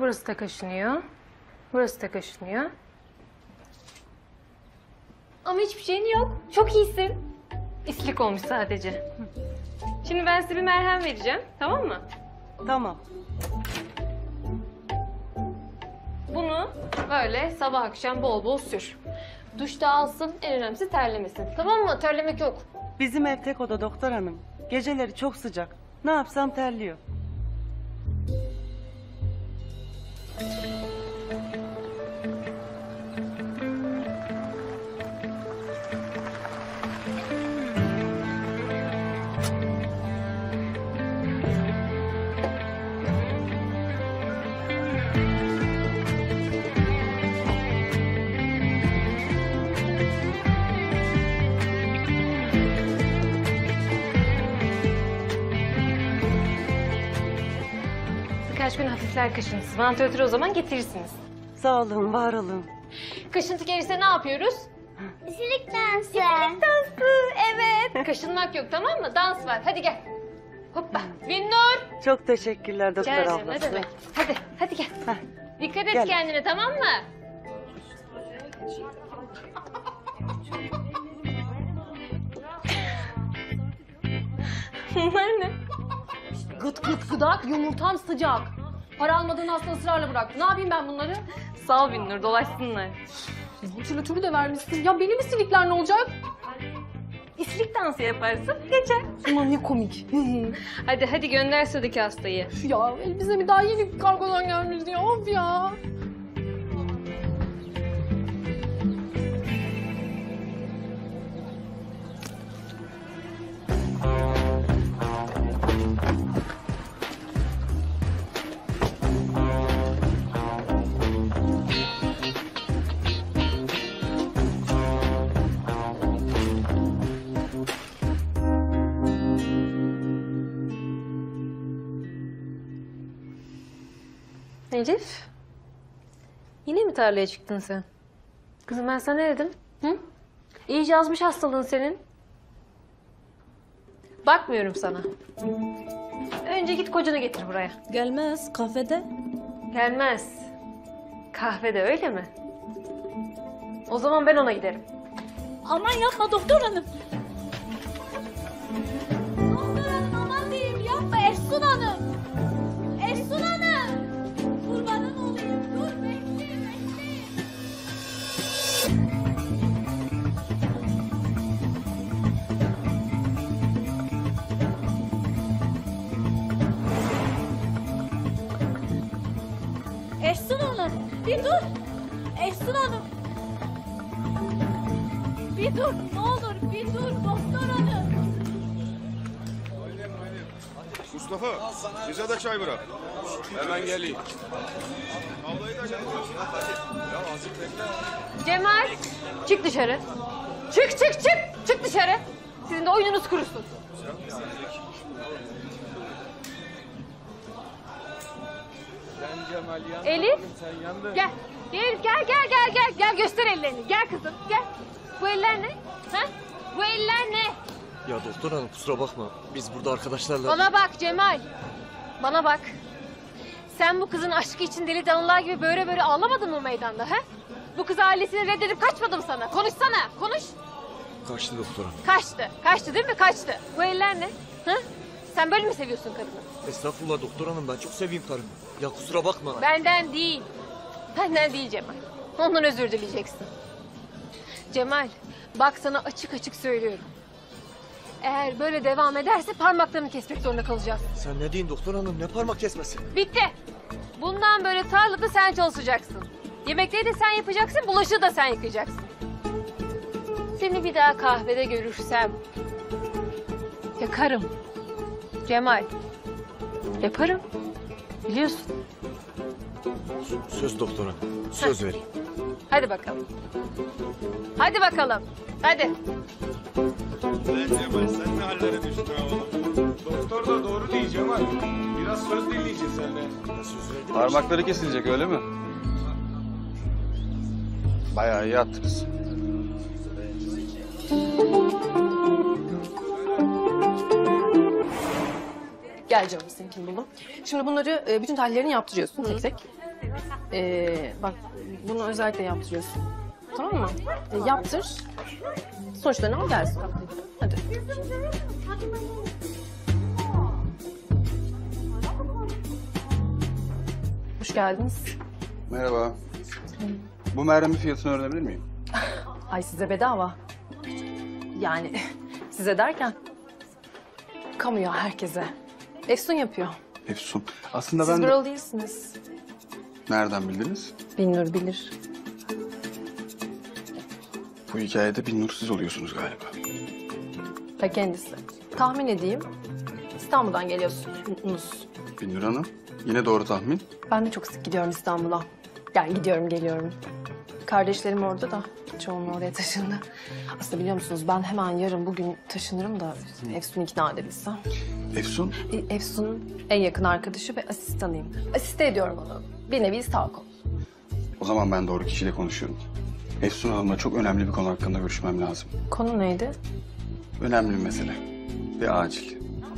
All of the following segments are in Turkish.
Burası da kaşınıyor. Burası da kaşınıyor. Ama hiçbir şeyin yok. Çok iyisin. İslik olmuş sadece. Şimdi ben size bir merhem vereceğim. Tamam mı? Tamam. Bunu böyle sabah akşam bol bol sür. Duşta alsın, en önemlisi terlemesin. Tamam mı? Terlemek yok. Bizim ev tek oda doktor hanım. Geceleri çok sıcak. Ne yapsam terliyor. Birkaç gün hafifler kaşıntısı. Vantilatörü o zaman getirirsiniz. Sağ olun, var olun. Kaşıntı gelirse ne yapıyoruz? İsilik dansı. Dansı, evet. Kaşınmak yok, tamam mı? Dans var. Hadi gel. Hoppa. Binnur. Çok teşekkürler doktor Gel canım, ne ablası. demek. Hadi gel. Heh. Dikkat et Gel. kendine, tamam mı? Bunlar ne? Gıt gıt gıdak, yumurtam sıcak. Para almadığın hasta ısrarla bıraktı. Ne yapayım ben bunları? Sağ ol Binnur, dolaşsınlar. Vantilatörü de vermişsin. Ya benim isilikler ne olacak? İslik dansı yaparsın, geçer. Aman ne komik. Hadi gönder sıradaki hastayı. Ya bize mi daha yeni kargodan gelmiş ya? Of ya. Elif, yine mi tarlaya çıktın sen? Kızım ben sana ne dedim? Hı? İyice azmış hastalığın senin. Bakmıyorum sana. Önce git kocanı getir buraya. Gelmez kafede. Gelmez. Kahvede öyle mi? O zaman ben ona giderim. Aman yapma doktor hanım. Doktor hanım aman diyeyim yapma Efsun hanım. Efsun hanım. Kurbanın olayım. Dur bekleyin. Efsun hanım bir dur. Efsun hanım. Bir dur ne olur bir dur doktor hanım. Mustafa, bize de çay bırak. Hemen geleyim. Cemal, çık dışarı. Çık dışarı. Sizin de oyununuz kurusun. Elif, gel. Gel göster ellerini. Gel kızım, gel. Bu eller ne? Ha? Bu eller ne? Ya doktor hanım kusura bakma. Biz burada arkadaşlarla... Bana bak Cemal. Bana bak. Sen bu kızın aşkı için deli danılar gibi böyle ağlamadın mı meydanda ha? Bu kız ailesini reddedip kaçmadı mı sana? Konuşsana, konuş. Kaçtı doktor hanım. Kaçtı değil mi? Kaçtı. Bu eller ne? Ha? Sen böyle mi seviyorsun kadını? Estağfurullah doktor hanım ben çok seveyim karımı. Ya kusura bakma. Benden değil. Benden değil Cemal. Ondan özür dileyeceksin. Cemal, bak sana açık açık söylüyorum. Eğer böyle devam ederse parmaklarını kesmek zorunda kalacağız. Sen ne diyorsun doktor hanım ne parmak kesmesi? Bitti. Bundan böyle tarlada sen çalışacaksın. Yemekleri de sen yapacaksın, bulaşığı da sen yıkayacaksın. Seni bir daha kahvede görürsem yakarım. Cemal, yaparım. Biliyorsun. Söz doktor hanım. Söz vereyim. Hadi bakalım. Hadi bakalım. Hadi. Cemal sen ne hallere düştün oğlum? Doktor da doğru değil Cemal. Biraz söz dinleyeceğiz senden. Parmakları kesilecek öyle mi? Bayağı iyi attınız. Gel canım seninkini buldum. Şimdi bunları bütün tahlillerini yaptırıyorsun tek tek. Bak bunu özellikle yaptırıyorsun. Tamam mı? Yaptır. Sonuçlarını al gelsin. Hadi. Hoş geldiniz. Merhaba. Bu merhemin fiyatını öğrenebilir miyim? Ay size bedava. Yani size derken kamuya, herkese. Efsun yapıyor. Efsun. Aslında Siz ben de... buralı değilsiniz. Nereden bildiniz? Binnur bilir. Bu hikayede Binnur siz oluyorsunuz galiba. Ta kendisi. Tahmin edeyim. İstanbul'dan geliyorsunuz. Binnur Hanım. Yine doğru tahmin. Ben de çok sık gidiyorum İstanbul'a. Yani gidiyorum, geliyorum. Kardeşlerim orada da çoğunluğu oraya taşındı. Aslında biliyor musunuz ben hemen yarın bugün taşınırım da Efsun'u ikna edebilsem. Efsun? Efsun'un en yakın arkadaşı ve asistanıyım. Asiste ediyorum onu. Bir nevi sağ kol. O zaman ben doğru kişiyle konuşuyorum. Efsun Hanım'la çok önemli bir konu hakkında görüşmem lazım. Konu neydi? Önemli bir mesele. Ve acil.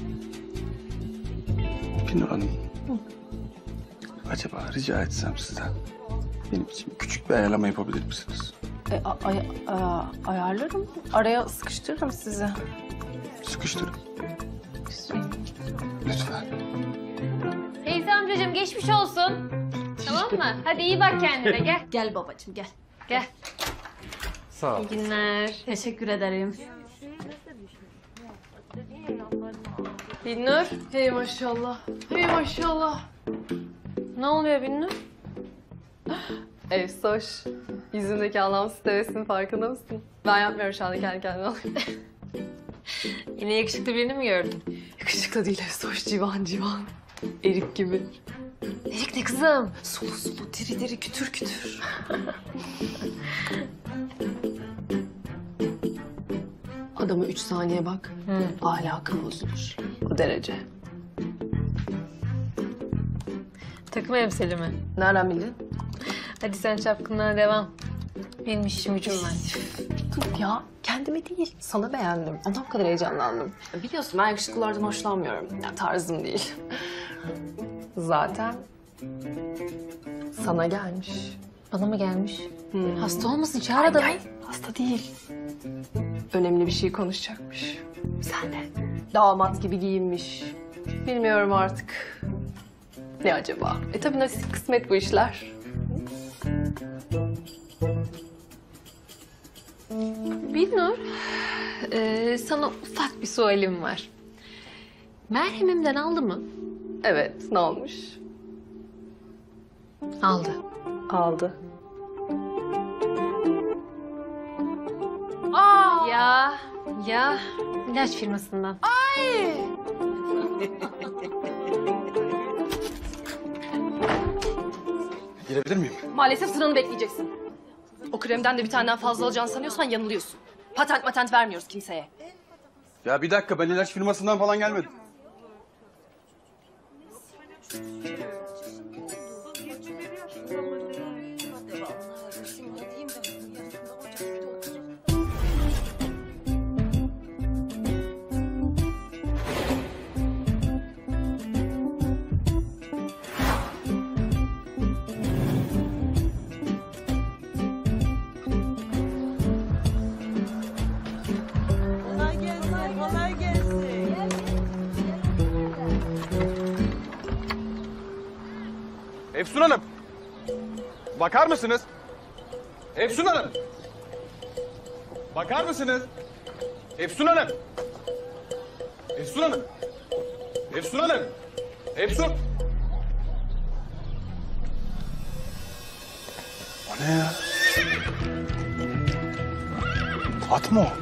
Binnur Hanım. Acaba rica etsem sizden benim için küçük bir ayarlama yapabilir misiniz? Ayarlarım. Araya sıkıştırırım sizi. Sıkıştırın. Lütfen. Teyze amcacığım geçmiş olsun. Tamam mı? Hadi iyi bak kendine gel. Gel babacığım gel. Gel. Sağ ol. İyi günler. Teşekkür ederim. Binnur. Hey maşallah. Hey maşallah. Ne oluyor Binnur? Efsoş. Yüzündeki anlamsız tebessümün farkında mısın? Ben yapmıyorum şu anda kendi kendime. Yine yakışıklı birini mi gördün? Yakışıklı değil Efsoş. Civan civan. Erik gibi. Erik ne kızım? Sulu sulu, diri diri, kütür kütür. Adama 3 saniye bak. Ahlakın bozulur. O derece. Takım elbiseli mi? Nereden bildin? Hadi sen çapkınlığa devam. Benim işim gücüm var. Dur ya. Kendime değil. Sana beğendim. Ondan bu kadar heyecanlandım. Biliyorsun ben yakışıklılardan hoşlanmıyorum. Ya, tarzım değil. Zaten sana gelmiş. Bana mı gelmiş? Hasta olmasın çağır adamı. Ay, hasta değil. Önemli bir şey konuşacakmış. Senle. Damat gibi giyinmiş. Bilmiyorum artık. Ne acaba? Tabii nasip kısmet bu işler. Binnur, sana ufak bir sualim var. Merhemimden aldı mı? Evet, ne olmuş? Aldı. Aldı. Ya ilaç firmasından. Girebilir miyim? Maalesef sıranı bekleyeceksin. O kremden de bir taneden fazla alacağını sanıyorsan yanılıyorsun. Patent vermiyoruz kimseye. Ya bir dakika ben ilaç firmasından falan gelmedim. Kolay gelsin, kolay gelsin. Efsun Hanım. Bakar mısınız? Efsun Hanım. Bakar mısınız? Efsun Hanım. Efsun Hanım. Efsun Hanım. Efsun. O ne ya? At mı o?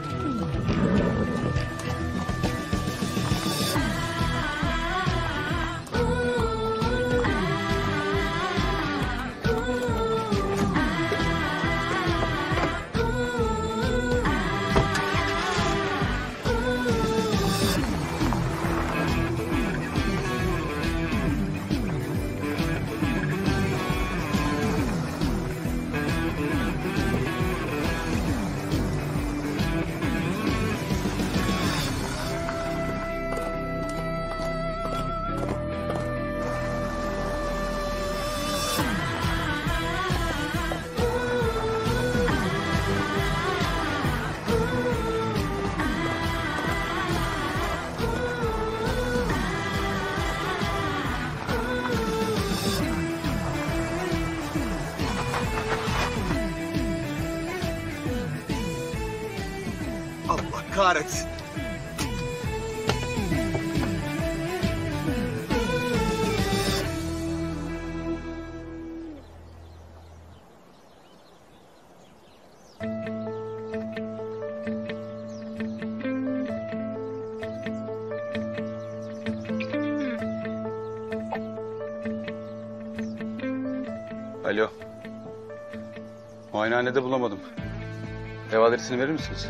kahretsin. Alo. Muayenehanede bulamadım. Ev adresini verir misiniz?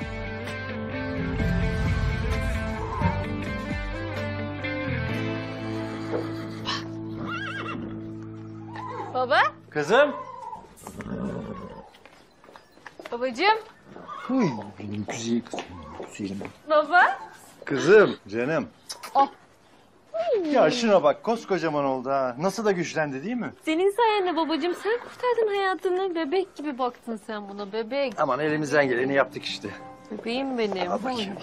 Baba, Kızım. babacığım, Uy, benim güzel kızım. baba. Kızım. Canım. Oh. Ya şuna bak koskocaman oldu ha. Nasıl da güçlendi değil mi? Senin sayende babacığım, sen kurtardın hayatını. Bebek gibi baktın sen buna, bebek. Aman elimizden geleni yaptık işte. Bebeğim benim. Al bakayım.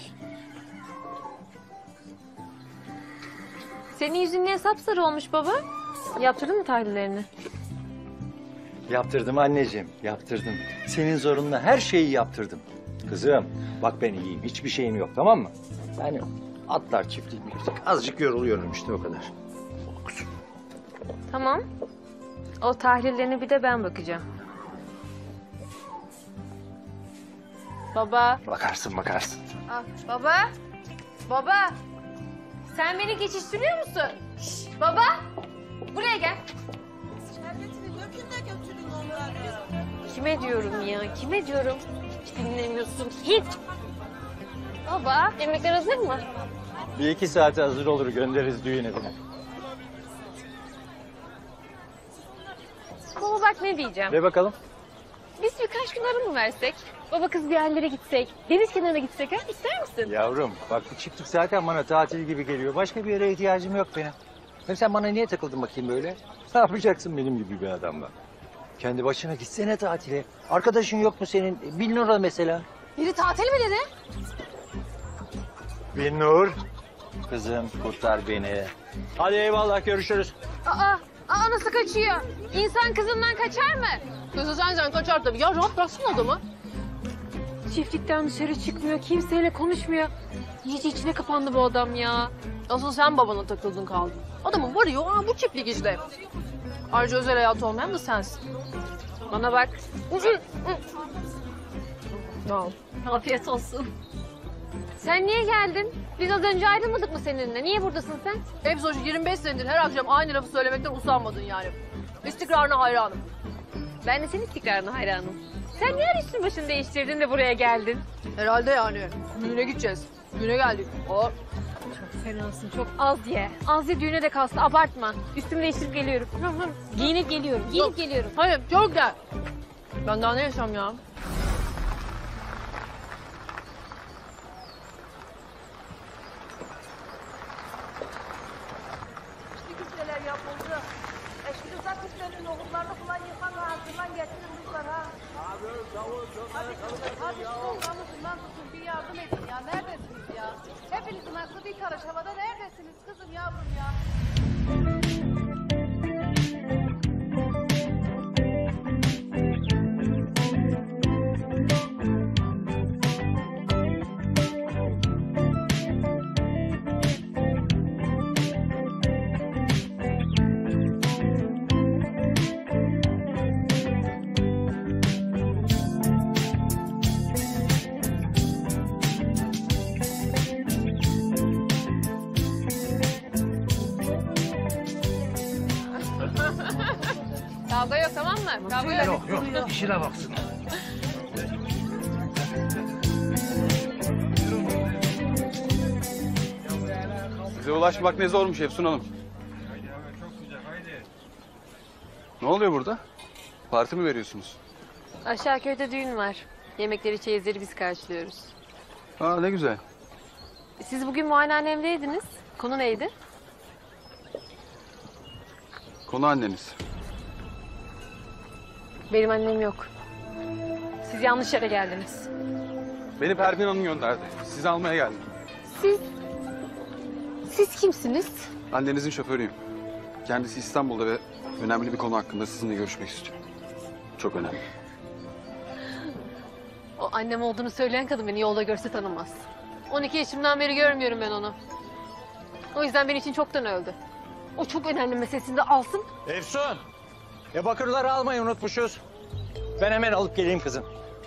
Senin yüzün niye sapsarı olmuş baba? Yaptırdın mı tahlillerini? Yaptırdım anneciğim, yaptırdım. Senin zorunla her şeyi yaptırdım. Kızım, bak ben iyiyim. Hiçbir şeyim yok, tamam mı? Yani atlar çiftlik müzik. Azıcık yoruluyorum işte o kadar. Tamam. O tahlillerine bir de ben bakacağım. Baba. Bakarsın, bakarsın. Ah, baba. Baba. Sen beni geçiştiriyor musun? Şş, baba. Buraya gel. Kime diyorum ya? Kime diyorum? Hiç dinlemiyorsun. Hiç. Baba, yemekler hazır mı? Bir iki saate hazır olur, göndeririz düğün evine. Baba bak ne diyeceğim. De bakalım. Biz birkaç gün ara mı versek? Baba kız bir yerlere gitsek, deniz kenarına gitsek ha? İster misin? Yavrum, bak bu çiftlik zaten bana tatil gibi geliyor. Başka bir yere ihtiyacım yok benim. Hem sen bana niye takıldın bakayım böyle? Ne yapacaksın benim gibi bir adamla? Kendi başına gitsene tatile. Arkadaşın yok mu senin? Binnur'la mesela. Biri tatil mi dedi? Binnur. Kızım kurtar beni. Hadi eyvallah, görüşürüz. Aa nasıl kaçıyor? İnsan kızından kaçar mı? Kızı sen kaçar tabii. Ya rahat bıraksın adamı. Çiftlikten dışarı çıkmıyor, kimseyle konuşmuyor. İyice içine kapandı bu adam ya. Asıl sen babana takıldın kaldın. Adamın var ya bu çiftlik işte. Ayrıca özel hayatı olmayan da sensin. Bana bak. Al. Afiyet olsun. Sen niye geldin? Biz az önce ayrılmadık mı seninle? Niye buradasın sen? Hep hoş 25 senedir her akşam aynı lafı söylemekten usanmadın yani. İstikrarına hayranım. Ben de senin istikrarına hayranım. Sen niye her üstün başını değiştirdin de buraya geldin? Herhalde yani. Düğüne gideceğiz. Düğüne geldik. O. Fenasın, çok az ye. Az ye, düğüne de kalsın, abartma. Üstümü değiştirip geliyorum. Giyinip geliyorum, giyinip geliyorum. Hayır çok gel. Ben daha ne yaşam ya? Şeyler yapıldı. Eşkili sakitlerin oğullarını falan yıkan hazırlan getirin kızlar ha. Hadi şundan tutun bir yardım edin ya. Neredesiniz ya? Hepinizin aklı bir karış havada. Neredesiniz kızım yavrum ya? Kavga yok, tamam mı? Kavga yok. Yok, işine baksın. Size ulaşmak ne zormuş Efsun Hanım. Ne oluyor burada? Parti mi veriyorsunuz? Aşağı köyde düğün var. Yemekleri, çeyizleri biz karşılıyoruz. Aa ne güzel. Siz bugün muayenehanemdeydiniz. Konu neydi? Konu anneniz. Benim annem yok. Siz yanlış yere geldiniz. Beni Pervin Hanım gönderdi. Sizi almaya geldim. Siz kimsiniz? Annenizin şoförüyüm. Kendisi İstanbul'da ve önemli bir konu hakkında sizinle görüşmek istiyor. Çok önemli. O annem olduğunu söyleyen kadın beni yolda görse tanımaz. 12 yaşımdan beri görmüyorum ben onu. O yüzden benim için çoktan öldü. O çok önemli meselesini de alsın. Efsun! Bakırları almayı unutmuşuz. Ben hemen alıp geleyim kızım.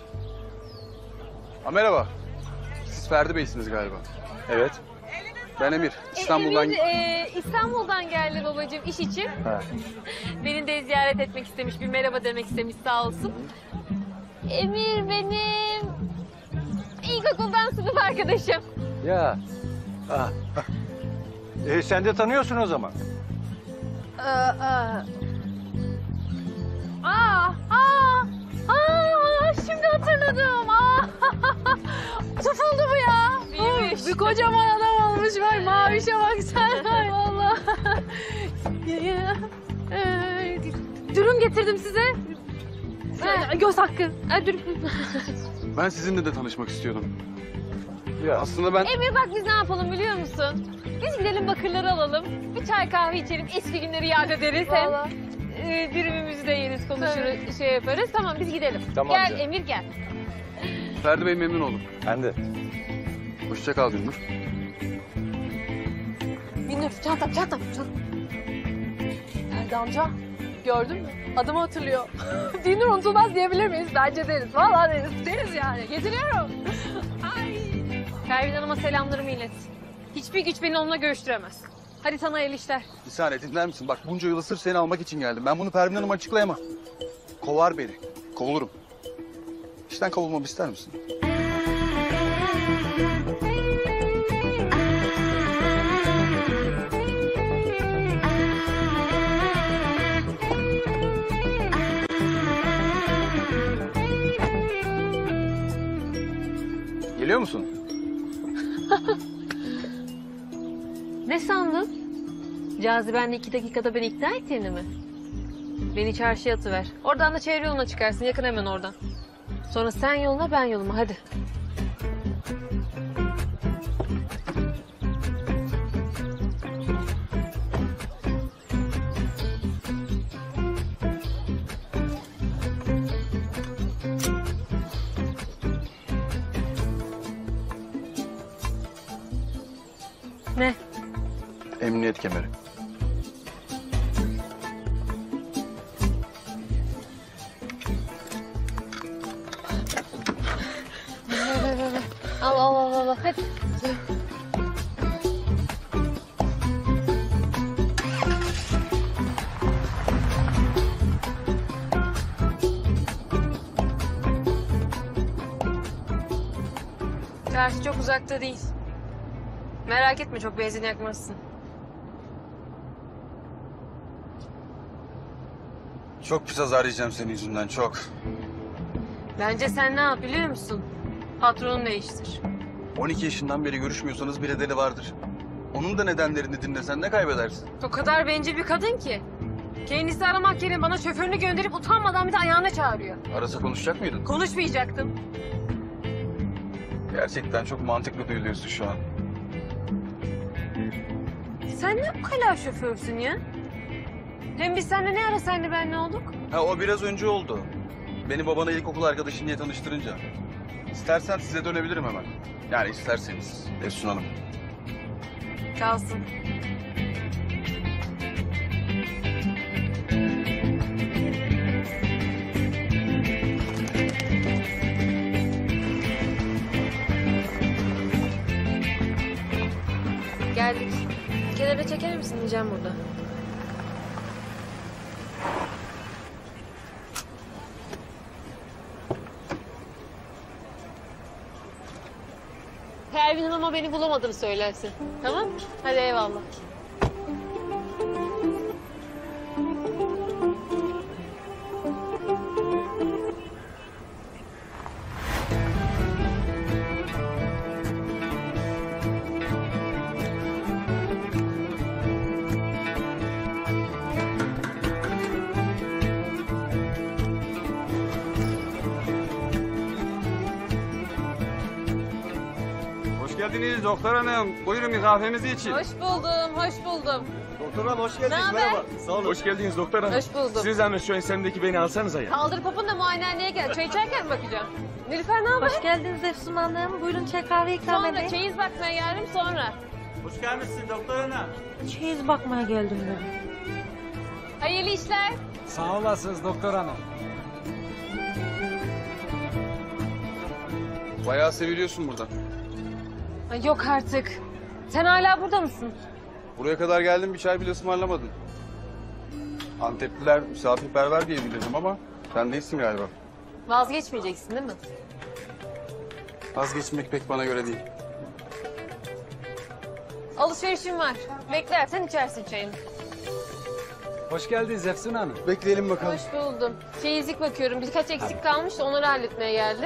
Merhaba. Siz Ferdi Bey'siniz galiba. Evet. Ben Emir. İstanbul'dan... İstanbul'dan geldi babacığım iş için. Ha. Beni de ziyaret etmek istemiş, bir merhaba demek istemiş sağ olsun. Emir benim ilkokuldan sınıf arkadaşım. Ya. Ah. Sen de tanıyorsun o zaman. Şimdi hatırladım. Tutuldu bu ya. Bir kocaman adam olmuş var. Mavişe bak sen. Ay vallahi. Dürüm getirdim size. Göz hakkı. Dürüm. Ben sizinle de tanışmak istiyordum. Ya. Aslında ben... Emir bak biz ne yapalım biliyor musun? Biz gidelim bakırları alalım. Bir çay kahve içelim. Eski günleri yad ederiz. Hem dürümümüzü de yeriz, konuşuruz, şey yaparız. Tamam biz gidelim. Tamam Gel canım. Emir gel. Ferdi Bey memnun oldum. Ben de. Hoşça kal Gündür. Binur çantam. Ferdi amca gördün mü? Adımı hatırlıyor. Binur unutulmaz diyebilir miyiz? Bence deriz. Vallahi deriz yani. Getiriyorum. Ay. Pervin Hanım'a selamlarımı ilet. Hiçbir güç beni onunla görüştüremez. Hadi sana hayırlı işler. Bir saniye dinler misin? Bak bunca yılı sırf seni almak için geldim. Ben bunu Pervin Hanım'a açıklayamam. Kovar beni. Kovulurum. İşten kovulmamı ister misin? Geliyor musun? Ne sandın? Cazibenle 2 dakikada beni ikna ettiğini mi? Beni çarşıya atıver. Oradan da çevre yoluna çıkarsın. Yakın hemen oradan. Sonra sen yoluna ben yoluma hadi. Ne? Emniyet kemeri. Al. Hadi. Çarşı çok uzakta değil. Merak etme çok benzin yakmazsın. Çok pis azar yiyeceğim senin yüzünden çok. Bence sen ne yap biliyor musun? Patronunu değiştir. 12 yaşından beri görüşmüyorsanız bir nedeni vardır. Onun da nedenlerini dinlesen ne kaybedersin? O kadar bencil bir kadın ki. Kendisi aramak yerine bana şoförünü gönderip utanmadan bir de ayağına çağırıyor. Arasa konuşacak mıydın? Konuşmayacaktım. Gerçekten çok mantıklı duyuluyorsun şu an. Sen ne ukala şoförsün ya? Hem biz seninle ne ara senle ben ne olduk? Ha o biraz önce oldu. Beni babana ilkokul arkadaşın diye tanıştırınca. İstersen size dönebilirim hemen. Yani isterseniz Efsun Hanım. Kalsın. Geldik. Kenara çeker misin diyeceğim burada. Pervin Hanım'a beni bulamadığını söylersin. Tamam mı? Hadi eyvallah. Hoş geldiniz doktor hanım. Buyurun bir kahvemizi için. Hoş buldum, hoş buldum. Doktor hanım hoş geldiniz. Ne haber? Merhaba. Sağ olun. Hoş geldiniz doktor hanım. Hoş buldum. Siz zahmet şu ensemdeki beni alsanıza ya. Kaldır popunu da muayenehaneye gel. Çay içerken mi bakacağım? Nilüfer ne haber? Hoş geldiniz Efsun Hanım. Buyurun çay kahve ikram Sonra edeyim. çeyiz bakmaya geldim sonra. Hoş gelmişsin doktor hanım. Çeyiz bakmaya geldim ben. Hayırlı işler. Sağ olasınız doktor hanım. Bayağı seviliyorsun burada. Ay yok artık. Sen hala burada mısın? Buraya kadar geldim bir çay bile ısmarlamadın. Antepliler misafirperver diye bilirdim ama sen değilsin galiba. Vazgeçmeyeceksin değil mi? Vazgeçmek pek bana göre değil. Alışverişim var. Beklersen içersin çayını. Hoş geldiniz Efsun hanım. Bekleyelim bakalım. Hoş buldum. Çeyizlik bakıyorum. Birkaç eksik kalmış da onları halletmeye geldim.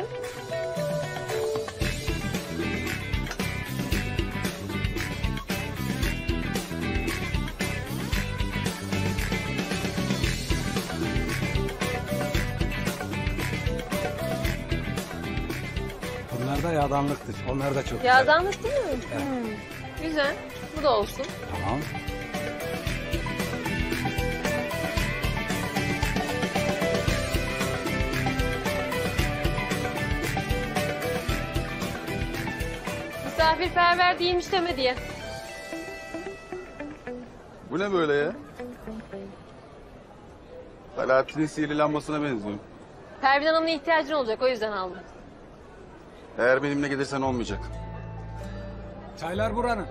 Bunlar da yağdanlıktır. Onlar da çok Yağdanlık değil mi? Güzel. Bu da olsun. Tamam. Misafirperver değilmiş deme diye. Bu ne böyle ya? Alaaddin'in sihirli lambasına benziyor. Pervin Hanım'la ihtiyacın olacak o yüzden aldım. Eğer benimle gelirsen olmayacak. Çaylar buranın.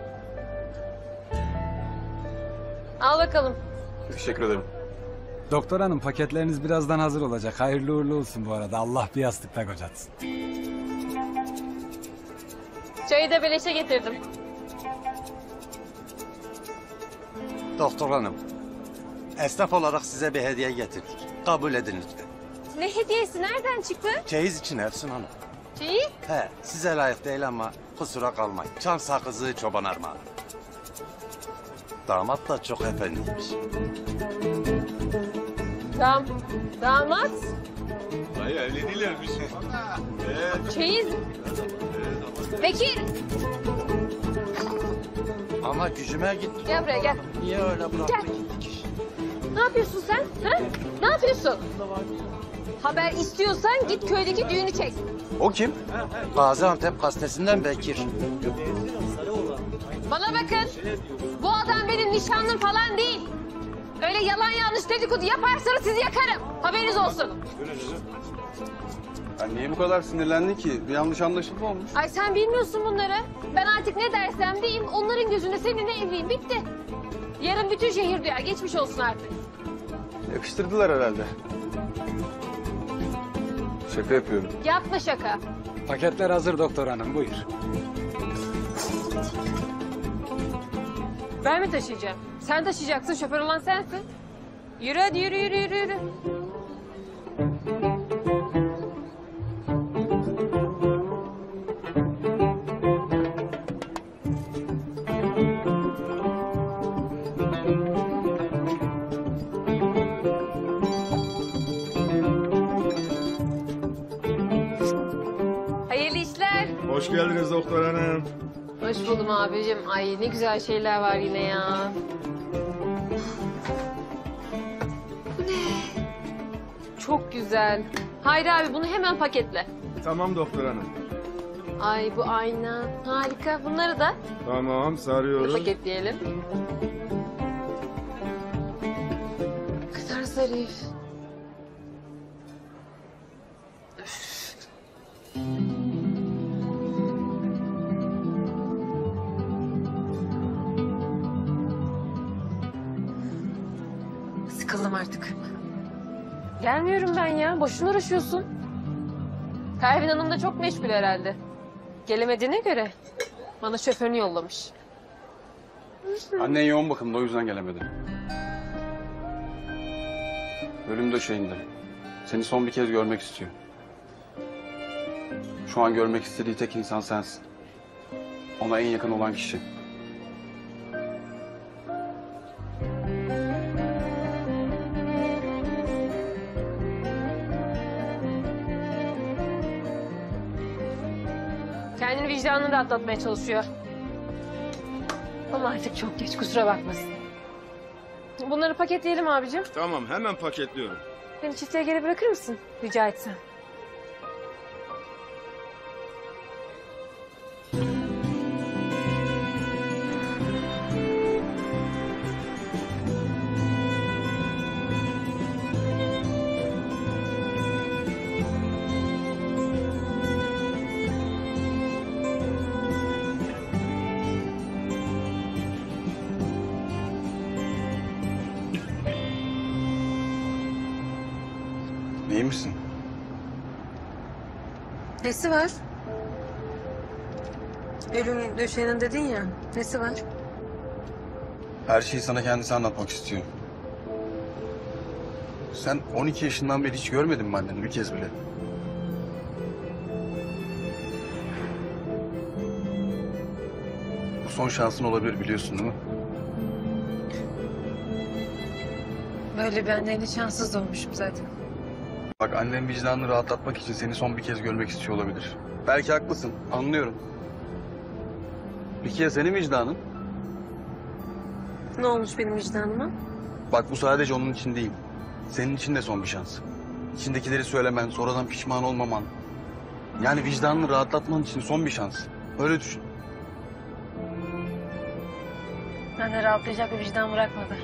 Al bakalım. Teşekkür ederim. Doktor hanım paketleriniz birazdan hazır olacak. Hayırlı uğurlu olsun bu arada. Allah bir yastıkta kocatsın. Çayı da beleşe getirdim. Doktor hanım, esnaf olarak size bir hediye getirdik. Kabul edin lütfen. Ne hediyesi? Nereden çıktı? Çeyiz için Efsun hanım. Çeyiz? He, size layık değil ama kusura kalmayın. Çam sakızı çoban armağanı. Damat da çok efendiymiş. Damat? Hayır evleniyorlarmış. Çeyiz? Bekir! Ama gücüme gitti. Gel buraya gel. Niye öyle bıraktın? Gel. Ne yapıyorsun sen? Ha? Ne yapıyorsun? Haber istiyorsan git köydeki düğünü çek. O kim? Gaziantep gazetesinden Bekir. Bana bakın. Bu adam benim nişanlım falan değil. Öyle yalan yanlış dedikodu yaparsanız sizi yakarım. Haberiniz olsun. Ya niye bu kadar sinirlendin ki? Bir yanlış anlaşılma olmuş. Ay sen bilmiyorsun bunları. Ben artık ne dersem diyeyim onların gözünde seninle evliyim. Bitti. Yarın bütün şehir duyar. Geçmiş olsun artık. Yakıştırdılar herhalde. Şaka yapıyorum. Yapma şaka. Paketler hazır doktor hanım. Buyur. Ben mi taşıyacağım? Sen taşıyacaksın. Şoför olan sensin. Yürü hadi yürü yürü yürü yürü. Hayırlı işler. Hoş geldiniz doktor hanım. Hoş buldum abicim. Ay ne güzel şeyler var yine ya. Bu ne? Çok güzel. Hayri abi bunu hemen paketle. Tamam doktor hanım. Ay bu ayna. Harika. Bunları da Tamam sarıyoruz. paketleyelim. Ne kadar zarif. Sıkıldım artık. Gelmiyorum ben ya. Boşuna uğraşıyorsun. Pervin Hanım da çok meşgul herhalde. Gelemediğine göre bana şoförünü yollamış. Annen yoğun bakımda o yüzden gelemedi. Ölüm döşeğinde. Seni son bir kez görmek istiyor. Şu an görmek istediği tek insan sensin. Ona en yakın olan kişi. Kendini vicdanını rahatlatmaya çalışıyor. Ama artık çok geç kusura bakmasın. Bunları paketleyelim abicim. Tamam hemen paketliyorum. Beni çiftliğe geri bırakır mısın? Rica etsem. İyi misin? Nesi var? Ölüm döşeğinin dedin ya. Nesi var? Her şeyi sana kendisi anlatmak istiyor. Sen 12 yaşından beri hiç görmedin mi anneni bir kez bile? Bu son şansın olabilir biliyorsun değil mi? Böyle bir anneyle şanssız doğmuşum zaten. Bak annen vicdanını rahatlatmak için seni son bir kez görmek istiyor olabilir. Belki haklısın, anlıyorum. Peki ya senin vicdanın? Ne olmuş benim vicdanıma? Bak bu sadece onun için değil. Senin için de son bir şans. İçindekileri söylemen, sonradan pişman olmaman. Yani vicdanını rahatlatman için son bir şans. Öyle düşün. Ben de rahatlayacak bir vicdan bırakmadı.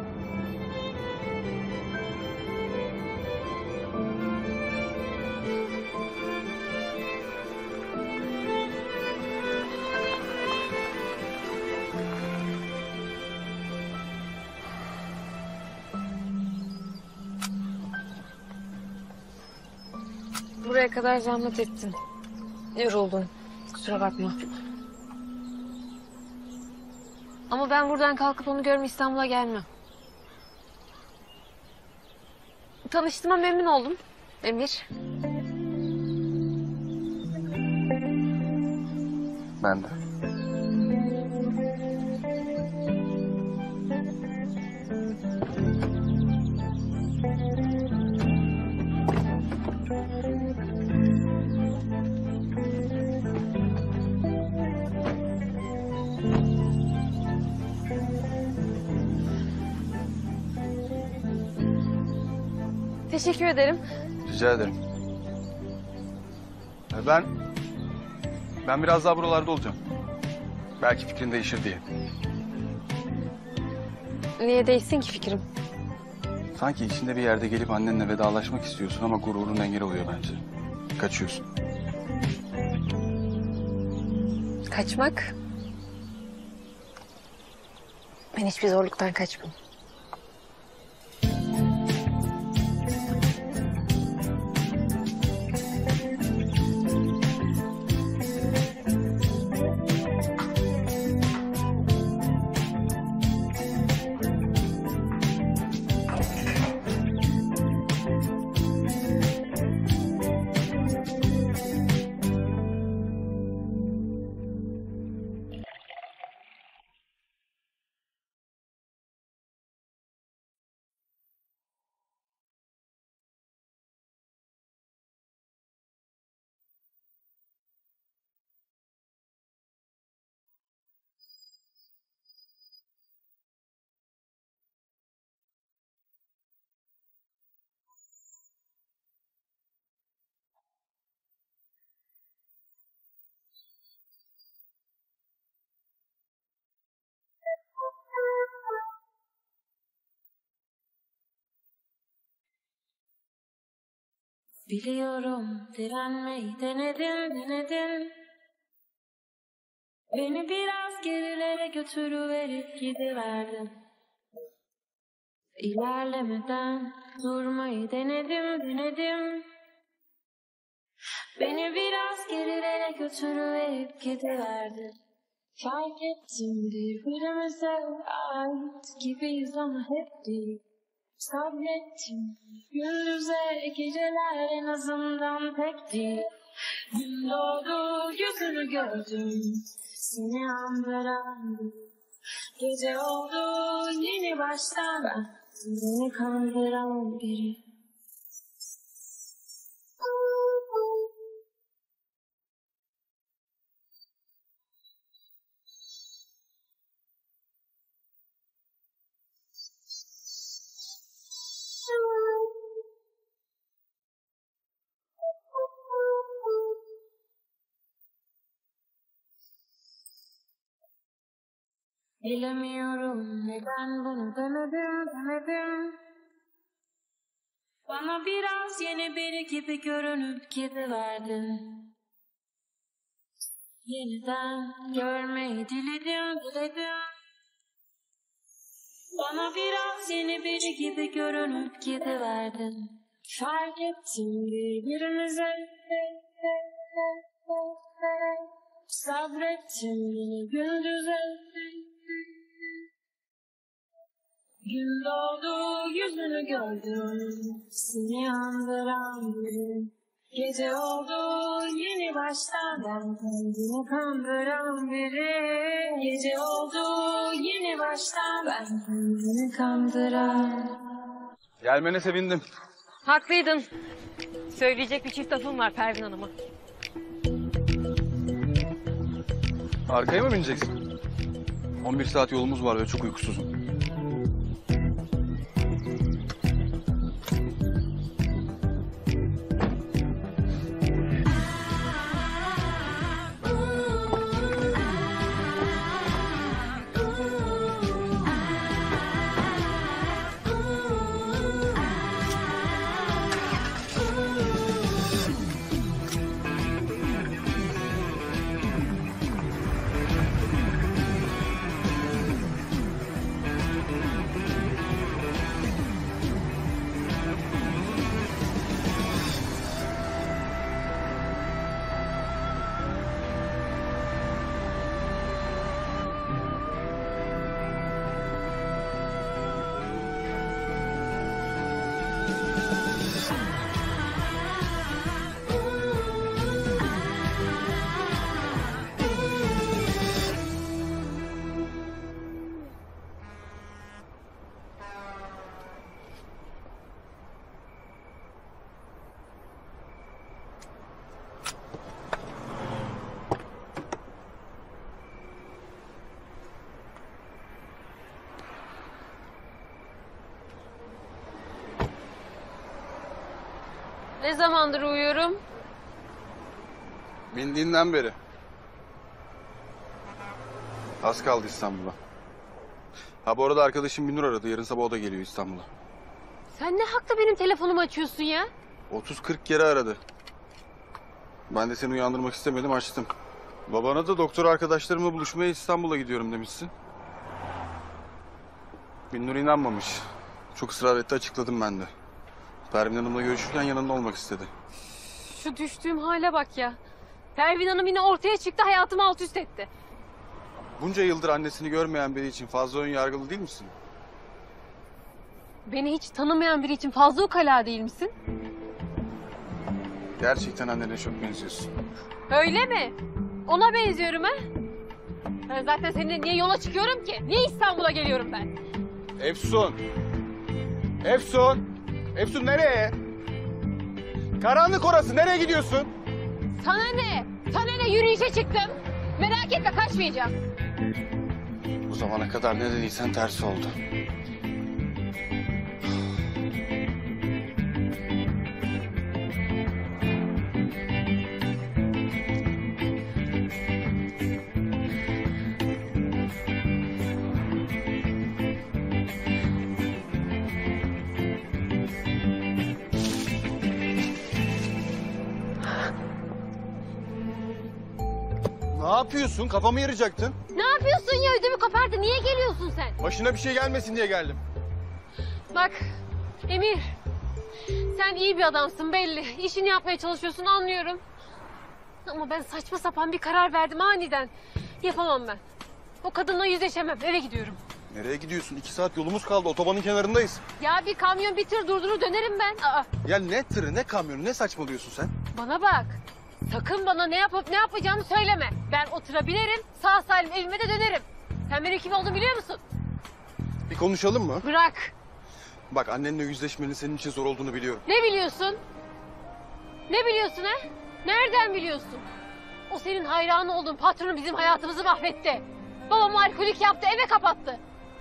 Buraya kadar zahmet ettin. Yoruldun. Kusura bakma. Ama ben buradan kalkıp onu görmeye İstanbul'a gelmem. Tanıştığıma memnun oldum Emir. Ben de. Teşekkür ederim. Rica ederim. Ben biraz daha buralarda olacağım. Belki fikrin değişir diye. Niye değişsin ki fikrim? Sanki içinde bir yerde gelip annenle vedalaşmak istiyorsun ama gururun engel oluyor bence. Kaçıyorsun. Kaçmak? Ben hiçbir zorluktan kaçmam. Biliyorum direnmeyi denedim. Beni biraz gerilere götürüverip gidiverdin. İlerlemeden durmayı denedim. Beni biraz gerilere götürüverip gidiverdin. Fark ettim birbirimize ait gibiyiz ama hep değil. Sabrettim gündüze geceler en azından pek değil. Gün doğdu yüzünü gördüm seni andıran. Gece oldu yeni baştan beni kandıran biri. Bilemiyorum neden bunu demedim. Bana biraz yeni biri gibi görünüp gidiverdin. Yeniden görmeyi diledim. Bana biraz yeni biri gibi görünüp gidiverdin. Fark ettim birbirimize. Sabrettim yine gündüze. Gün doğdu yüzünü gördüm. Seni andıran biri. Gece oldu yeni baştan ben kendimi kandıran biri. Gece oldu yeni baştan ben kendimi kandıran. Gelmene sevindim. Haklıydın. Söyleyecek bir çift lafım var Pervin Hanım'a. Arkaya mı bineceksin? 11 saat yolumuz var ve çok uykusuzum. Ne zamandır uyuyorum? Bindiğinden beri. Az kaldı İstanbul'a. Ha bu arada arkadaşım Binur aradı. Yarın sabah o da geliyor İstanbul'a. Sen ne hakla benim telefonumu açıyorsun ya? 30-40 kere aradı. Ben de seni uyandırmak istemedim, açtım. Babana da doktor arkadaşlarımla buluşmaya İstanbul'a gidiyorum demişsin. Binur inanmamış. Çok ısrar etti, açıkladım ben de. Pervin Hanım'la görüşürken yanında olmak istedi. Şu düştüğüm hale bak ya. Pervin Hanım yine ortaya çıktı, hayatımı alt üst etti. Bunca yıldır annesini görmeyen biri için fazla ön yargılı değil misin? Beni hiç tanımayan biri için fazla ukala değil misin? Gerçekten annene çok benziyorsun. Öyle mi? Ona benziyorum ha? Ben zaten seninle niye yola çıkıyorum ki? Niye İstanbul'a geliyorum ben? Efsun! Efsun! Efsun nereye? Karanlık orası, nereye gidiyorsun? Sana ne? Sana ne? Yürüyüşe çıktım. Merak etme, kaçmayacağım. Bu zamana kadar ne dediysen tersi oldu. Ne yapıyorsun? Kafamı yarayacaktın. Ne yapıyorsun ya? Ödümü kopardı. Niye geliyorsun sen? Başına bir şey gelmesin diye geldim. Bak Emir, sen iyi bir adamsın belli. İşini yapmaya çalışıyorsun, anlıyorum. Ama ben saçma sapan bir karar verdim aniden. Yapamam ben. O kadınla yüzleşemem. Eve gidiyorum. Nereye gidiyorsun? 2 saat yolumuz kaldı. Otobanın kenarındayız. Ya bir kamyon bir tır durdurur dönerim ben. Aa, Ya ne tırı, ne kamyonu, ne saçmalıyorsun sen? bana bak. Sakın bana ne yapıp ne yapacağımı söyleme. Ben o tıra binerim, sağ salim evime de dönerim. Sen benim kim olduğumu biliyor musun? Bir konuşalım mı? Bırak. Bak annenle yüzleşmenin senin için zor olduğunu biliyorum. Ne biliyorsun? Ne biliyorsun ha? Nereden biliyorsun? O senin hayranı olduğun patronun bizim hayatımızı mahvetti. Babam alkolik yaptı, eve kapattı.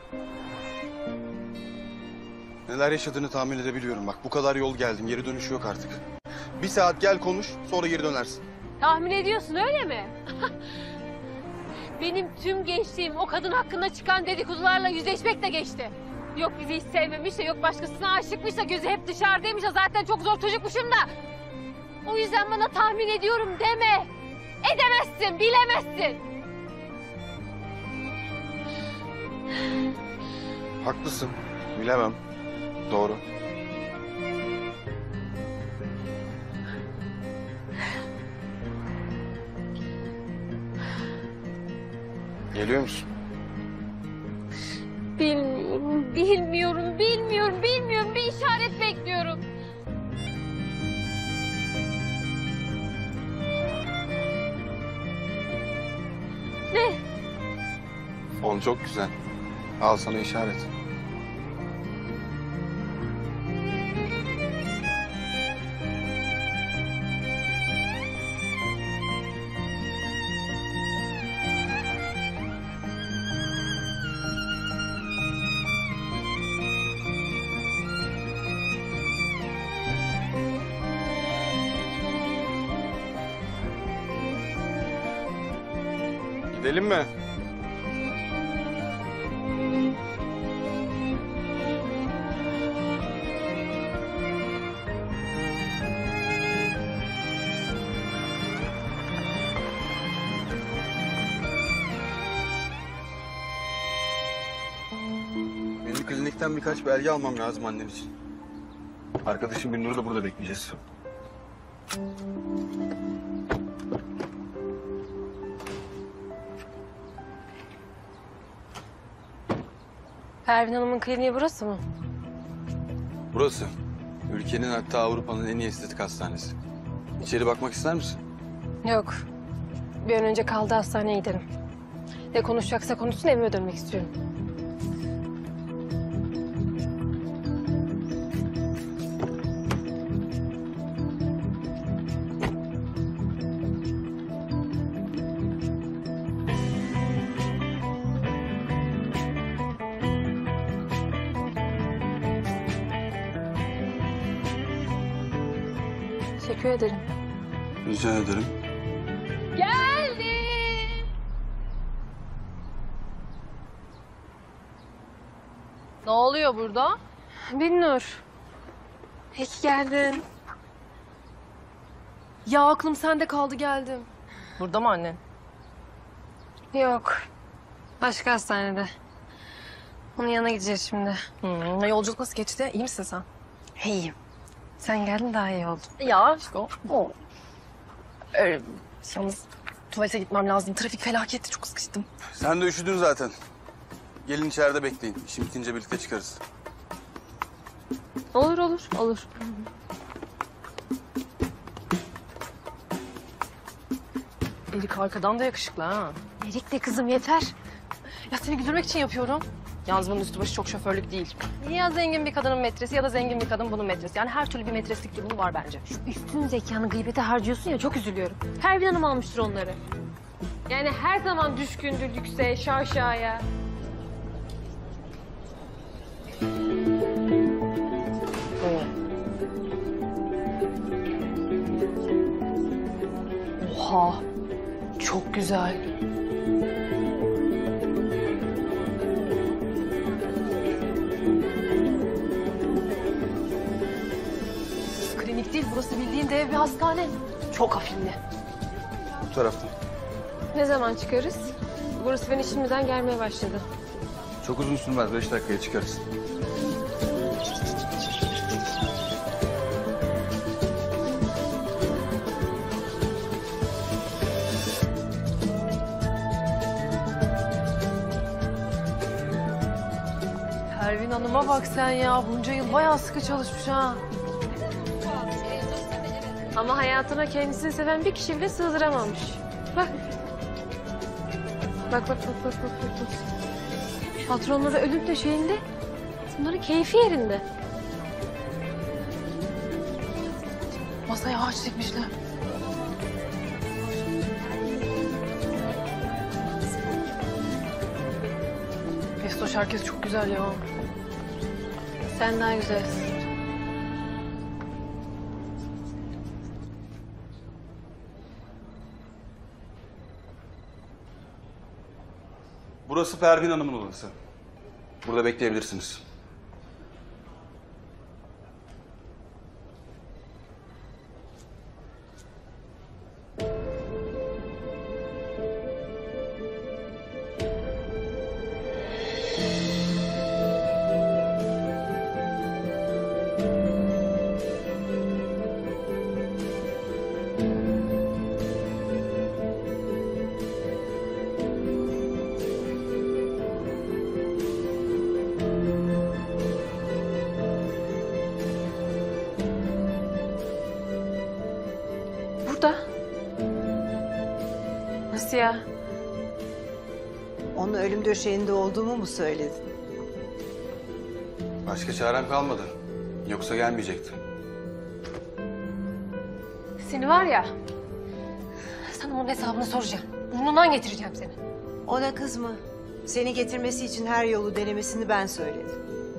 Neler yaşadığını tahmin edebiliyorum. Bak bu kadar yol geldin, geri dönüş yok artık. 1 saat gel konuş, sonra geri dönersin. Tahmin ediyorsun öyle mi? Benim tüm gençliğim o kadın hakkında çıkan dedikodularla yüzleşmekle geçti. Yok bizi hiç sevmemiş de, yok başkasına aşıkmış da, gözü hep dışarıdaymış da, zaten çok zor çocukmuşum da. O yüzden bana tahmin ediyorum deme. Edemezsin, bilemezsin. Haklısın. Bilemem. Doğru. Geliyor musun? Bilmiyorum. Bir işaret bekliyorum. Ne? Fon çok güzel. Al sana işaret. Gidelim mi? Benim klinikten birkaç belge almam lazım annen için. Arkadaşım Binnur'u da burada bekleyeceğiz. Pervin Hanım'ın kliniği burası mı? Burası. Ülkenin, hatta Avrupa'nın en iyi estetik hastanesi. İçeri bakmak ister misin? Yok. Bir an önce kaldığı hastaneye gidelim. Ne konuşacaksa konuşsun, evime dönmek istiyorum. Teşekkür ederim. Rica ederim. Geldim. Ne oluyor burada? Binnur. İyi ki geldin. Ya aklım sende kaldı geldim. Burada mı annen? Yok. Başka hastanede. Onun yanına gideceğiz şimdi. Yolculuk nasıl geçti? İyi misin sen? İyiyim. Sen geldin daha iyi oldu. Ya aşkım. Yalnız tuvalete gitmem lazım. Trafik felaketti. Çok sıkıştım. Sen de üşüdün zaten. Gelin içeride bekleyin. İşim bitince birlikte çıkarız. Olur. Elik arkadan da yakışıklı ha. Erik de kızım yeter. Ya seni güldürmek için yapıyorum. Yalnız bunun üstü başı çok şoförlük değil. Ya zengin bir kadının metresi ya da zengin bir kadın bunun metresi. Yani her türlü bir metreslik durumu var bence. Üstün zekanı gıybete harcıyorsun ya, çok üzülüyorum. Pervin Hanım almıştır onları. Yani her zaman düşkündür lükse, şaşaya. Oha. Çok güzel. Klinik değil, burası bildiğin dev bir hastane. Çok afilli. Bu taraftan. Ne zaman çıkarız? Burası beni şimdiden gelmeye başladı. Çok uzun sürmez. 5 dakikaya çıkarız. Pervin Hanım'a bak sen ya. Bunca yıl bayağı sıkı çalışmış ha. Ama hayatına kendisini seven bir kişi bile sığdıramamış. Bak. Bak. Patronları ölüm döşeğinde, bunların keyfi yerinde. Masaya ağaç dikmişler. Festoş herkes çok güzel ya. Sen daha güzelsin. Burası Pervin Hanım'ın odası. Burada bekleyebilirsiniz. Burada. Nasıl ya? Onun ölüm döşeğinde olduğumu mu söyledin? Başka çarem kalmadı. Yoksa gelmeyecekti. Seni var ya, sana onun hesabını soracağım. Burnundan getireceğim seni. Ona kızma. Seni getirmesi için her yolu denemesini ben söyledim.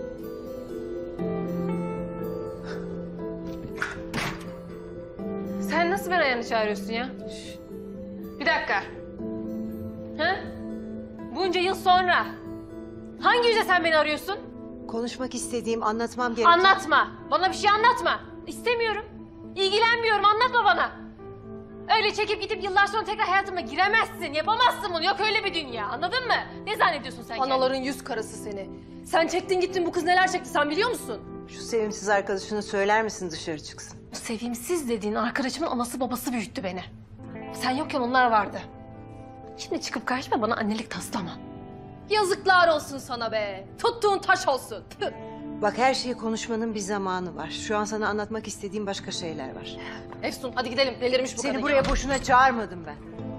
Sen nasıl ben ayağını çağırıyorsun ya? Şş. Bir dakika. Ha? Bunca yıl sonra hangi yüzle sen beni arıyorsun? Konuşmak istediğim, anlatmam gereken... Anlatma. Bana bir şey anlatma. İstemiyorum. İlgilenmiyorum. Anlatma bana. Öyle çekip gidip yıllar sonra tekrar hayatıma giremezsin. Yapamazsın bunu. Yok öyle bir dünya. Anladın mı? Ne zannediyorsun sen kendini? Anaların yüz karası seni. Sen çektin gittin bu kız neler çekti sen biliyor musun? Şu sevimsiz arkadaşını söyler misin dışarı çıksın? Bu sevimsiz dediğin arkadaşımın anası babası büyüttü beni. Sen yokken onlar vardı. Şimdi çıkıp karşıma bana annelik taslama. Yazıklar olsun sana be. Tuttuğun taş olsun. Tüh. Bak her şeyi konuşmanın bir zamanı var. Şu an sana anlatmak istediğim başka şeyler var. Efsun hadi gidelim. Delirmiş bu kadın. Seni buraya boşuna çağırmadım ben.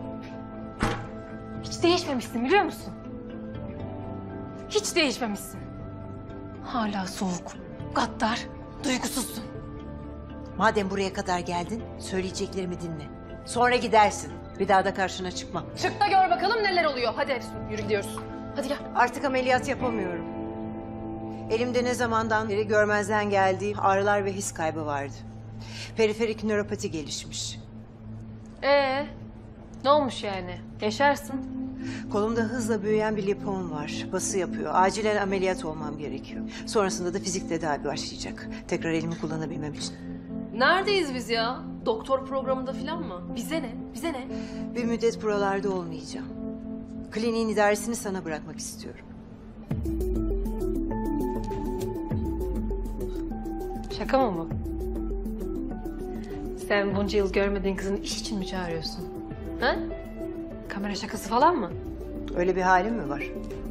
Hiç değişmemişsin biliyor musun? Hiç değişmemişsin. Hala soğuk, gaddar, duygusuzsun. Madem buraya kadar geldin, söyleyeceklerimi dinle. Sonra gidersin. Bir daha da karşına çıkmam. Çık da gör bakalım neler oluyor. Hadi Efsun yürü gidiyoruz. Hadi gel. Artık ameliyat yapamıyorum. Elimde ne zamandan beri görmezden geldiği ağrılar ve his kaybı vardı. Periferik nöropati gelişmiş. Ne olmuş yani? Yaşarsın. Kolumda hızla büyüyen bir lipom var. Bası yapıyor. Acilen ameliyat olmam gerekiyor. Sonrasında da fizik tedavi başlayacak. Tekrar elimi kullanabilmem için. Neredeyiz biz ya? Doktor programında falan mı? Bize ne? Bize ne? Bir müddet buralarda olmayacağım. Kliniğin idaresini sana bırakmak istiyorum. Şaka mı bu? Sen bunca yıl görmediğin kızını iş için mi çağırıyorsun? Ha? Kamera şakası falan mı? Öyle bir halim mi var?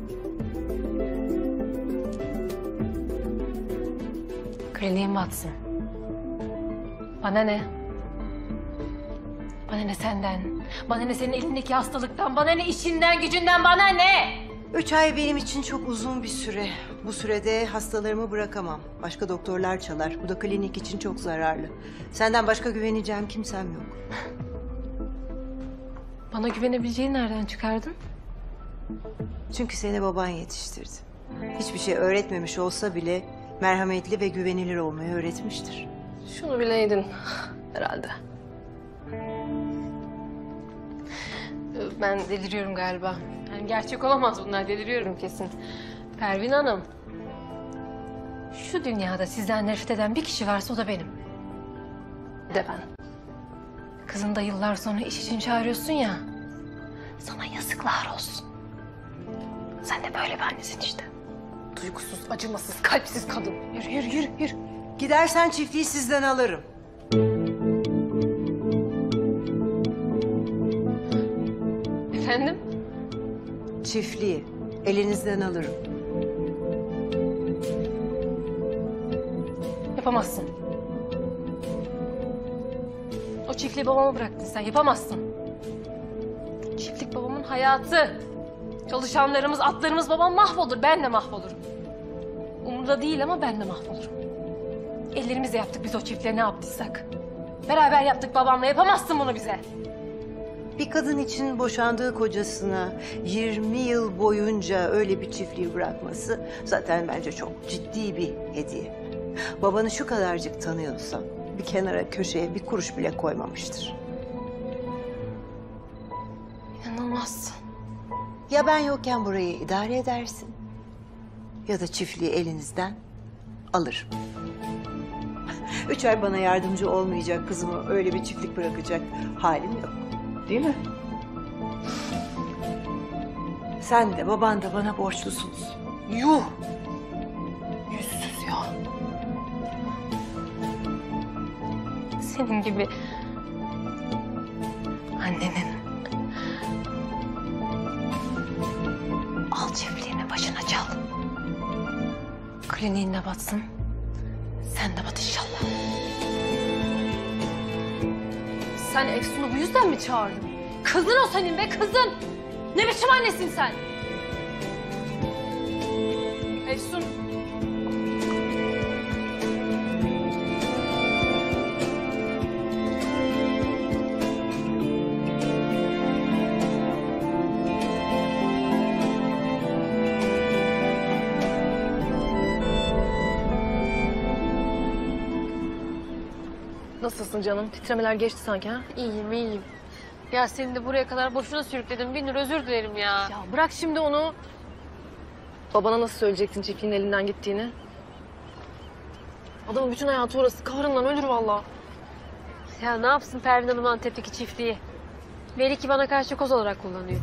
Kliniğin batsın. Bana ne? Bana ne senden? Bana ne senin elindeki hastalıktan? Bana ne işinden, gücünden? Bana ne? 3 ay benim için çok uzun bir süre. Bu sürede hastalarımı bırakamam. Başka doktorlar çalar. Bu da klinik için çok zararlı. Senden başka güveneceğim kimsem yok. Bana güvenebileceğini nereden çıkardın? Çünkü seni baban yetiştirdi. Hiçbir şey öğretmemiş olsa bile merhametli ve güvenilir olmayı öğretmiştir. Şunu bileydin herhalde. Ben deliriyorum galiba. Yani gerçek olamaz bunlar. Deliriyorum kesin. Pervin Hanım. Şu dünyada sizden nefret eden bir kişi varsa o da benim. De ben. Kızını da yıllar sonra iş için çağırıyorsun ya. Sana yazıklar olsun. Sen de böyle bir annesin işte. Duygusuz, acımasız, kalpsiz kadın. Yürü yürü yürü yürü. Gidersen çiftliği sizden alırım. Efendim? Çiftliği elinizden alırım. Yapamazsın. O çiftliği babama bıraktın sen. Yapamazsın. Çiftlik babamın hayatı. Çalışanlarımız, atlarımız, babam mahvolur. Ben de mahvolurum. Umurda değil ama ben de mahvolurum. Ellerimizle yaptık biz o çiftliğe ne yaptıysak. Beraber yaptık babamla. Yapamazsın bunu bize. Bir kadın için boşandığı kocasına 20 yıl boyunca öyle bir çiftliği bırakması zaten bence çok ciddi bir hediye. Babanı şu kadarcık tanıyorsam bir kenara köşeye bir kuruş bile koymamıştır. İnanılmazsın. Ya ben yokken burayı idare edersin ya da çiftliği elinizden alırım. 3 ay bana yardımcı olmayacak kızımı öyle bir çiftlik bırakacak halim yok. Değil mi? Sen de baban da bana borçlusunuz. Yuh! Yüzsüz ya. Senin gibi annenin. Al çiftliğini başına çal. Kliniğinde batsın. Sen de bat inşallah. Sen Efsun'u bu yüzden mi çağırdın? Kızın o senin be kızın. Ne biçim annesin sen? Efsun. Nasılsın canım? Titremeler geçti sanki ha? İyiyim iyiyim. Ya seni de buraya kadar boşuna sürükledim. Binur özür dilerim ya. Ya bırak şimdi onu. Babana nasıl söyleyecektin çiftliğin elinden gittiğini? Adamın bütün hayatı orası. Kahrından ölür vallahi. Ya ne yapsın Pervin Hanım Antep'teki çiftliği? Belli ki bana karşı koz olarak kullanıyor.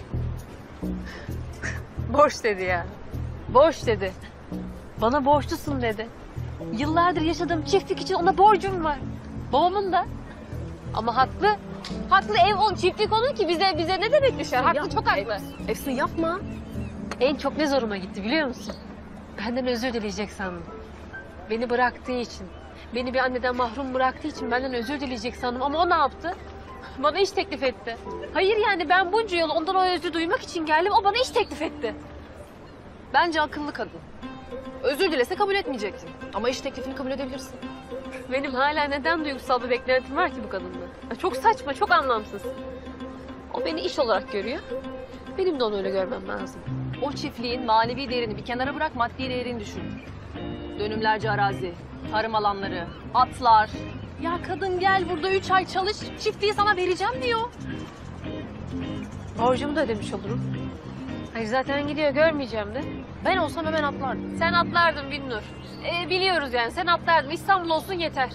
Borç dedi ya. Borç dedi. Bana borçlusun dedi. Yıllardır yaşadığım çiftlik için ona borcum var. Babamın da. Ama haklı. Haklı ev on, çiftlik onun ki bize ne demek düşer? Haklı, çok haklı. Efsun yapma. En çok ne zoruma gitti biliyor musun? Benden özür dileyecek sandım. Beni bıraktığı için, beni bir anneden mahrum bıraktığı için benden özür dileyecek sandım. Ama o ne yaptı? Bana iş teklif etti. Hayır yani ben bunca yıl ondan o özrü duymak için geldim. O bana iş teklif etti. Bence akıllı kadın. Özür dilese kabul etmeyecektin. Ama iş teklifini kabul edebilirsin. Benim hala neden duygusal bir beklentim var ki bu kadından? Ya çok saçma, çok anlamsız. O beni iş olarak görüyor. Benim de onu öyle görmem lazım. O çiftliğin manevi değerini bir kenara bırak, maddi değerini düşün. Dönümlerce arazi, tarım alanları, atlar. Ya kadın gel burada 3 ay çalış, çiftliği sana vereceğim diyor. Borcumu da ödemiş olurum. Hayır zaten gidiyor, görmeyeceğim de. Ben olsam hemen atlardım. Sen atlardın Binnur. Biliyoruz yani, sen atlardın. İstanbul olsun yeter.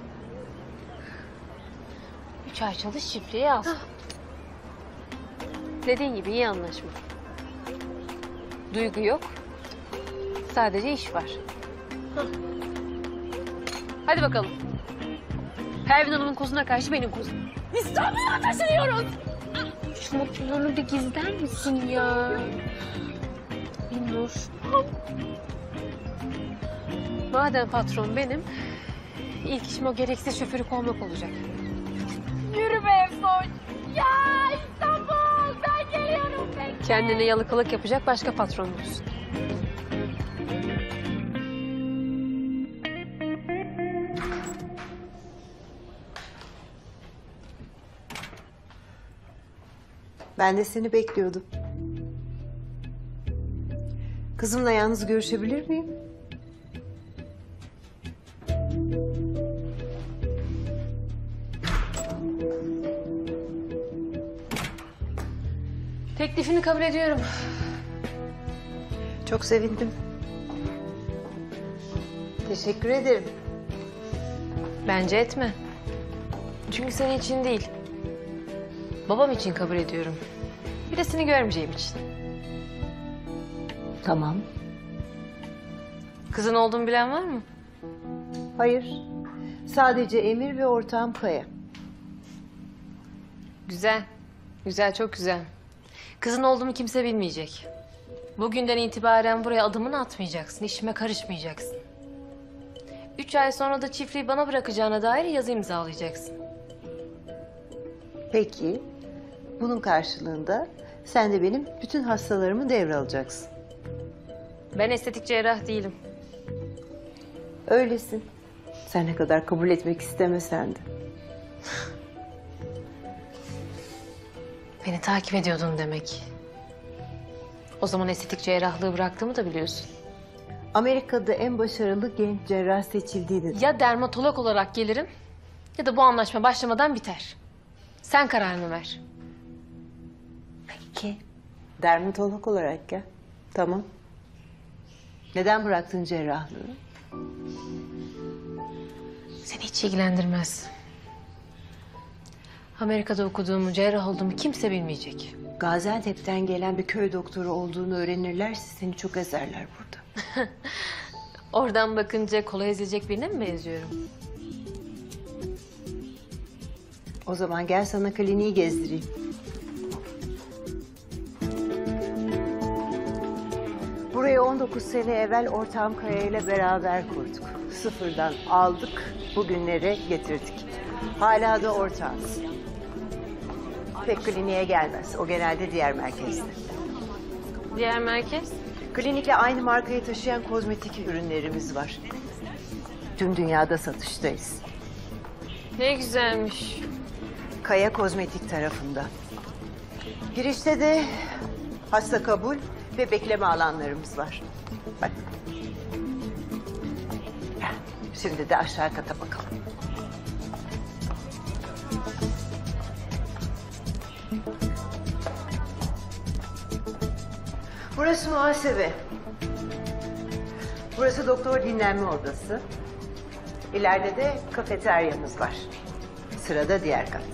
3 ay çalış, çiftliğe al. Dediğin gibi iyi anlaşma. Duygu yok. Sadece iş var. Hadi bakalım. Pervin Hanım'ın kozuna karşı benim kozum. İstanbul'a taşınıyoruz. Şu mutluluğunu bir gizler misin ya? Binnur. Madem patron benim, ilk işim o gereksiz şoförü kovmak olacak. Yürü be Efsoy. Ya İstanbul ben geliyorum. Kendine yalakalık yapacak başka patron bulsun. Ben de seni bekliyordum. Kızımla yalnız görüşebilir miyim? Teklifini kabul ediyorum. Çok sevindim. Teşekkür ederim. Bence etme. Çünkü senin için değil. Babam için kabul ediyorum. Bir de seni görmeyeceğim için. Tamam. Kızın olduğumu bilen var mı? Hayır. Sadece Emir ve ortağım Kaya. Güzel. Güzel, çok güzel. Kızın olduğumu kimse bilmeyecek. Bugünden itibaren buraya adımını atmayacaksın, işime karışmayacaksın. 3 ay sonra da çiftliği bana bırakacağına dair yazı imzalayacaksın. Peki. Bunun karşılığında sen de benim bütün hastalarımı devralacaksın. Ben estetik cerrah değilim. Öylesin. Sen ne kadar kabul etmek istemesen de. Beni takip ediyordun demek. O zaman estetik cerrahlığı bıraktığımı da biliyorsun. Amerika'da en başarılı genç cerrah seçildiğini... Ya dermatolog olarak gelirim ya da bu anlaşma başlamadan biter. Sen kararını ver. Peki. Dermatolog olarak gel. Tamam. Neden bıraktın cerrahlığı? Seni hiç ilgilendirmez. Amerika'da okuduğumu, cerrah olduğumu kimse bilmeyecek. Gaziantep'ten gelen bir köy doktoru olduğunu öğrenirlerse seni çok ezerler burada. Oradan bakınca kolay ezilecek birine mi benziyorum? O zaman gel sana kliniği gezdireyim. Burayı 19 sene evvel Ortağım Kaya ile beraber kurduk. Sıfırdan aldık, bugünlere getirdik. Hala da ortağız. Pek kliniğe gelmez. O genelde diğer merkezde. Diğer merkez? Klinikle aynı markayı taşıyan kozmetik ürünlerimiz var. Tüm dünyada satıştayız. Ne güzelmiş. Kaya Kozmetik tarafında. Girişte de hasta kabul ve bekleme alanlarımız var. Bak. Şimdi de aşağı kata bakalım. Burası muhasebe. Burası doktor dinlenme odası. İleride de kafeteryamız var. Sırada diğer kat.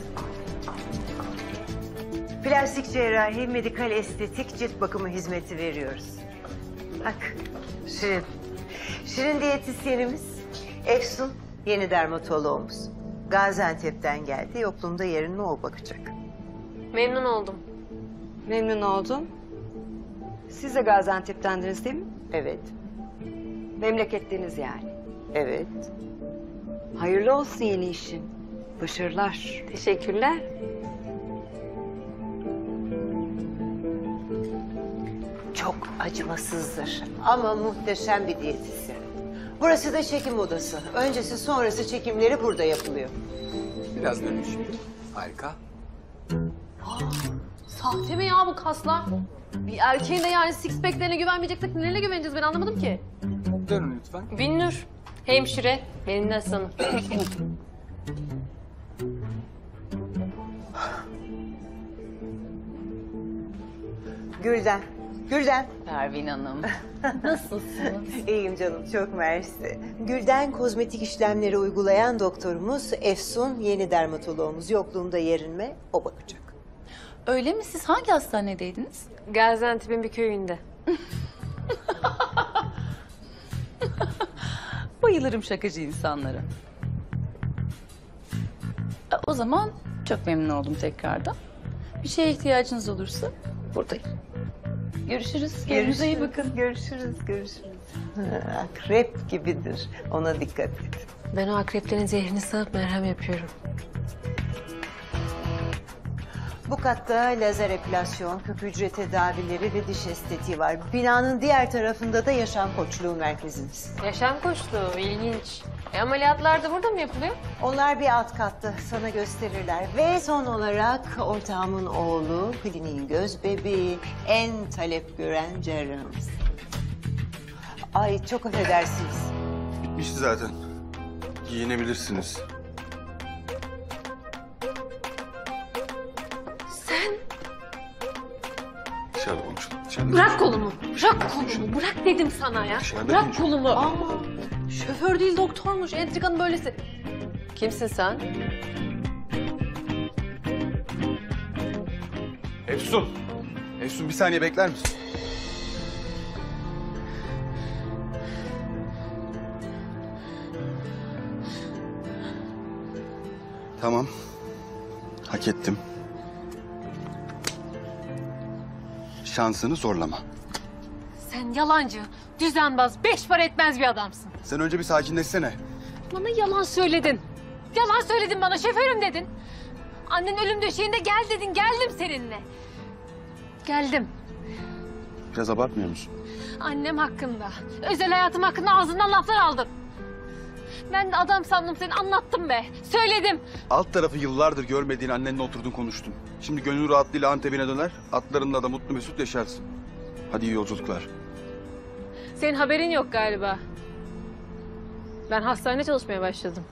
Plastik cerrahi, medikal estetik, cilt bakımı hizmeti veriyoruz. Bak, Şirin. Şirin diyetisyenimiz, Efsun yeni dermatoloğumuz. Gaziantep'ten geldi, yokluğumda yerine o bakacak. Memnun oldum. Memnun oldum. Siz de Gaziantep'tendiniz değil mi? Evet. Memleketliniz yani. Evet. Hayırlı olsun yeni işin. Başarılar. Teşekkürler. Çok acımasızdır ama muhteşem bir diyetisyen. Burası da çekim odası. Öncesi sonrası çekimleri burada yapılıyor. Biraz dönün şimdi. Harika. Sahte mi ya bu kaslar? Bir erkeğin de yani six pack'lerine güvenmeyeceksek nelerine güveneceğiz ben anlamadım ki. Dönün lütfen. Binnur, hemşire, benim de asistanım. Gülden. Gülden. Pervin Hanım. Nasılsınız? İyiyim canım, çok mersi. Gülden kozmetik işlemleri uygulayan doktorumuz, Efsun yeni dermatoloğumuz. Yokluğumda yerinme, o bakacak. Öyle mi? Siz hangi hastanedeydiniz? Gaziantep'in bir köyünde. Bayılırım şakacı insanlara. O zaman çok memnun oldum tekrardan. Bir şeye ihtiyacınız olursa buradayım. Görüşürüz. Kendinize iyi bakın. Görüşürüz, görüşürüz. Akrep gibidir. Ona dikkat et. Ben o akreplerin zehrini sağıp merhem yapıyorum. Bu katta lazer epilasyon, kök hücre tedavileri ve diş estetiği var. Binanın diğer tarafında da yaşam koçluğu merkezimiz. Yaşam koçluğu, ilginç. Ameliyatlar da burada mı yapılıyor? Onlar bir alt katta, sana gösterirler. Ve son olarak ortağımın oğlu, kliniğin göz bebeği, en talep gören cerrahımız. Ay çok affedersiniz. Bitmişti zaten. Giyinebilirsiniz. Sen Dışarıda konuşalım. Dışarıda bırak kolumu, bırak kolumu, bırak dedim sana ya. Dışarıda Bırak konuşalım. kolumu. Aa, şoför değil doktormuş. Entrikanın böylesi. Kimsin sen? Efsun. Efsun bir saniye bekler misin? Tamam. Hak ettim. Şansını zorlama. Sen yalancı, düzenbaz, beş para etmez bir adamsın. Sen önce bir sakinleşsene. Bana yalan söyledin. Yalan söyledin bana, şoförüm dedin. Annen ölüm döşeğinde gel dedin, geldim seninle. Geldim. Biraz abartmıyor musun? Annem hakkında, özel hayatım hakkında ağzından laflar aldın. Ben de adam sandım seni, anlattım be. Söyledim. Alt tarafı yıllardır görmediğin annenle oturdun konuştun. Şimdi gönül rahatlığıyla Antep'ine döner, atlarınla da mutlu mesut yaşarsın. Hadi iyi yolculuklar. Senin haberin yok galiba. Ben hastanede çalışmaya başladım.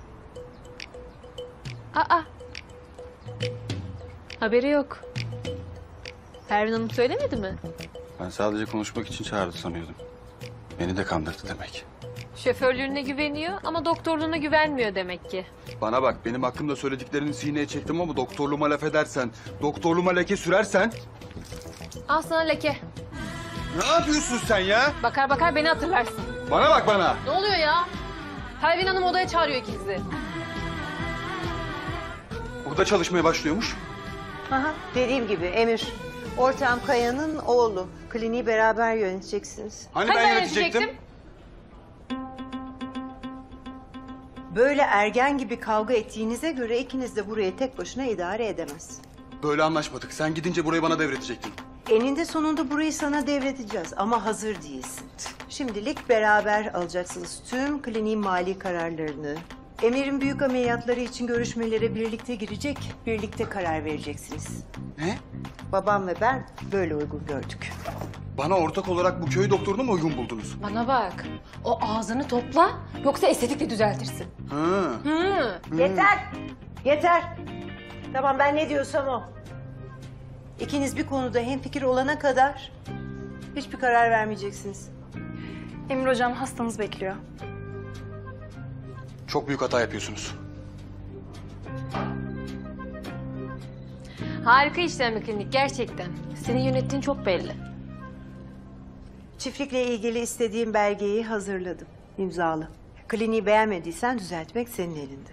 Aa. Haberi yok. Pervin Hanım söylemedi mi? Ben sadece konuşmak için çağırdı sanıyordum. Beni de kandırdı demek. Şoförlüğüne güveniyor ama doktorluğuna güvenmiyor demek ki. Bana bak, benim hakkımda söylediklerini sineye çektim ama doktorluğuma laf edersen, doktorluğuma leke sürersen... Al sana leke. Ne yapıyorsun sen ya? Bakar bakar beni hatırlarsın. Bana bak bana. Ne oluyor ya? Pervin Hanım odaya çağırıyor ikinizi. Burada çalışmaya başlıyormuş. Aha, dediğim gibi Emir. Ortağım Kaya'nın oğlu. Kliniği beraber yöneteceksiniz. Hani ben yönetecektim? Böyle ergen gibi kavga ettiğinize göre ikiniz de burayı tek başına idare edemez. Böyle anlaşmadık. Sen gidince burayı bana devredecektin. Eninde sonunda burayı sana devredeceğiz ama hazır değilsin. Şimdilik beraber alacaksınız tüm kliniğin mali kararlarını. Emir'in büyük ameliyatları için görüşmelere birlikte girecek, birlikte karar vereceksiniz. Ne? Babam ve ben böyle uygun gördük. Bana ortak olarak bu köy doktorunu mu uygun buldunuz? Bana bak. O ağzını topla yoksa estetikle düzeltirsin. Ha. Yeter! Yeter! Tamam ben ne diyorsam o. İkiniz bir konuda hemfikir olana kadar hiçbir karar vermeyeceksiniz. Emir hocam hastanız bekliyor. Çok büyük hata yapıyorsunuz. Harika işlem bir klinik gerçekten. Senin yönettiğin çok belli. Çiftlikle ilgili istediğim belgeyi hazırladım. İmzalı. Kliniği beğenmediysen düzeltmek senin elinde.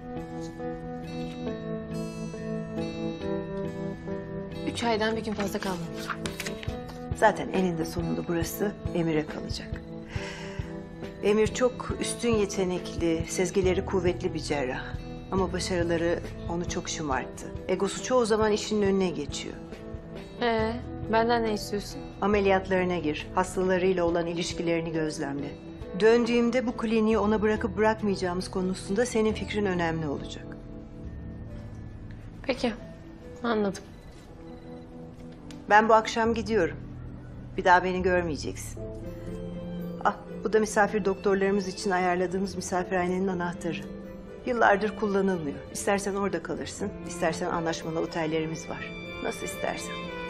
Üç aydan bir gün fazla kalmamış. Zaten eninde sonunda burası Emir'e kalacak. Emir çok üstün yetenekli, sezgileri kuvvetli bir cerrah. Ama başarıları onu çok şımarttı. Egosu çoğu zaman işinin önüne geçiyor. Benden ne istiyorsun? Ameliyatlarına gir, hastalarıyla olan ilişkilerini gözlemle. Döndüğümde bu kliniği ona bırakıp bırakmayacağımız konusunda senin fikrin önemli olacak. Peki, anladım. Ben bu akşam gidiyorum. Bir daha beni görmeyeceksin. Ah, bu da misafir doktorlarımız için ayarladığımız misafirhanenin anahtarı. Yıllardır kullanılmıyor. İstersen orada kalırsın, istersen anlaşmalı otellerimiz var. Nasıl istersen.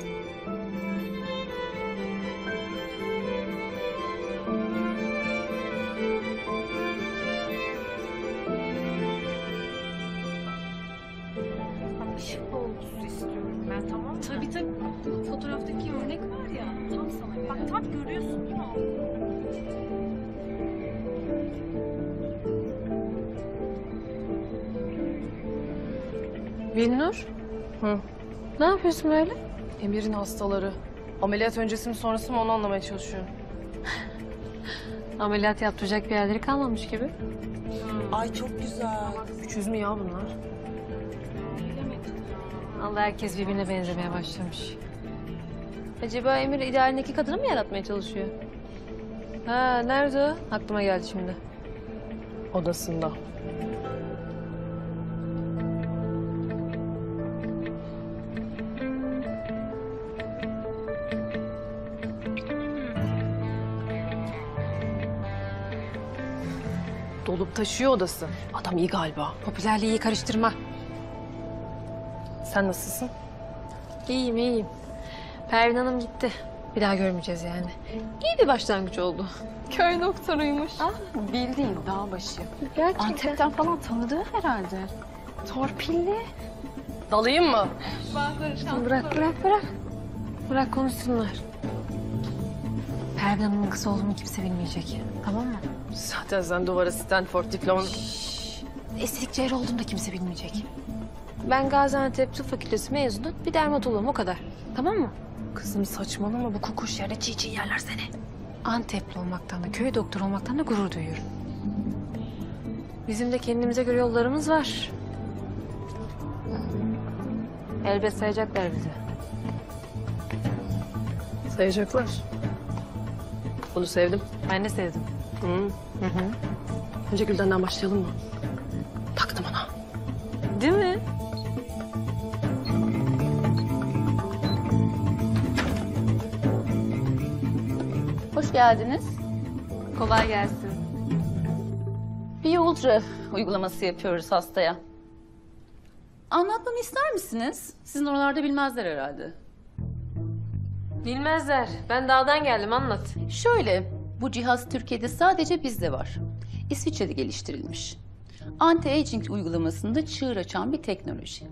Işık olgusu istiyorum ben, tamam mı? Tabii tabii. Fotoğraftaki örnek var ya, tam sana. Bak tam görüyorsun değil mi? Binnur. Ne yapıyorsun böyle? Emir'in hastaları. Ameliyat öncesi mi sonrası mı onu anlamaya çalışıyorum. Ameliyat yaptıracak bir yerleri kalmamış gibi. Ay çok güzel. 300 mü ya bunlar? Allah herkes birbirine benzemeye başlamış. Acaba Emir idealindeki kadını mı yaratmaya çalışıyor? Ha, nerede o? Aklıma geldi şimdi. Odasında. Dolup taşıyor odası. Adam iyi galiba. Popülerliği karıştırma. Sen nasılsın? İyiyim, iyiyim. Pervin Hanım gitti. Bir daha görmeyeceğiz yani. İyi bir başlangıç oldu. Köy doktoruymuş. Bildiğin dağ başı. Gerçekten. Antep'ten falan tanıdığı herhalde. Torpilli. Dalayım mı? Bırak. Bırak konuşsunlar. Pervin Hanım'ın kız olduğunu kimse bilmeyecek. Tamam mı? Zaten sen duvara Stanford diplomanı... Estetik cerrah olduğunu da kimse bilmeyecek. Ben Gaziantep Tıp Fakültesi mezunu bir dermatoloğum o kadar. Tamam mı? Kızım saçmalama, bu kokuş yerde çiğ yerler seni. Antepli olmaktan da köy doktoru olmaktan da gurur duyuyorum. Bizim de kendimize göre yollarımız var. Elbet sayacaklar bizi. Sayacaklar. Bunu sevdim. Ben de sevdim. Önce Gülden'den başlayalım mı? Taktım ona. Değil mi? Hoş geldiniz. Kolay gelsin. Bir ultra uygulaması yapıyoruz hastaya. Anlatmamı ister misiniz? Sizin oralarda bilmezler herhalde. Bilmezler. Ben dağdan geldim, anlat. Şöyle, bu cihaz Türkiye'de sadece bizde var. İsviçre'de geliştirilmiş. Anti-aging uygulamasında çığır açan bir teknoloji.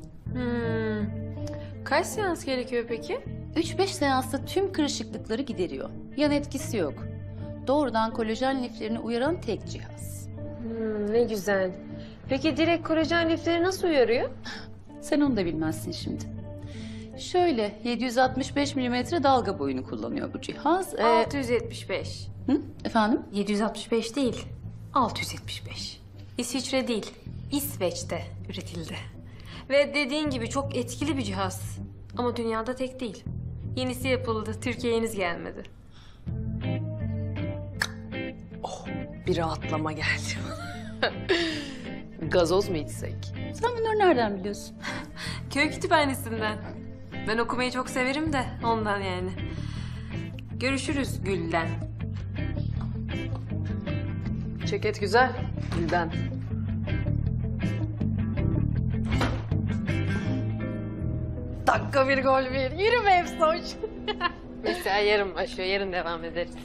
Kaç seans gerekiyor peki? 3-5 seansta tüm kırışıklıkları gideriyor. Yan etkisi yok. Doğrudan kolajen liflerini uyaran tek cihaz. Ne güzel. Peki direkt kolajen lifleri nasıl uyarıyor? Sen onu da bilmezsin şimdi. Şöyle 765 milimetre dalga boyunu kullanıyor bu cihaz. 675. Hı? Efendim? 765 değil, 675. İsviçre değil, İsveç'te üretildi. Ve dediğin gibi çok etkili bir cihaz. Ama dünyada tek değil. Yenisi yapıldı, Türkiye'ye henüz gelmedi. Bir rahatlama geldi. Gazoz mu içsek? Sen bunları nereden biliyorsun? Köy kütüphanesinden. Ben okumayı çok severim de ondan yani. Görüşürüz Gülden. Ceket güzel. Gülden. Dakika bir gol bir. Yürü be Efsoç. Mesela yarın başlıyor, yarın devam ederiz.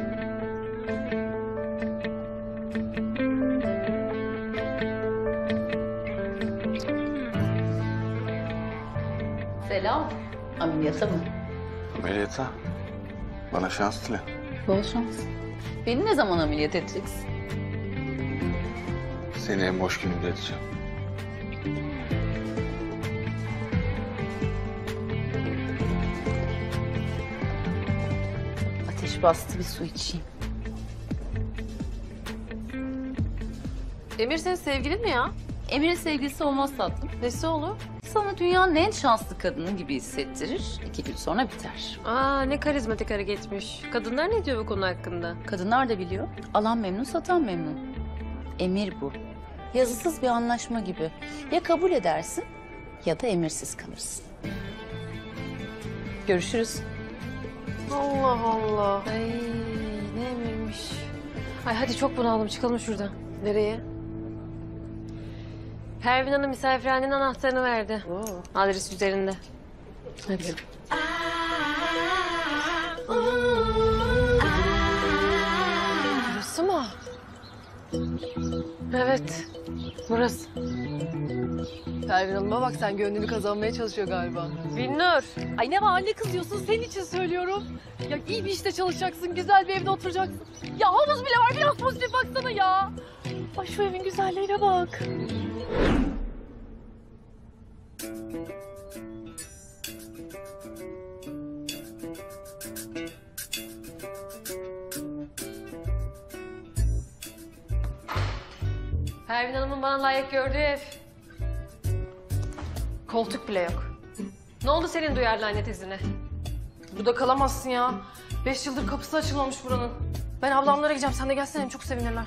Selam. Ameliyata mı? Ameliyata. Bana şans dile. Bol şans. Beni ne zaman ameliyat edeceksin? Seni en boş günümde edeceğim. Ateş bastı, bir su içeyim. Emir senin sevgilin mi ya? Emir'in sevgilisi olmaz tatlım. Nesi olur? Sana dünyanın en şanslı kadını gibi hissettirir. 2 gün sonra biter. Ne karizmatik hareketmiş. Kadınlar ne diyor bu konu hakkında? Kadınlar da biliyor. Alan memnun, satan memnun. Emir bu. Yazısız bir anlaşma gibi. Ya kabul edersin ya da emirsiz kalırsın. Görüşürüz. Allah Allah. Ay ne emirmiş. Ay hadi çok bunaldım, çıkalım şuradan. Nereye? Pervin Hanım misafirhanenin anahtarını verdi. Adres üzerinde. Hadi. Burası mı? Evet, burası. Pervin Hanım'a bak, sen gönlünü kazanmaya çalışıyor galiba. Binnur. Ay ne var, ne kızıyorsun? Senin için söylüyorum. Ya iyi bir işte çalışacaksın, güzel bir evde oturacaksın. Ya havuz bile var, biraz pozitif baksana ya. Ay şu evin güzelliğine bak. Pervin Hanım'ın bana layık gördüğü ev. Koltuk bile yok. Ne oldu senin duyarlı anne tezine? Burada kalamazsın ya. 5 yıldır kapısı açılmamış buranın. Ben ablamlara gideceğim, sen de gelsene, hem çok sevinirler.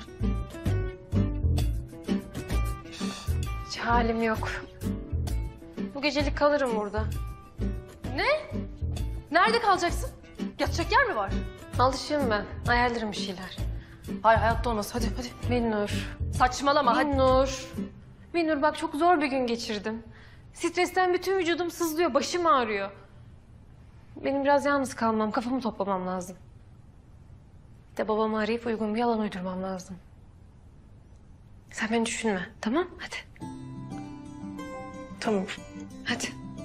Hiç halim yok. Bu gecelik kalırım burada. Ne? Nerede kalacaksın? Yatacak yer mi var? Alışığım ben. Ayarlarım bir şeyler. Hayır, hayatta olmaz. Hadi hadi. Binnur. Saçmalama hadi. Binnur. Binnur bak, çok zor bir gün geçirdim. Stresten bütün vücudum sızlıyor, başım ağrıyor. Benim biraz yalnız kalmam, kafamı toplamam lazım. Bir de babamı arayıp uygun bir yalan uydurmam lazım. Sen beni düşünme, tamam? Hadi. Tamam. Hadi.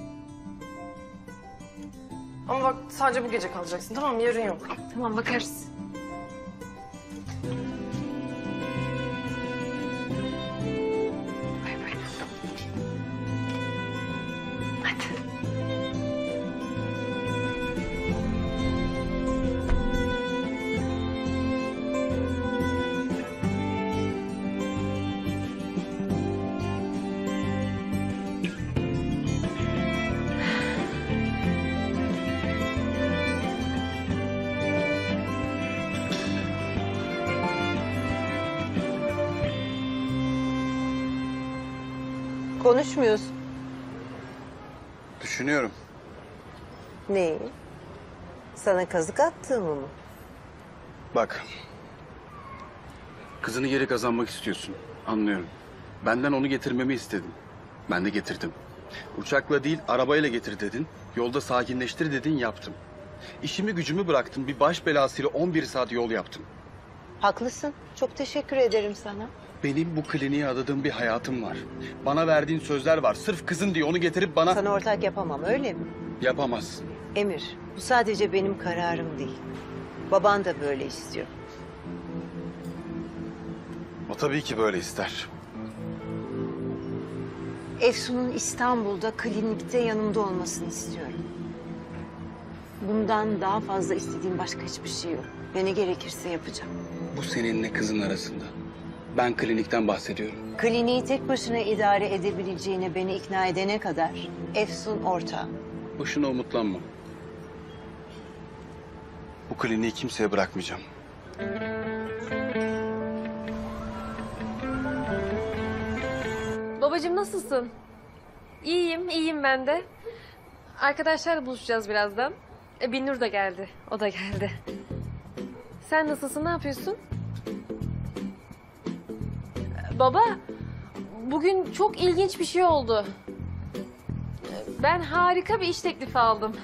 Ama bak, sadece bu gece kalacaksın, tamam mı? Yarın yok. Tamam, bakarız. Bay bay. Hadi. Konuşmuyorsun. Düşünüyorum. Neyi? Sana kazık attığımı mı? Bak. Kızını geri kazanmak istiyorsun. Anlıyorum. Benden onu getirmemi istedin. Ben de getirdim. Uçakla değil, arabayla getir dedin. Yolda sakinleştir dedin, yaptım. İşimi gücümü bıraktım. Bir baş belasıyla 11 saat yol yaptım. Haklısın. Çok teşekkür ederim sana. Benim bu kliniğe adadığım bir hayatım var. Bana verdiğin sözler var. Sırf kızın diye onu getirip bana... Sana ortak yapamam, öyle mi? Yapamazsın. Emir, bu sadece benim kararım değil. Baban da böyle istiyor. O tabii ki böyle ister. Efsun'un İstanbul'da klinikte yanımda olmasını istiyorum. Bundan daha fazla istediğim başka hiçbir şey yok. Ve ne gerekirse yapacağım. Bu seninle kızın arasında. Ben klinikten bahsediyorum. Kliniği tek başına idare edebileceğine beni ikna edene kadar Efsun ortağım. Boşuna umutlanma. Bu kliniği kimseye bırakmayacağım. Babacığım nasılsın? İyiyim, iyiyim ben de. Arkadaşlarla buluşacağız birazdan. Binnur da geldi, o da geldi. Sen nasılsın, ne yapıyorsun? Baba, bugün çok ilginç bir şey oldu. Ben harika bir iş teklifi aldım.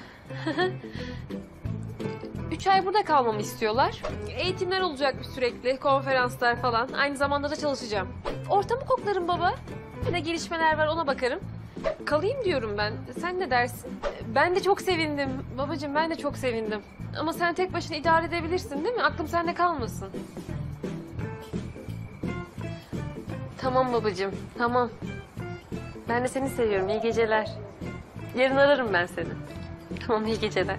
3 ay burada kalmamı istiyorlar. Eğitimler olacakmış sürekli, konferanslar falan. Aynı zamanda da çalışacağım. Ortamı koklarım baba. Bir de gelişmeler var, ona bakarım. Kalayım diyorum ben. Sen ne dersin? Ben de çok sevindim. Babacığım ben de çok sevindim. Ama sen tek başına idare edebilirsin değil mi? Aklım sende kalmasın. Tamam babacığım, tamam. Ben de seni seviyorum. İyi geceler. Yarın ararım ben seni. Tamam, iyi geceler.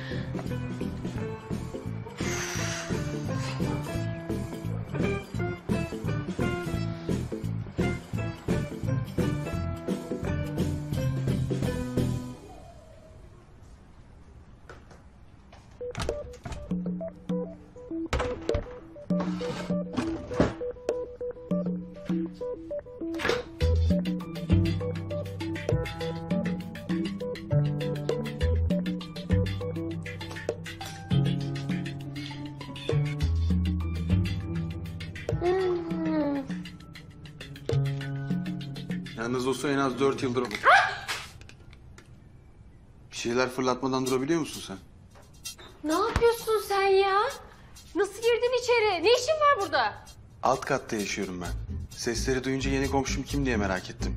Yalnız olsa en az 4 yıldır... Bir şeyler fırlatmadan durabiliyor musun sen? Ne yapıyorsun sen ya? Nasıl girdin içeri? Ne işin var burada? Alt katta yaşıyorum ben. Sesleri duyunca yeni komşum kim diye merak ettim.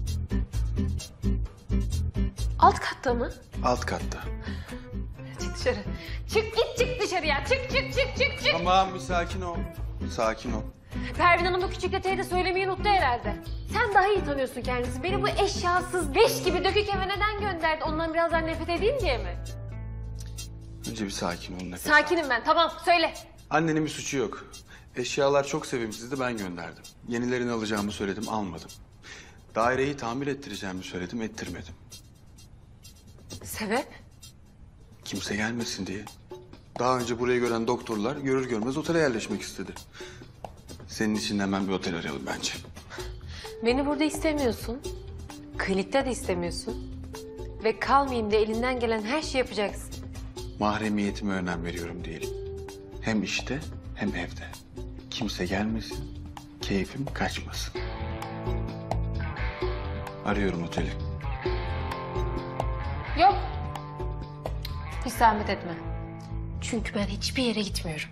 Alt katta mı? Alt katta. Çık dışarı. Çık git çık dışarıya. Çık. Tamam bir sakin ol. Sakin ol. Pervin Hanım da küçük detayı da söylemeyi unuttu herhalde. Sen daha iyi tanıyorsun kendisi. Beni bu eşyasız leş gibi dökük eve neden gönderdi? Ondan birazdan nefret edeyim diye mi? Önce bir sakin ol nefes. Sakinim ben. Tamam söyle. Annenin bir suçu yok. Eşyalar çok sevimsizdi ben gönderdim. Yenilerini alacağımı söyledim almadım. Daireyi tamir ettireceğimi söyledim ettirmedim. Sebep? Kimse gelmesin diye. Daha önce burayı gören doktorlar görür görmez otele yerleşmek istedi. Senin için de hemen bir otel arayalım bence. Beni burada istemiyorsun. Klinikte de istemiyorsun. Ve kalmayayım diye elinden gelen her şeyi yapacaksın. Mahremiyetime önem veriyorum diyelim. Hem işte hem evde. Kimse gelmesin, keyfim kaçmasın. Arıyorum oteli. Yok. Hiç zahmet etme. Çünkü ben hiçbir yere gitmiyorum.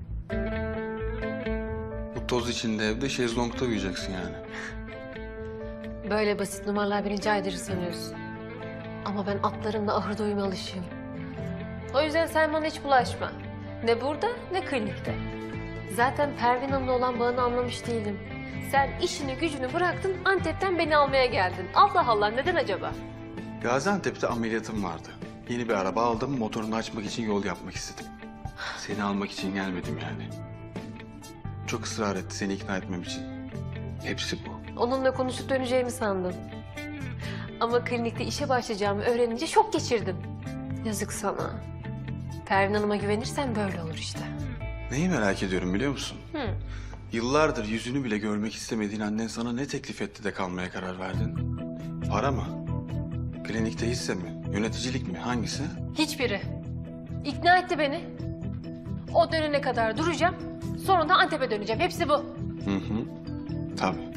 Bu toz içinde evde şezlongda uyuyacaksın yani. Böyle basit numaralar beni caydırır sanıyorsun. Ama ben atlarımla ahırda uyuma alışığım. O yüzden sen bana hiç bulaşma. Ne burada ne klinikte. Zaten Pervin Hanım'la olan bağını anlamış değilim. Sen işini gücünü bıraktın Antep'ten beni almaya geldin. Allah Allah neden acaba? Gaziantep'te ameliyatım vardı. Yeni bir araba aldım, motorunu açmak için yol yapmak istedim. Seni almak için gelmedim yani. Çok ısrar etti seni ikna etmem için. Hepsi bu. Onunla konuşup döneceğimi sandım. Ama klinikte işe başlayacağımı öğrenince şok geçirdim. Yazık sana. Pervin Hanım'a güvenirsen böyle olur işte. Neyi merak ediyorum biliyor musun? Hı. Yıllardır yüzünü bile görmek istemediğin annen sana ne teklif etti de kalmaya karar verdin? Para mı? Klinikte hisse mi? Yöneticilik mi? Hangisi? Hiçbiri. İkna etti beni. O dönene kadar duracağım. Sonra da Antep'e döneceğim. Hepsi bu. Hı hı. Tabii.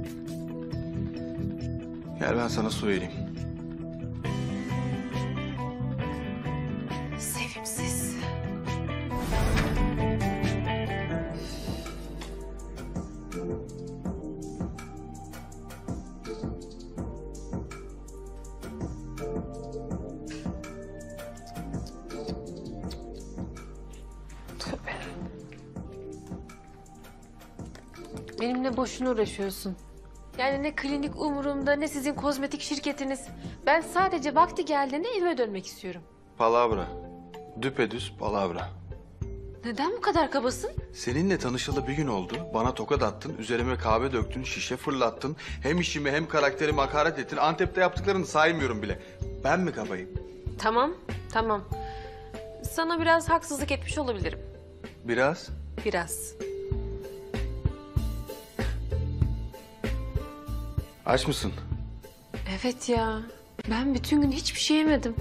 Gel ben sana su vereyim. Sevimsiz. Benimle boşuna uğraşıyorsun. Yani ne klinik umurumda ne sizin kozmetik şirketiniz. Ben sadece vakti geldiğinde evime dönmek istiyorum. Palavra. Düpedüz palavra. Neden bu kadar kabasın? Seninle tanışalı bir gün oldu. Bana tokat attın, üzerime kahve döktün, şişe fırlattın. Hem işimi hem karakterime hakaret ettin. Antep'te yaptıklarını saymıyorum bile. Ben mi kabayım? Tamam, tamam. Sana biraz haksızlık etmiş olabilirim. Biraz. Biraz. Aç mısın? Evet ya. Ben bütün gün hiçbir şey yemedim.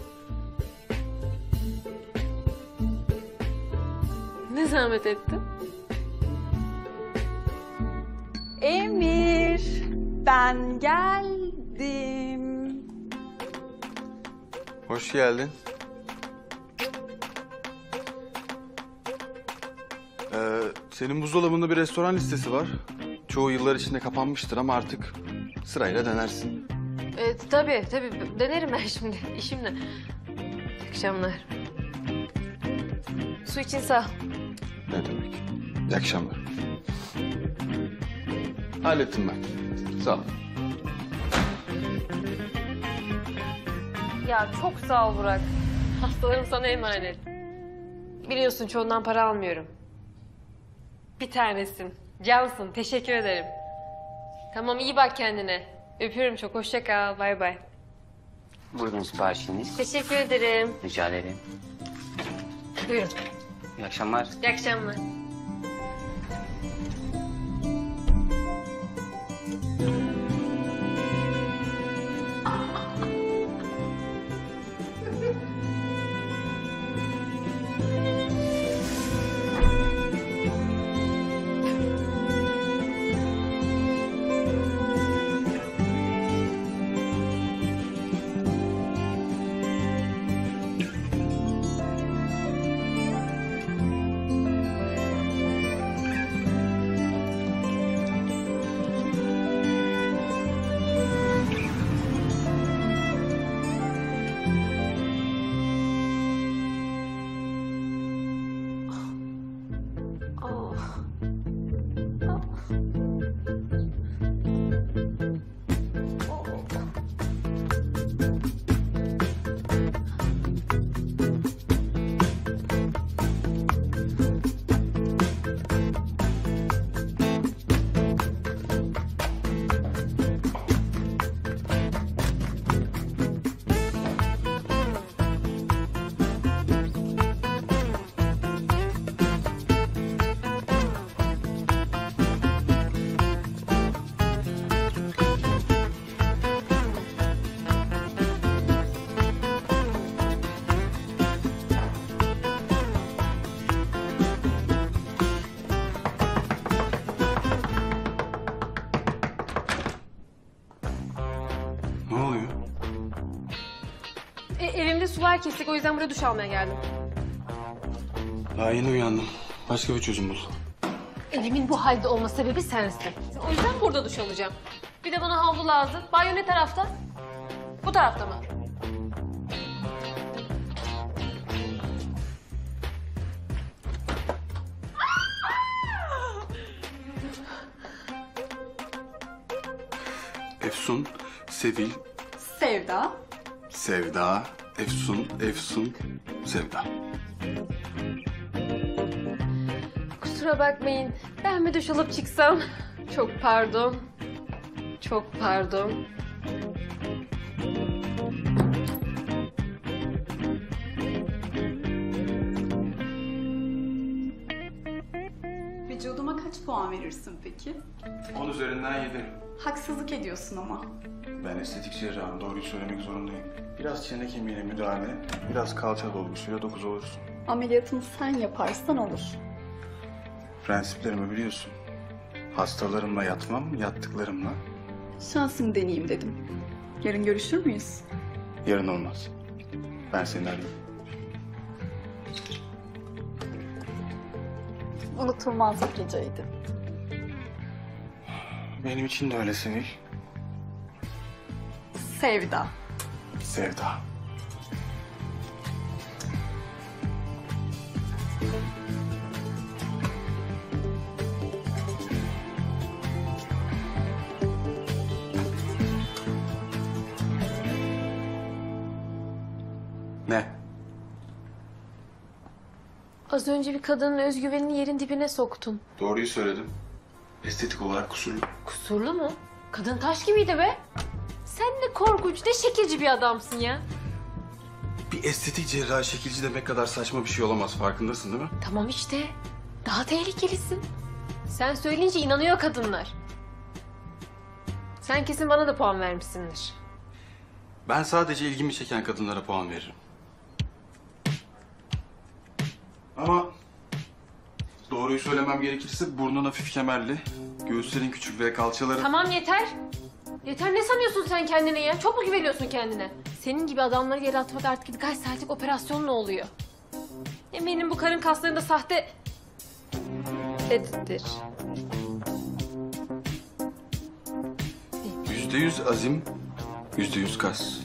Ne zahmet ettin? Emir, ben geldim. Hoş geldin. Senin buzdolabında bir restoran listesi var. Çoğu yıllar içinde kapanmıştır ama artık sırayla denersin. Tabii. Denerim ben şimdi. İşim ne? İyi akşamlar. Su için sağ ol. Ne demek? İyi akşamlar. Hallettim ben. Sağ ol. Ya çok sağ ol Burak. Hastalarım sana emanet. Biliyorsun çoğundan para almıyorum. Bir tanesin. Cansın. Teşekkür ederim. Tamam iyi bak kendine. Öpüyorum çok. Hoşça kal. Bay bay. Buyurun siparişiniz. Teşekkür ederim. Rica ederim. Buyurun. İyi akşamlar. İyi akşamlar. Ne oluyor? Evimde sular kesik. O yüzden buraya duş almaya geldim. Daha yeni uyandım. Başka bir çözüm bul. Evimin bu halde olma sebebi sensin. O yüzden burada duş alacağım. Bir de bana havlu lazım. Banyo ne tarafta? Bu tarafta mı? Efsun, Sevil, Sevda. Sevda, Efsun, Sevda. Kusura bakmayın. Ben mi duş alıp çıksam? Çok pardon. Çok pardon. Vücuduma kaç puan verirsin peki? 10 üzerinden 7. Haksızlık ediyorsun ama. Ben estetik cerrahım, doğruyu söylemek zorundayım. Biraz çene kemiğine müdahale, biraz kalça dolgusuyla 9 olursun. Ameliyatını sen yaparsan olur. Prensiplerimi biliyorsun. Hastalarımla yatmam, yattıklarımla. Şansımı deneyeyim dedim. Yarın görüşür müyüz? Yarın olmaz. Ben seni arayayım. Unutulmaz bir geceydi. Benim için de öyle Sevil. Sevda. Sevda. Ne? Az önce bir kadının özgüvenini yerin dibine soktun. Doğruyu söyledim. Estetik olarak kusurlu. Kusurlu mu? Kadın taş gibiydi be. Sen ne korkunç, ne şekilci bir adamsın ya. Bir estetik cerrahi şekilci demek kadar saçma bir şey olamaz. Farkındasın değil mi? Tamam işte. Daha tehlikelisin. Sen söyleyince inanıyor kadınlar. Sen kesin bana da puan vermişsindir. Ben sadece ilgimi çeken kadınlara puan veririm. Ama doğruyu söylemem gerekirse burnun hafif kemerli, göğüslerin küçük ve kalçaları... Tamam yeter. Yeter, ne sanıyorsun sen kendine ya? Çok mu güveniyorsun kendine? Senin gibi adamları yere atmak artık birkaç saatlik operasyonla oluyor. Eminim bu karın kaslarında sahte... ...dedidir. %100 azim, %100 kas.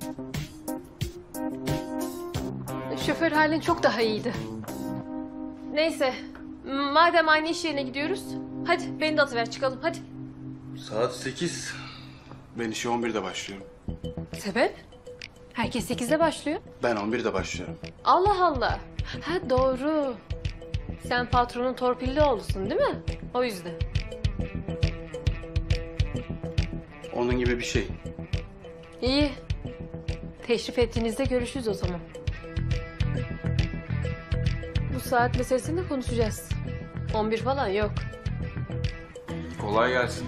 Şoför halin çok daha iyiydi. Neyse, madem aynı iş yerine gidiyoruz... ...hadi beni de atıver, çıkalım, hadi. Saat 8. Ben işe 11'de başlıyorum. Sebep? Herkes 8'de başlıyor. Ben 11'de başlıyorum. Allah Allah. Ha doğru. Sen patronun torpilli oğlusun değil mi? O yüzden. Onun gibi bir şey. İyi. Teşrif ettiğinizde görüşürüz o zaman. Bu saat meselesini de konuşacağız. 11 falan yok. Kolay gelsin.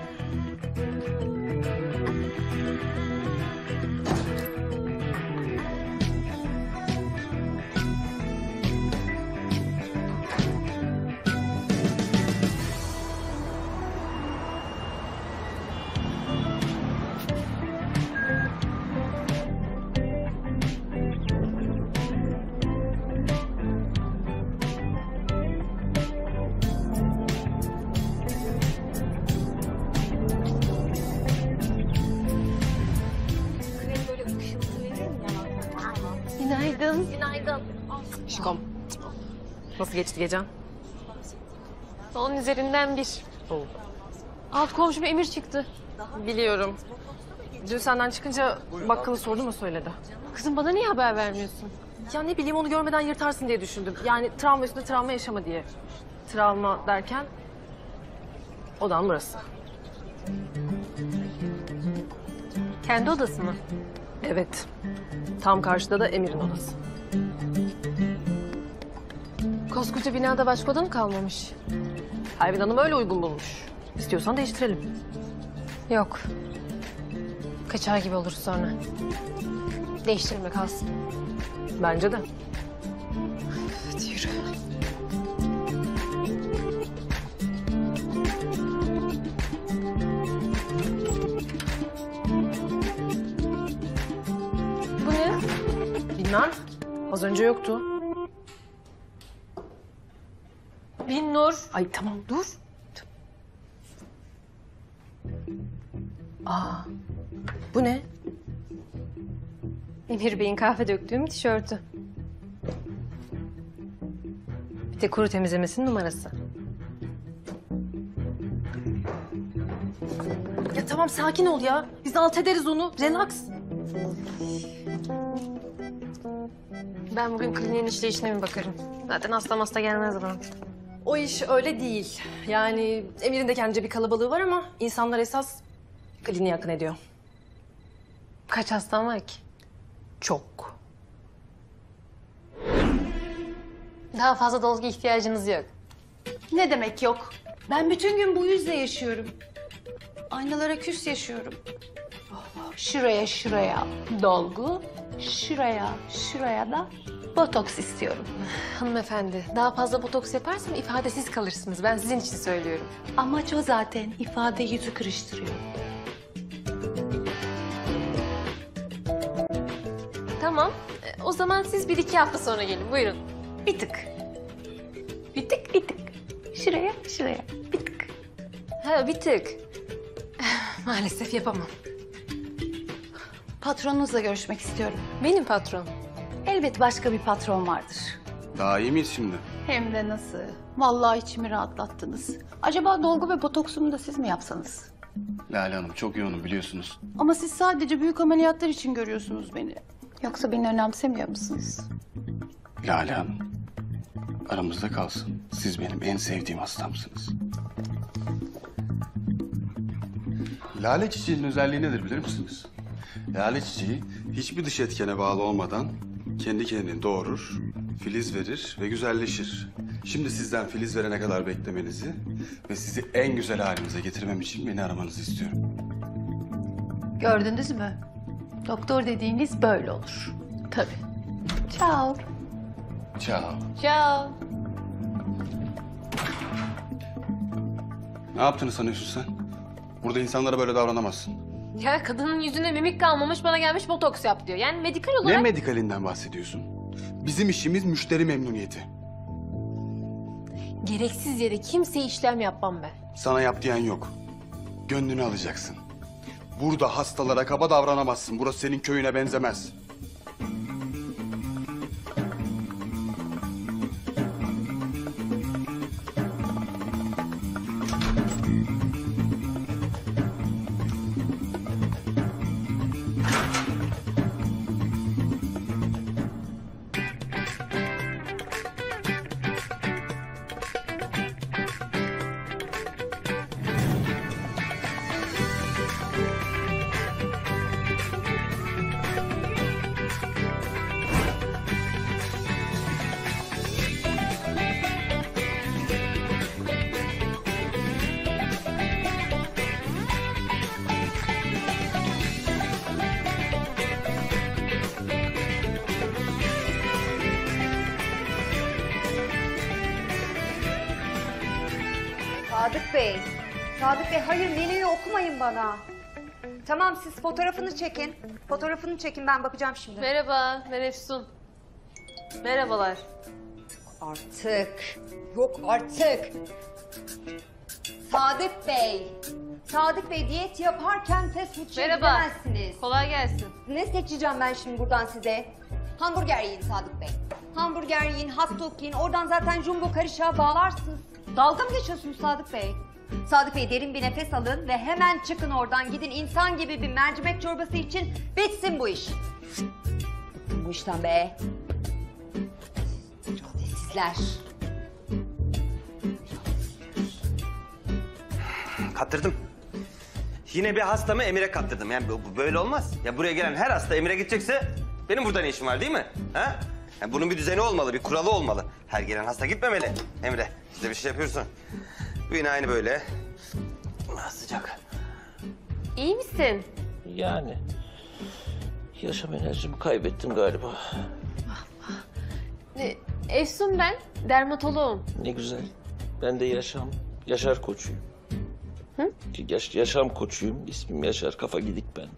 Günaydın. Günaydın. Şikom. Nasıl geçti gecen? Onun üzerinden bir. Alt komşum Emir çıktı. Biliyorum. Dün senden çıkınca bakkalı sordu mu söyledi. Kızım bana niye haber vermiyorsun? Ya ne bileyim onu görmeden yırtarsın diye düşündüm. Yani travma üstüne travma yaşama diye. Travma derken odan burası. Kendi odası mı? Evet. Tam karşıda da Emir'in odası. Koskoca binada başka oda mı kalmamış? Pervin Hanım öyle uygun bulmuş. İstiyorsan değiştirelim. Yok. Kaçar gibi oluruz sonra. Değiştirme kalsın. Bence de. Hadi yürü. Bu ne? Bilmem. Az önce yoktu. Binnur. Ay tamam dur. Aa, bu ne? Emir Bey'in kahve döktüğüm tişörtü. Bir de kuru temizlemesinin numarası. Ya tamam sakin ol ya. Biz alt ederiz onu. Relax. Ben bugün kliniğin işleyişine mi bakarım? Zaten hasta gelmez bana. O iş öyle değil. Yani Emir'in de kendince bir kalabalığı var ama insanlar esas kliniğe yakın ediyor. Kaç hastan var ki? Çok. Daha fazla dolgu ihtiyacınız yok. Ne demek yok? Ben bütün gün bu yüzle yaşıyorum. Aynalara küs yaşıyorum. Şuraya dolgu, şuraya da botoks istiyorum. Hanımefendi, daha fazla botoks yaparsam ifadesiz kalırsınız. Ben sizin için söylüyorum. Amaç o zaten. İfade yüzü kırıştırıyor. Tamam. O zaman siz 1-2 hafta sonra gelin. Buyurun. Bir tık. Şuraya. Bir tık. Ha, bir tık. Maalesef yapamam. Patronunuzla görüşmek istiyorum. Benim patron. Elbet başka bir patron vardır. Daha iyi miyiz şimdi? Hem de nasıl? Vallahi içimi rahatlattınız. Acaba dolgu ve botoksumu da siz mi yapsanız? Lale Hanım çok yoğunum biliyorsunuz. Ama siz sadece büyük ameliyatlar için görüyorsunuz beni. Yoksa beni önemsemiyor musunuz? Lale Hanım, aramızda kalsın. Siz benim en sevdiğim hastamsınız. Lale çiçeğinin özelliği nedir bilir misiniz? Lale çiçeği hiçbir dış etkene bağlı olmadan kendi kendini doğurur, filiz verir ve güzelleşir. Şimdi sizden filiz verene kadar beklemenizi ve sizi en güzel halinize getirmem için beni aramanızı istiyorum. Gördünüz mü? Doktor dediğiniz böyle olur. Tabii. Ciao. Ciao. Ciao. Ne yaptığını sanıyorsun sen? Burada insanlara böyle davranamazsın. Ya kadının yüzüne mimik kalmamış, bana gelmiş botoks yap diyor. Yani medikal olarak... Ne medikalinden bahsediyorsun? Bizim işimiz müşteri memnuniyeti. Gereksiz yere kimseye işlem yapmam ben. Sana yap diyen yok. Gönlünü alacaksın. Burada hastalara kaba davranamazsın. Burası senin köyüne benzemez. Sadık Bey. Sadık Bey hayır menüyü okumayın bana. Tamam siz fotoğrafını çekin. Fotoğrafını çekin ben bakacağım şimdi. Merhaba, ben Efsun. Merhabalar. Artık. Yok artık. Sadık Bey. Sadık Bey diyet yaparken fast food Merhaba. gidemezsiniz. Kolay gelsin. Ne seçeceğim ben şimdi buradan size? Hamburger yiyin Sadık Bey. Hamburger yiyin, hot dog yiyin. Oradan zaten jumbo karışığa bağlarsınız. Dalga mı geçiyorsunuz Sadık Bey? Sadık Bey derin bir nefes alın ve hemen çıkın oradan. Gidin insan gibi bir mercimek çorbası için bitsin bu iş. Bitsin bu işten be. Sizler. Kaptırdım. Yine bir hastamı Emir'e kaptırdım. Yani bu böyle olmaz. Ya buraya gelen her hasta Emir'e gidecekse benim burada ne işim var değil mi? Ha? Yani bunun bir düzeni olmalı, bir kuralı olmalı. Her gelen hasta gitmemeli. Emre, işte bir şey yapıyorsun. Bu yine aynı böyle. Sıcak. İyi misin? Yani yaşam enerjimi kaybettim galiba. Efsun ben, dermatoloğum. Ne güzel. Ben de Yaşar koçuyum. Hı? Yaşam koçuyum. İsmim Yaşar. Kafa gidik ben.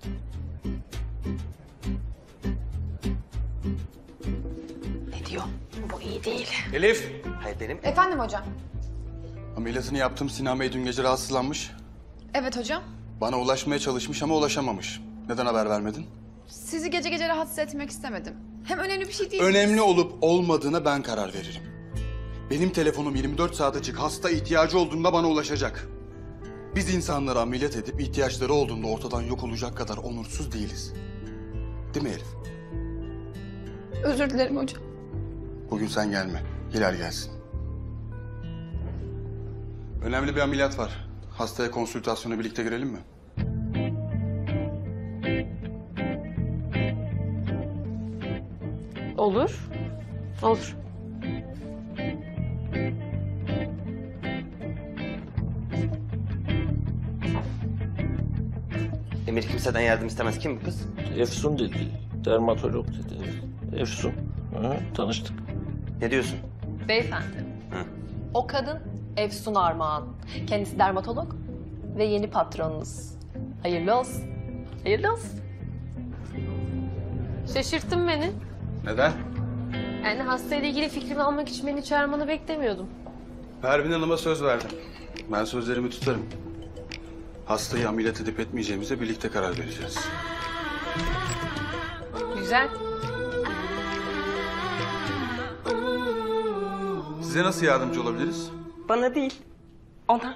Ne diyor? Bu iyi değil. Elif. Hayır benim. Efendim hocam. Ameliyatını yaptım. Sinan Bey dün gece rahatsızlanmış. Evet hocam. Bana ulaşmaya çalışmış ama ulaşamamış. Neden haber vermedin? Sizi gece gece rahatsız etmek istemedim. Hem önemli bir şey değil. Önemli olup olmadığına ben karar veririm. Benim telefonum 24 saat açık. Hasta ihtiyacı olduğunda bana ulaşacak. Biz insanları ameliyat edip ihtiyaçları olduğunda ortadan yok olacak kadar onursuz değiliz. Değil mi Elif? Özür dilerim hocam. Bugün sen gelme. Hilal gelsin. Önemli bir ameliyat var. Hastaya konsültasyona birlikte girelim mi? Olur. Olur. Emir kimseden yardım istemez. Kim bu kız? Efsun dedi. Dermatolog dedi. Efsun. Hı, tanıştık. Ne diyorsun? Beyefendi. Hı. O kadın Efsun Armağan. Kendisi dermatolog ve yeni patronunuz. Hayırlı olsun. Hayırlı olsun. Şaşırttın beni. Neden? Yani hastayla ilgili fikrimi almak için beni çağırmanı beklemiyordum. Pervin Hanım'a söz verdim. Ben sözlerimi tutarım. Hastayı ameliyat edip etmeyeceğimize birlikte karar vereceğiz. Güzel. Size nasıl yardımcı olabiliriz? Bana değil, ona.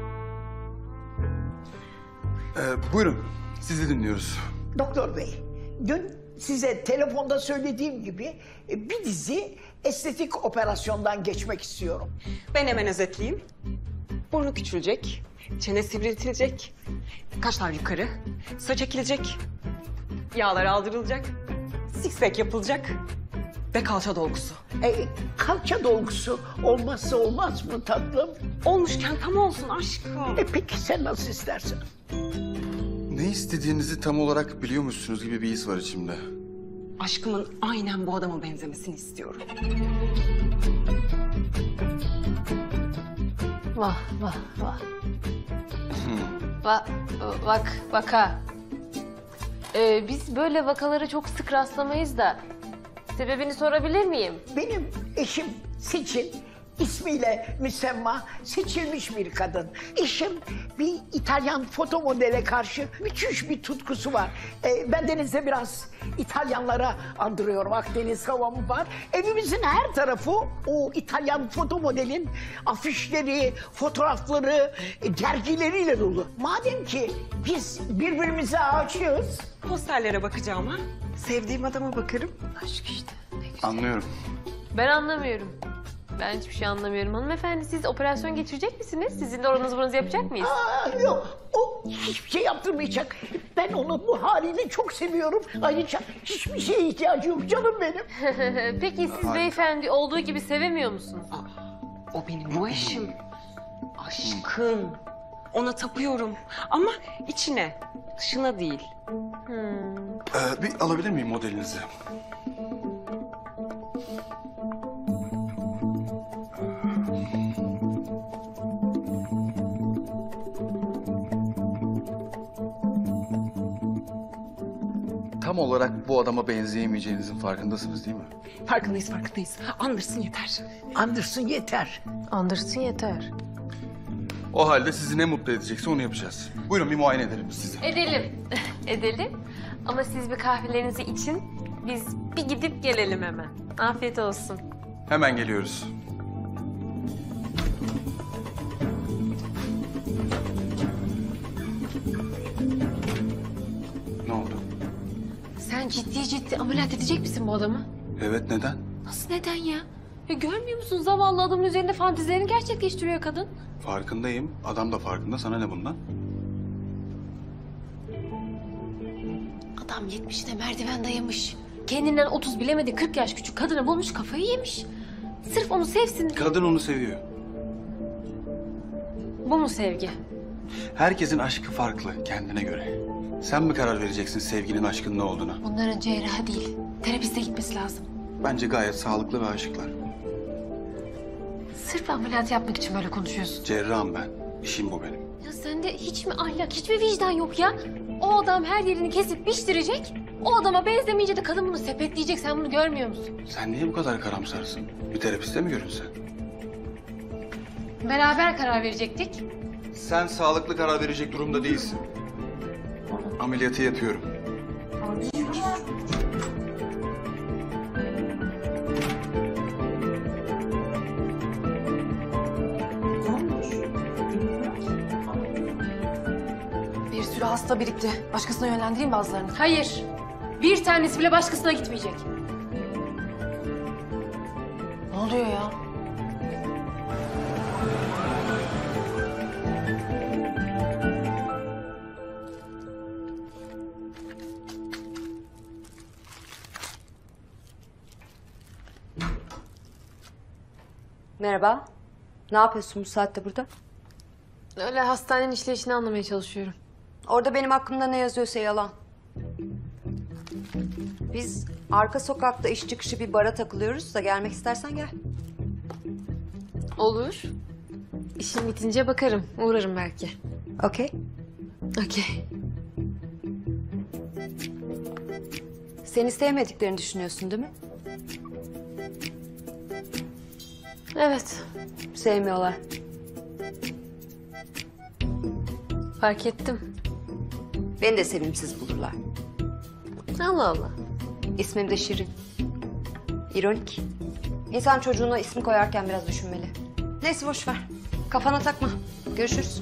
Buyurun, sizi dinliyoruz. Doktor bey, Dün size telefonda söylediğim gibi bir dizi estetik operasyondan geçmek istiyorum. Ben hemen özetleyeyim. Burnu küçülecek, çene sivriltilecek, kaşlar yukarı, saç ekilecek, yağlar aldırılacak, six pack yapılacak ve kalça dolgusu. Kalça dolgusu olmazsa olmaz mı tatlım? Olmuşken tam olsun aşkım. Peki sen nasıl istersen. Ne istediğinizi tam olarak biliyormuşsunuz gibi bir his var içimde. Aşkımın aynen bu adama benzemesini istiyorum. Vah vah vah. Vaka. Biz böyle vakalara çok sık rastlamayız da sebebini sorabilir miyim? Benim eşim Seçil, ismiyle müsemma seçilmiş bir kadın. Eşim bir İtalyan foto modele karşı müthiş bir tutkusu var. Bendenizde biraz İtalyanlara andırıyorum. Akdeniz havamı var. Evimizin her tarafı o İtalyan foto modelin afişleri, fotoğrafları, dergileriyle dolu. Madem ki biz birbirimize aşığız. Posterlere bakacağım ha. Sevdiğim adama bakarım. Aşk işte. Anlıyorum. Ben anlamıyorum. Ben hiçbir şey anlamıyorum. Hanımefendi siz operasyon geçirecek misiniz? Sizin de oranızı buranızı yapacak mıyız? Yok, o hiçbir şey yaptırmayacak. Ben onu bu haliyle çok seviyorum. Ayrıca hiçbir şeye ihtiyacı yok canım benim. Peki siz beyefendi olduğu gibi sevemiyor musunuz? O benim bu eşim. Aşkım. Ona tapıyorum. Ama içine, dışına değil. Bir alabilir miyim modelinizi? Tam olarak bu adama benzeyemeyeceğinizin farkındasınız değil mi? Farkındayız. Andırsın yeter. Andırsın yeter. Andırsın yeter. O halde sizi ne mutlu edecekse onu yapacağız. Buyurun bir muayene edelim sizi. Edelim. Ama siz bir kahvelerinizi için biz bir gidip gelelim hemen. Afiyet olsun. Hemen geliyoruz. Ne oldu? Sen ciddi ameliyat edecek misin bu adamı? Evet, neden? Nasıl neden ya? Görmüyor musun zavallı adamın üzerinde fantezilerini gerçekleştiriyor kadın. Farkındayım. Adam da farkında. Sana ne bundan? Adam 70'ine merdiven dayamış. Kendinden 30 bilemedi 40 yaş küçük kadını bulmuş kafayı yemiş. Sırf onu sevsin diye. Kadın onu seviyor. Bu mu sevgi? Herkesin aşkı farklı kendine göre. Sen mi karar vereceksin sevginin aşkın ne olduğuna? Bunların cerrahı değil. Terapiste gitmesi lazım. Bence gayet sağlıklı ve aşıklar. Sırf ameliyat yapmak için böyle konuşuyorsun. Cerrahım ben. İşim bu benim. Ya sende hiç mi ahlak, hiç mi vicdan yok ya? O adam her yerini kesip biçtirecek. O adama benzemeyince de kadın bunu sepetleyecek. Sen bunu görmüyor musun? Sen niye bu kadar karamsarsın? Bir terapiste mi görünsen? Beraber karar verecektik. Sen sağlıklı karar verecek durumda değilsin. Ameliyatı yapıyorum. Bir sürü hasta birikti. Başkasına yönlendireyim bazılarını. Hayır. Bir tanesi bile başkasına gitmeyecek. Ne oluyor ya? Merhaba. Ne yapıyorsun bu saatte burada? Öyle hastanenin işleyişini anlamaya çalışıyorum. Orada benim hakkımda ne yazıyorsa yalan. Biz arka sokakta iş çıkışı bir bara takılıyoruz da gelmek istersen gel. Olur. İşim bitince bakarım. Uğrarım belki. Okey. Okey. Seni sevmediklerini düşünüyorsun değil mi? Evet. Sevmiyorlar. Fark ettim. Beni de sevimsiz bulurlar. Allah Allah. İsmim de Şirin. İronik. İnsan çocuğuna ismi koyarken biraz düşünmeli. Neyse boş ver. Kafana takma. Görüşürüz.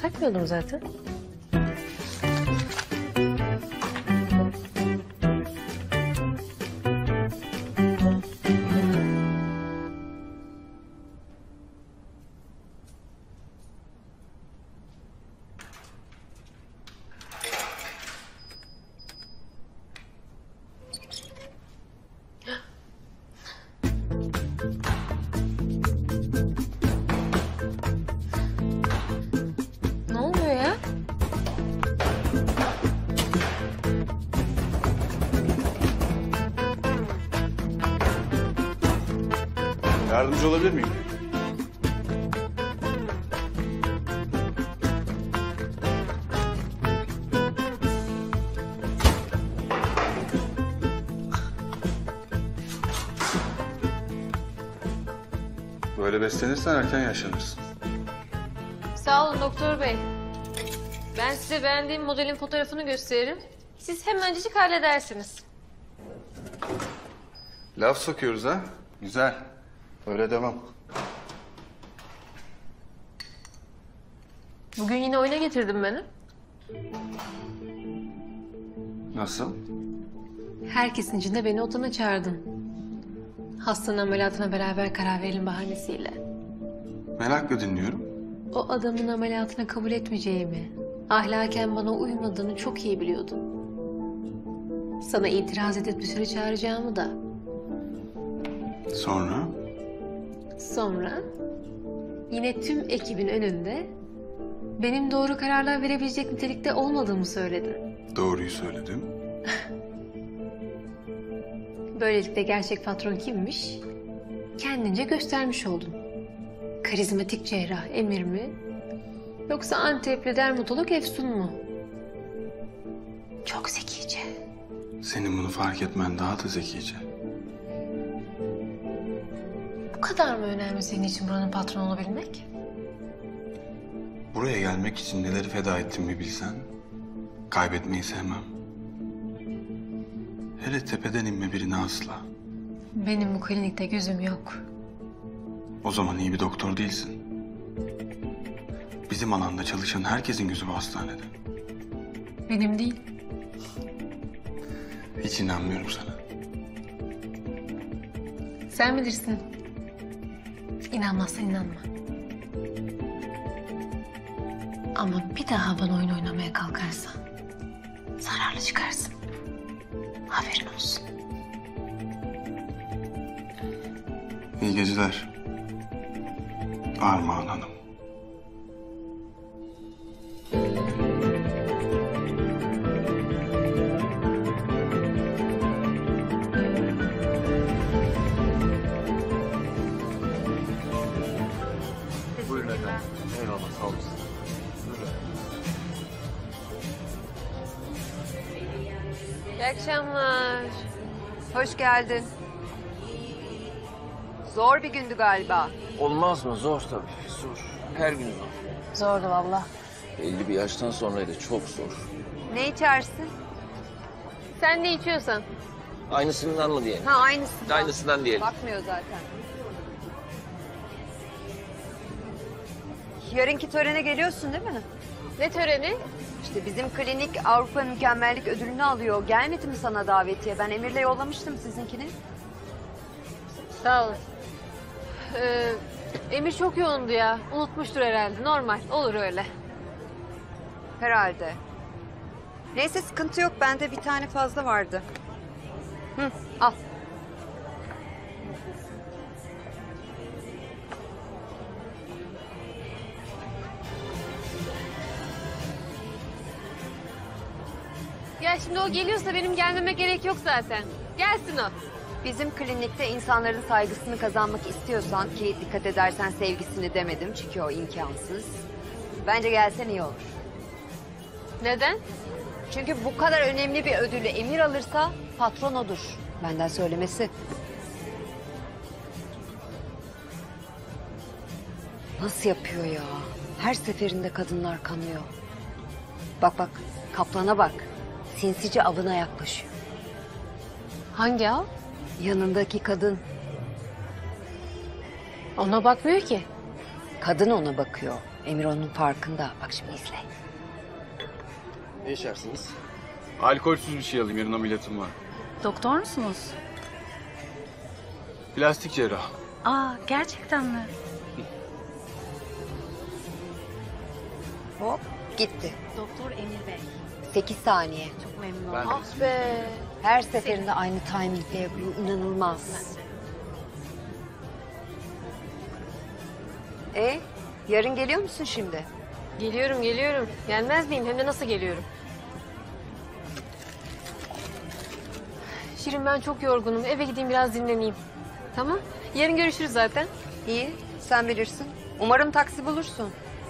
Takmıyordum zaten. Ne oluyor ya? Yardımcı olabilir miyim? Böyle beslenirsen erken yaşlanırsın. Sağ olun doktor bey. Ben size beğendiğim modelin fotoğrafını gösteririm. Siz hemencik halledersiniz. Laf sokuyoruz ha. Güzel. Öyle devam. Bugün yine oyuna getirdim beni. Nasıl? Herkesin içinde beni odana çağırdın. Hastanın ameliyatına beraber karar verelim bahanesiyle. Merakla dinliyorum. O adamın ameliyatını kabul etmeyeceğimi, ahlaken bana uymadığını çok iyi biliyordum. Sana itiraz edip bir süre çağıracağımı da. Sonra? Sonra yine tüm ekibin önünde benim doğru kararlar verebilecek nitelikte olmadığımı söyledin. Doğruyu söyledim. Böylelikle gerçek patron kimmiş? Kendince göstermiş oldun. Karizmatik cerrah Emir mi? Yoksa Antepli dermatolog Efsun mu? Çok zekice. Senin bunu fark etmen daha da zekice. Bu kadar mı önemli senin için buranın patronu olabilmek? Buraya gelmek için neleri feda ettiğimi bilsen, kaybetmeyi sevmem. Hele tepeden inme birini asla. Benim bu klinikte gözüm yok. O zaman iyi bir doktor değilsin. Bizim alanda çalışan herkesin gözü bu hastanede. Benim değil. Hiç inanmıyorum sana. Sen bilirsin. İnanmazsan inanma. Ama bir daha bana oyun oynamaya kalkarsan zararlı çıkarsın. Haberin olsun. İyi geceler. Armağan Hanım. Buyurun efendim. Eyvallah sağ olun. İyi akşamlar. Hoş geldin. Zor bir gündü galiba. Olmaz mı? Zor tabii. Zor. Her gün zor. Zordu valla. Belli bir yaştan sonra da çok zor. Ne içersin? Sen ne içiyorsan. Aynısından mı diyelim? Ha aynısından. Aynısından diyelim. Bakmıyor zaten. Yarınki törene geliyorsun değil mi? Ne töreni? İşte bizim klinik Avrupa Mükemmellik Ödülünü alıyor. Gelmedi mi sana davetiye? Ben Emir'le yollamıştım sizinkini. Sağ ol. Emir çok yoğundu ya. Unutmuştur herhalde. Normal. Olur öyle. Herhalde. Neyse sıkıntı yok. Bende bir tane fazla vardı. Hı, al. Ya şimdi o geliyorsa benim gelmeme gerek yok zaten. Gelsin o. Bizim klinikte insanların saygısını kazanmak istiyorsan ki dikkat edersen sevgisini demedim çünkü o imkansız. Bence gelsen iyi olur. Neden? Çünkü bu kadar önemli bir ödülü Emir alırsa patron odur. Benden söylemesi. Nasıl yapıyor ya? Her seferinde kadınlar kanıyor. Bak bak, kaplana bak. Sinsice avına yaklaşıyor. Hangi av? Yanındaki kadın. Ona bakmıyor ki. Kadın ona bakıyor. Emir onun farkında. Bak şimdi izle. Ne içersiniz? Alkolsüz bir şey alayım. Yarın ameliyatım var. Doktor musunuz? Plastik cerrah. Aa, gerçekten mi? Hop gitti. Doktor Emir Bey. 8 saniye. Çok memnun Ben oldum. de. Ah be. Her seferinde aynı timingle yapıyor. İnanılmaz. Yarın geliyor musun şimdi? Geliyorum, geliyorum. Gelmez miyim? Hem de nasıl geliyorum? Şirin ben çok yorgunum. Eve gideyim biraz dinleneyim. Tamam. Yarın görüşürüz zaten. İyi, sen bilirsin. Umarım taksi bulursun.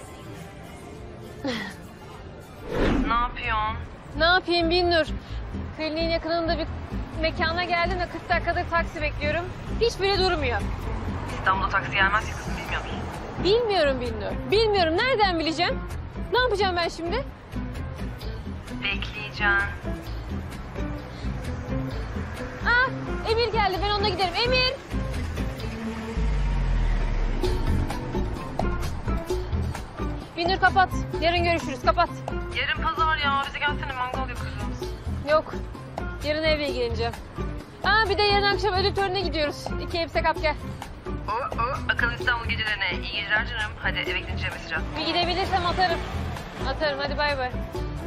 Ne yapıyorsun? Ne yapayım Binnur? Kliniğin yakınında bir mekana geldim de 40 dakikadır taksi bekliyorum. Hiçbiri durmuyor. İstanbul'da taksi gelmez ya kızım, bilmiyor musun? Bilmiyorum Binnur. Bilmiyorum. Nereden bileceğim? Ne yapacağım ben şimdi? Bekleyeceğim. Ah, Emir geldi. Ben onunla giderim. Emir! Binnur kapat. Yarın görüşürüz. Kapat. Yarın pazar ya, bize gelsene mangal yakacağız. Yok. Yarın evle ilgileneceğim. Aa, bir de yarın akşam ödül törenine gidiyoruz. 2 elbise kap gel. Akıllı İstanbul gecelerine iyi geceler canım. Hadi eve gidince mesaj at. Bir gidebilirsem atarım. Atarım. Hadi bay bay.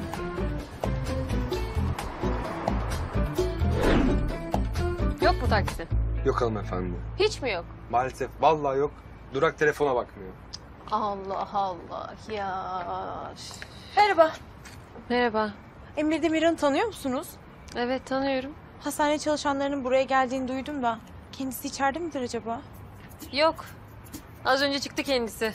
Yok mu taksi? Yok hanımefendi. Hiç mi yok? Maalesef vallahi yok. Durak telefona bakmıyor. Allah Allah ya. Merhaba. Merhaba. Emir Demirhan'ı tanıyor musunuz? Evet tanıyorum. Hastane çalışanlarının buraya geldiğini duydum da. Kendisi içeride midir acaba? Yok. Az önce çıktı kendisi.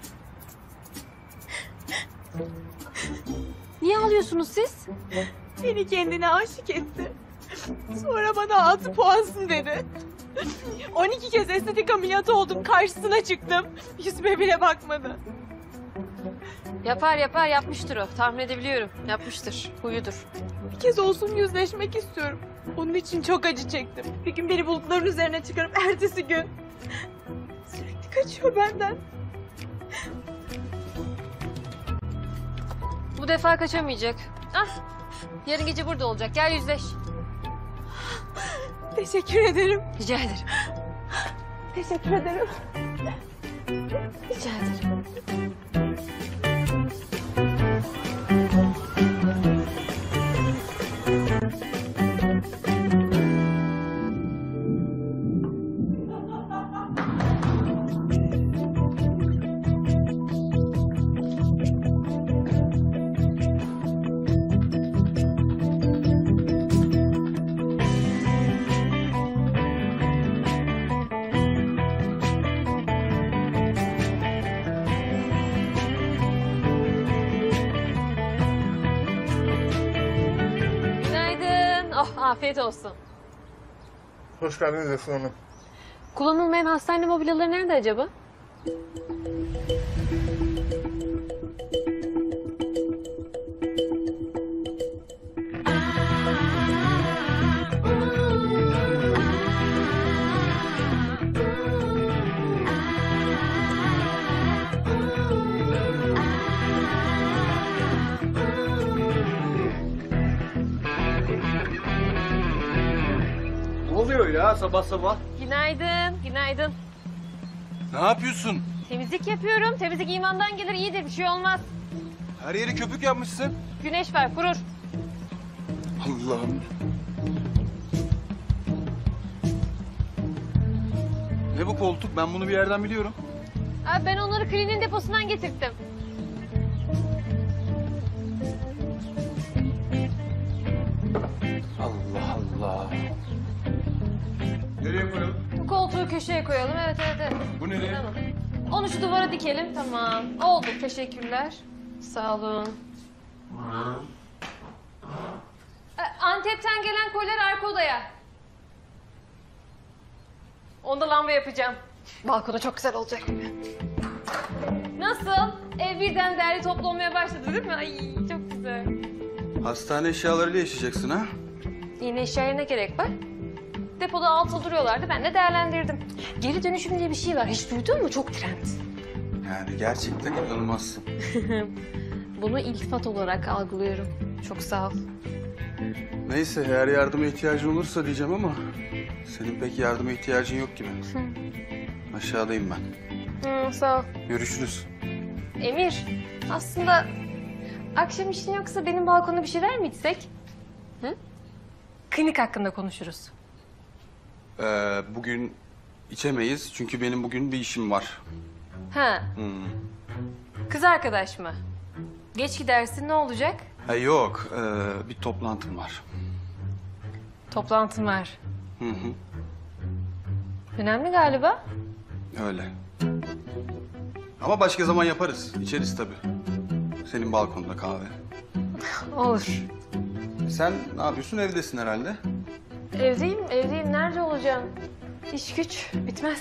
Niye ağlıyorsunuz siz? Beni kendine aşık etti. Sonra bana 6 puansın dedi. 12 kez estetik ameliyatı oldum. Karşısına çıktım. Yüzüme bile bakmadı. Yapar yapar yapmıştır o. Tahmin edebiliyorum. Yapmıştır. Huyudur. Bir kez olsun yüzleşmek istiyorum. Onun için çok acı çektim. Bir gün beni bulutların üzerine çıkarıp ertesi gün sürekli kaçıyor benden. Bu defa kaçamayacak. Ah, yarın gece burada olacak. Gel yüzleş. Teşekkür ederim. Rica ederim. Teşekkür ederim. Rica ederim. Günaydın. Oh, afiyet olsun. Hoş geldiniz Efsun Hanım. Kullanılmayan hastane mobilyaları nerede acaba? Ne oluyor ya sabah sabah? Günaydın, günaydın. Ne yapıyorsun? Temizlik yapıyorum. Temizlik imandan gelir, iyidir. Bir şey olmaz. Her yeri köpük yapmışsın. Güneş var, kurur. Allah'ım. Ne bu koltuk? Ben bunu bir yerden biliyorum. Abi ben onları kliniğin deposundan getirttim. Allah Allah. Nereye koyalım? Bu koltuğu köşeye koyalım. Evet, evet, evet. Bu nereye? Tamam. Onu şu duvara dikelim. Tamam. Oldu. Teşekkürler. Sağ olun. Antep'ten gelen koylar arka odaya. Onda lamba yapacağım. Balkona çok güzel olacak. Nasıl? Ev birden değerli toplu olmaya başladı değil mi? Ay çok güzel. Hastane eşyalarıyla yaşayacaksın ha? Yeni eşyaya ne gerek var? Depoda altı duruyorlardı. Ben de değerlendirdim. Geri dönüşüm diye bir şey var. Hiç duydun mu? Çok trend. Yani gerçekten inanılmazsın. Bunu iltifat olarak algılıyorum. Çok sağ ol. Neyse eğer yardıma ihtiyacın olursa diyeceğim ama senin pek yardıma ihtiyacın yok gibi. Aşağıdayım ben. Sağ ol. Görüşürüz. Emir, aslında akşam işin yoksa benim balkonda bir şeyler mi içsek? Hı? Klinik hakkında konuşuruz. Bugün içemeyiz çünkü benim bugün bir işim var. Ha, kız arkadaş mı? Geç gidersin ne olacak? Yok, bir toplantım var. Toplantın var. Hı hı, Önemli galiba. öyle. Ama başka zaman yaparız, içeriz tabii. Senin balkonda kahve. Olur. Sen ne yapıyorsun? Evdesin herhalde. Evdeyim. Nerede olacağım? İş güç bitmez.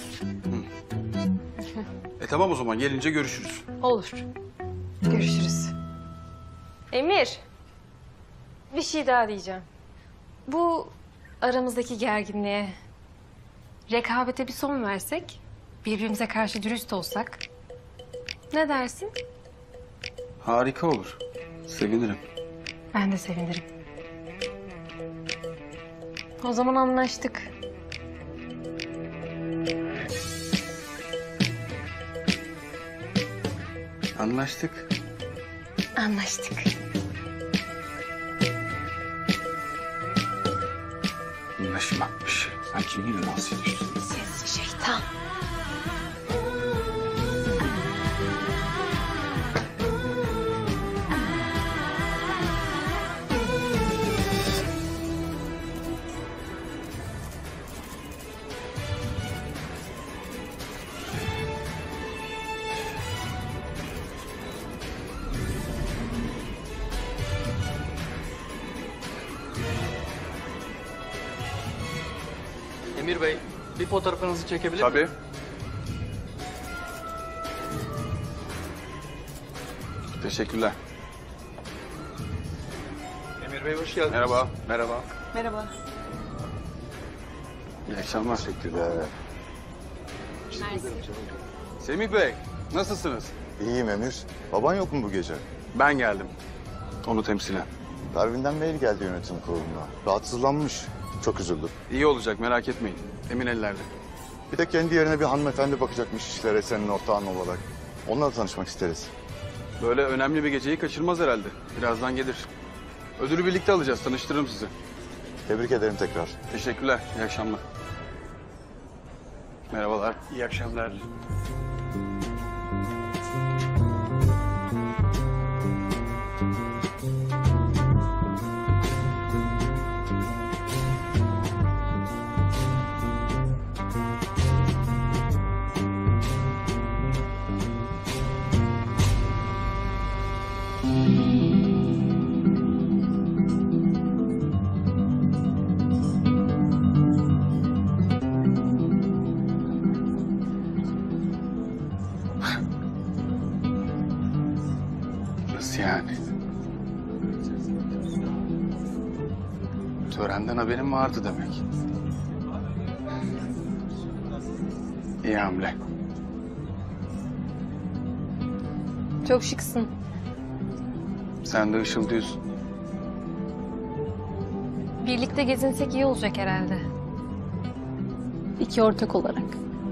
Tamam o zaman gelince görüşürüz. Olur. Görüşürüz. Emir, bir şey daha diyeceğim. Bu aramızdaki gerginliğe, rekabete bir son versek, birbirimize karşı dürüst olsak, ne dersin? Harika olur. Sevinirim. Ben de sevinirim. O zaman anlaştık. Anlaştık. Anlaştık. Anlaşmakmış. Sen kiminle dans ediyorsun? Sensin şeytan. Emir Bey, bir fotoğrafınızı çekebilir Tabii. miyim? Teşekkürler. Emir Bey hoş geldiniz. Merhaba. Merhaba. Merhaba. İyi akşamlar. Teşekkürler. Semih Bey, nasılsınız? İyiyim Emir. Baban yok mu bu gece? Ben geldim. Onu temsilen. Pervin'den mail geldi yönetim kuruluna. Rahatsızlanmış. Çok üzüldüm. İyi olacak, merak etmeyin. Emin ellerde. Bir de kendi yerine bir hanımefendi bakacakmış işlere senin ortağın olarak. Onunla tanışmak isteriz. Böyle önemli bir geceyi kaçırmaz herhalde. Birazdan gelir. Ödülü birlikte alacağız, tanıştırırım sizi. Tebrik ederim tekrar. Teşekkürler, iyi akşamlar. Merhabalar. İyi akşamlar. Nasıl yani? Törenden haberim vardı demek. İyi hamle. Çok şıksın. Sen de ışıldıyorsun. Birlikte gezinsek iyi olacak herhalde. İki ortak olarak.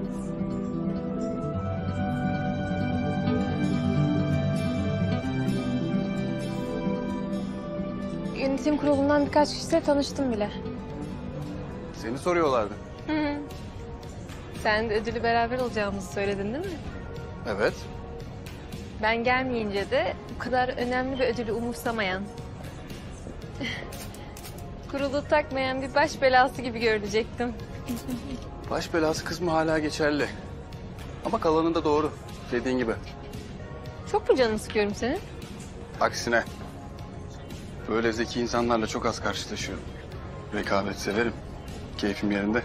Yönetim kurulundan birkaç kişiyle tanıştım bile. Seni soruyorlardı. Hı. Sen de ödülü beraber alacağımızı söyledin değil mi? Evet. Ben gelmeyince de bu kadar önemli bir ödülü umursamayan, kurulu takmayan bir baş belası gibi görünecektim. Baş belası kısmı hala geçerli. Ama kalanında doğru. Dediğin gibi. Çok mu canını sıkıyorum senin? Aksine. Böyle zeki insanlarla çok az karşılaşıyorum. Rekabet severim. Keyfim yerinde.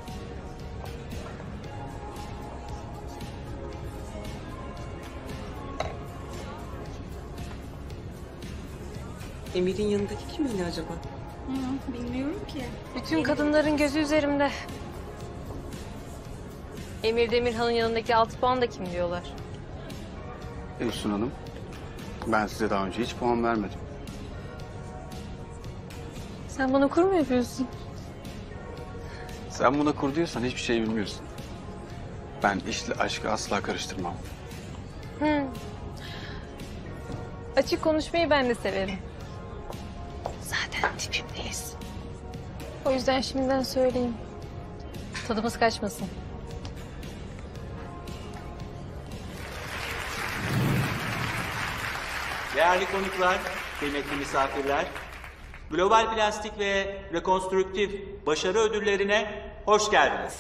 Emir'in yanındaki kimdi acaba? Bilmiyorum ki. Bütün kadınların gözü üzerimde. Emir Demirhan'ın yanındaki 6 puan da kim diyorlar? Efsun Hanım, ben size daha önce hiç puan vermedim. Sen bana kur mu yapıyorsun? Sen buna kur diyorsan hiçbir şey bilmiyorsun. Ben işle aşkı asla karıştırmam. Açık konuşmayı ben de severim. Zaten tipimdeyiz. O yüzden şimdiden söyleyeyim. Tadımız kaçmasın. Değerli konuklar, kıymetli misafirler, Global Plastik ve Rekonstrüktif Başarı Ödülleri'ne hoş geldiniz.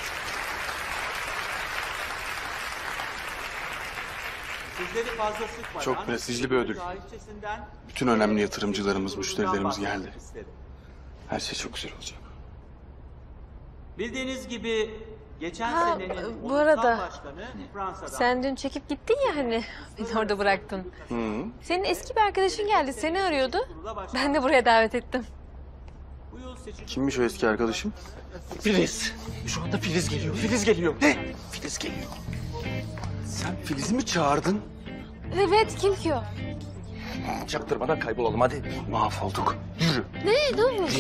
Sizleri fazla sıkmadan... Çok prestijli bir ödül. Bütün önemli yatırımcılarımız, müşterilerimiz geldi. Her şey çok güzel olacak. Bildiğiniz gibi geçen Ha, senenin bu arada ulusal başkanı Fransa'dan... sen dün çekip gittin ya hani. Beni orada bıraktın. Hı. Senin eski bir arkadaşın geldi, seni arıyordu. Ben de buraya davet ettim. Kimmiş o eski arkadaşım? Filiz. Şu anda Filiz geliyor. Filiz geliyor. Ne? Filiz geliyor. Sen Filiz'i mi çağırdın? Evet, kim ki o? Çaktırmadan kaybolalım hadi. Mahvolduk. Yürü. Ne olmuş?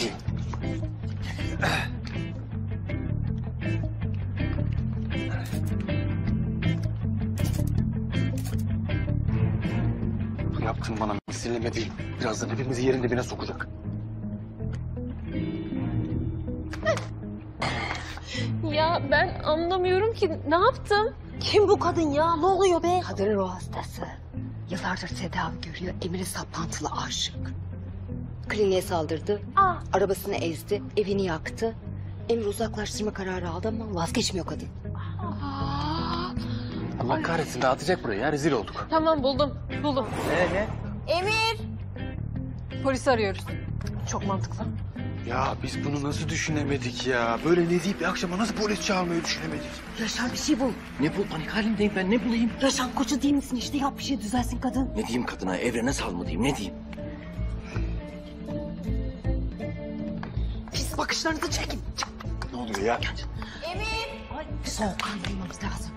Bu yaptığın bana misilleme değil. Birazdan hepimizi yerin dibine sokacak. Ya ben anlamıyorum ki, ne yaptım? Kim bu kadın ya? Ne oluyor be? Kadının ruh hastası. Yıllardır tedavi görüyor. Emir'e saplantılı aşık. Kliniğe saldırdı. Arabasını ezdi. Evini yaktı. Emir uzaklaştırma kararı aldı ama vazgeçmiyor kadın. Allah kahretsin dağıtacak burayı ya. Rezil olduk. Tamam, buldum. Ne? Emir! Polisi arıyoruz. Çok mantıklı. Ya biz bunu nasıl düşünemedik ya? Böyle ne deyip bir akşama nasıl polis çağırmayı düşünemedik? Yaşar bir şey bul. Ne bul? Panik halindeyim ben, ne bulayım? Yaşar koçu değil misin işte, yap bir şey düzelsin kadın. Ne diyeyim kadına, evrene sal mı diyeyim, ne diyeyim? Pis bakışlarınızı çekin. Ne oluyor ya? Emir! Ay, soğukkanlı olmamız lazım.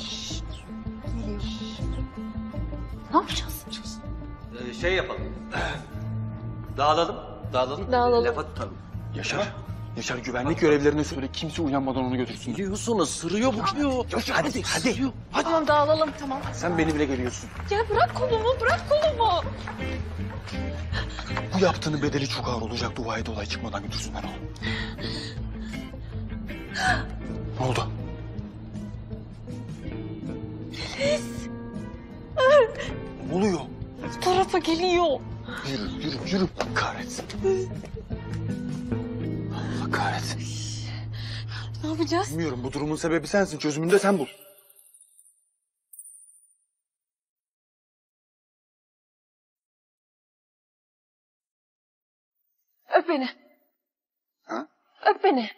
Ne yapacağız? Şey yapalım. Dağılalım. Lafa tutalım. Yaşar güvenlik görevlilerine söyle kimse uyanmadan onu götürsün. Biliyorsun ısırıyor bu diyor. Hadi. Tamam, dağılalım, tamam. Sen beni bile geliyorsun. Ya bırak kolumu. Bu yaptığının bedeli çok ağır olacak. Dua et olay çıkmadan götürsünler onu. Ne oldu? Filiz! Ne oluyor? Bu tarafa geliyor. Yürü. Allah kahretsin. Allah kahretsin. Ne yapacağız? Bilmiyorum, bu durumun sebebi sensin. Çözümünü de sen bul. Öp beni. Ha? Öp beni.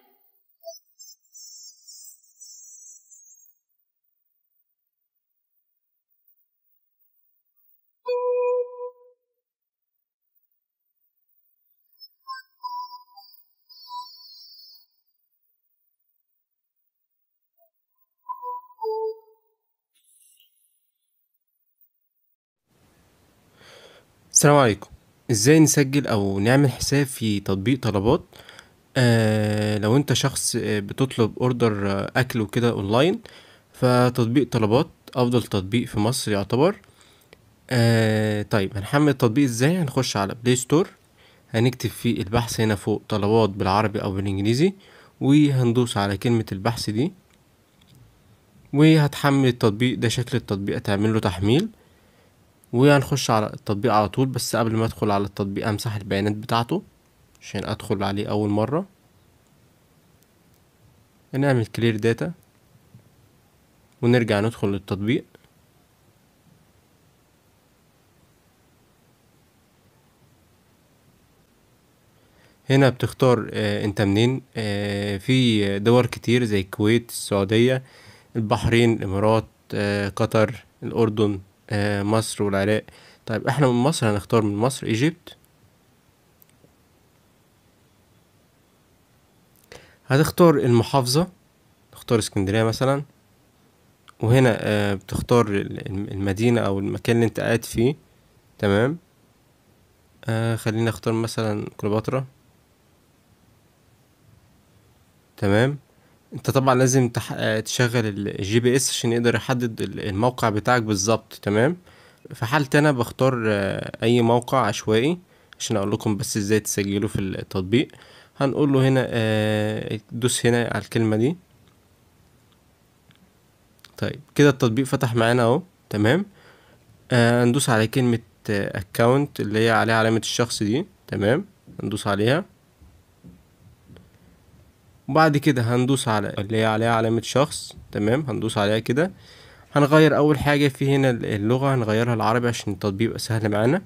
السلام عليكم. ازاي نسجل او نعمل حساب في تطبيق طلبات؟ لو انت شخص بتطلب اوردر اكل وكده اونلاين، فتطبيق طلبات افضل تطبيق في مصر يعتبر. طيب هنحمل التطبيق ازاي؟ هنخش على بلاي ستور، هنكتب في البحث هنا فوق طلبات بالعربي او بالانجليزي، وهندوس على كلمة البحث دي وهتحمل التطبيق. ده شكل التطبيق، هتعمل له تحميل وهنخش على التطبيق على طول. بس قبل ما ادخل على التطبيق امسح البيانات بتاعته عشان ادخل عليه اول مرة. نعمل كلير داتا ونرجع ندخل للتطبيق. هنا بتختار انت منين. في دول كتير زي الكويت، السعودية، البحرين، الامارات، قطر، الاردن، مصر والعراق. طيب احنا من مصر، هنختار من مصر ايجيبت. هتختار المحافظة، نختار اسكندرية مثلا، وهنا بتختار المدينة او المكان اللي انت قاعد فيه. تمام. خلينا اختار مثلا كليوباترا. تمام. انت طبعا لازم تشغل الجي بي اس عشان يقدر يحدد الموقع بتاعك بالظبط. تمام. في حالتي انا بختار اي موقع عشوائي عشان اقول لكم بس ازاي تسجلوا في التطبيق. هنقول له هنا دوس هنا على الكلمة دي. طيب كده التطبيق فتح معانا اهو. تمام. هندوس على كلمة اكاونت اللي هي عليها علامة الشخص دي. تمام. هندوس عليها وبعد كده هندوس على اللي هي عليها علامة شخص. تمام. هندوس عليها كده. هنغير اول حاجة في هنا اللغة، هنغيرها العربي عشان التطبيق يبقى سهل معانا.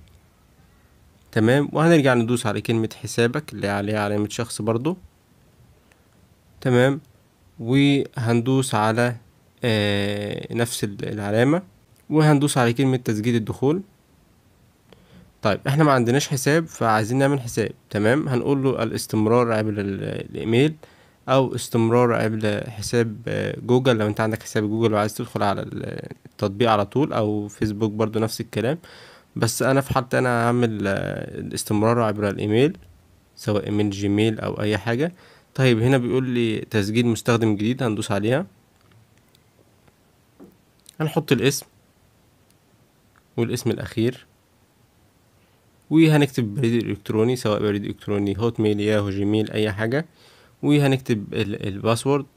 تمام. وهنرجع ندوس على كلمة حسابك اللي عليها علامة شخص برضو. تمام. وهندوس على نفس العلامة وهندوس على كلمة تسجيل الدخول. طيب احنا ما عندناش حساب فعايزين نعمل حساب. تمام. هنقول له الاستمرار عبر الايميل او استمرار عبر حساب جوجل لو انت عندك حساب جوجل وعايز تدخل على التطبيق على طول، او فيسبوك برضو نفس الكلام. بس انا في حالتي انا هعمل الاستمرار عبر الايميل سواء ايميل جيميل او اي حاجة. طيب هنا بيقول لي تسجيل مستخدم جديد، هندوس عليها. هنحط الاسم والاسم الاخير وهنكتب بريد الكتروني سواء بريد الكتروني هوت ميل ياهو جيميل اي حاجة، وهنكتب الباسورد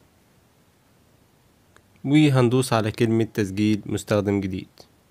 وهندوس على كلمة تسجيل مستخدم جديد.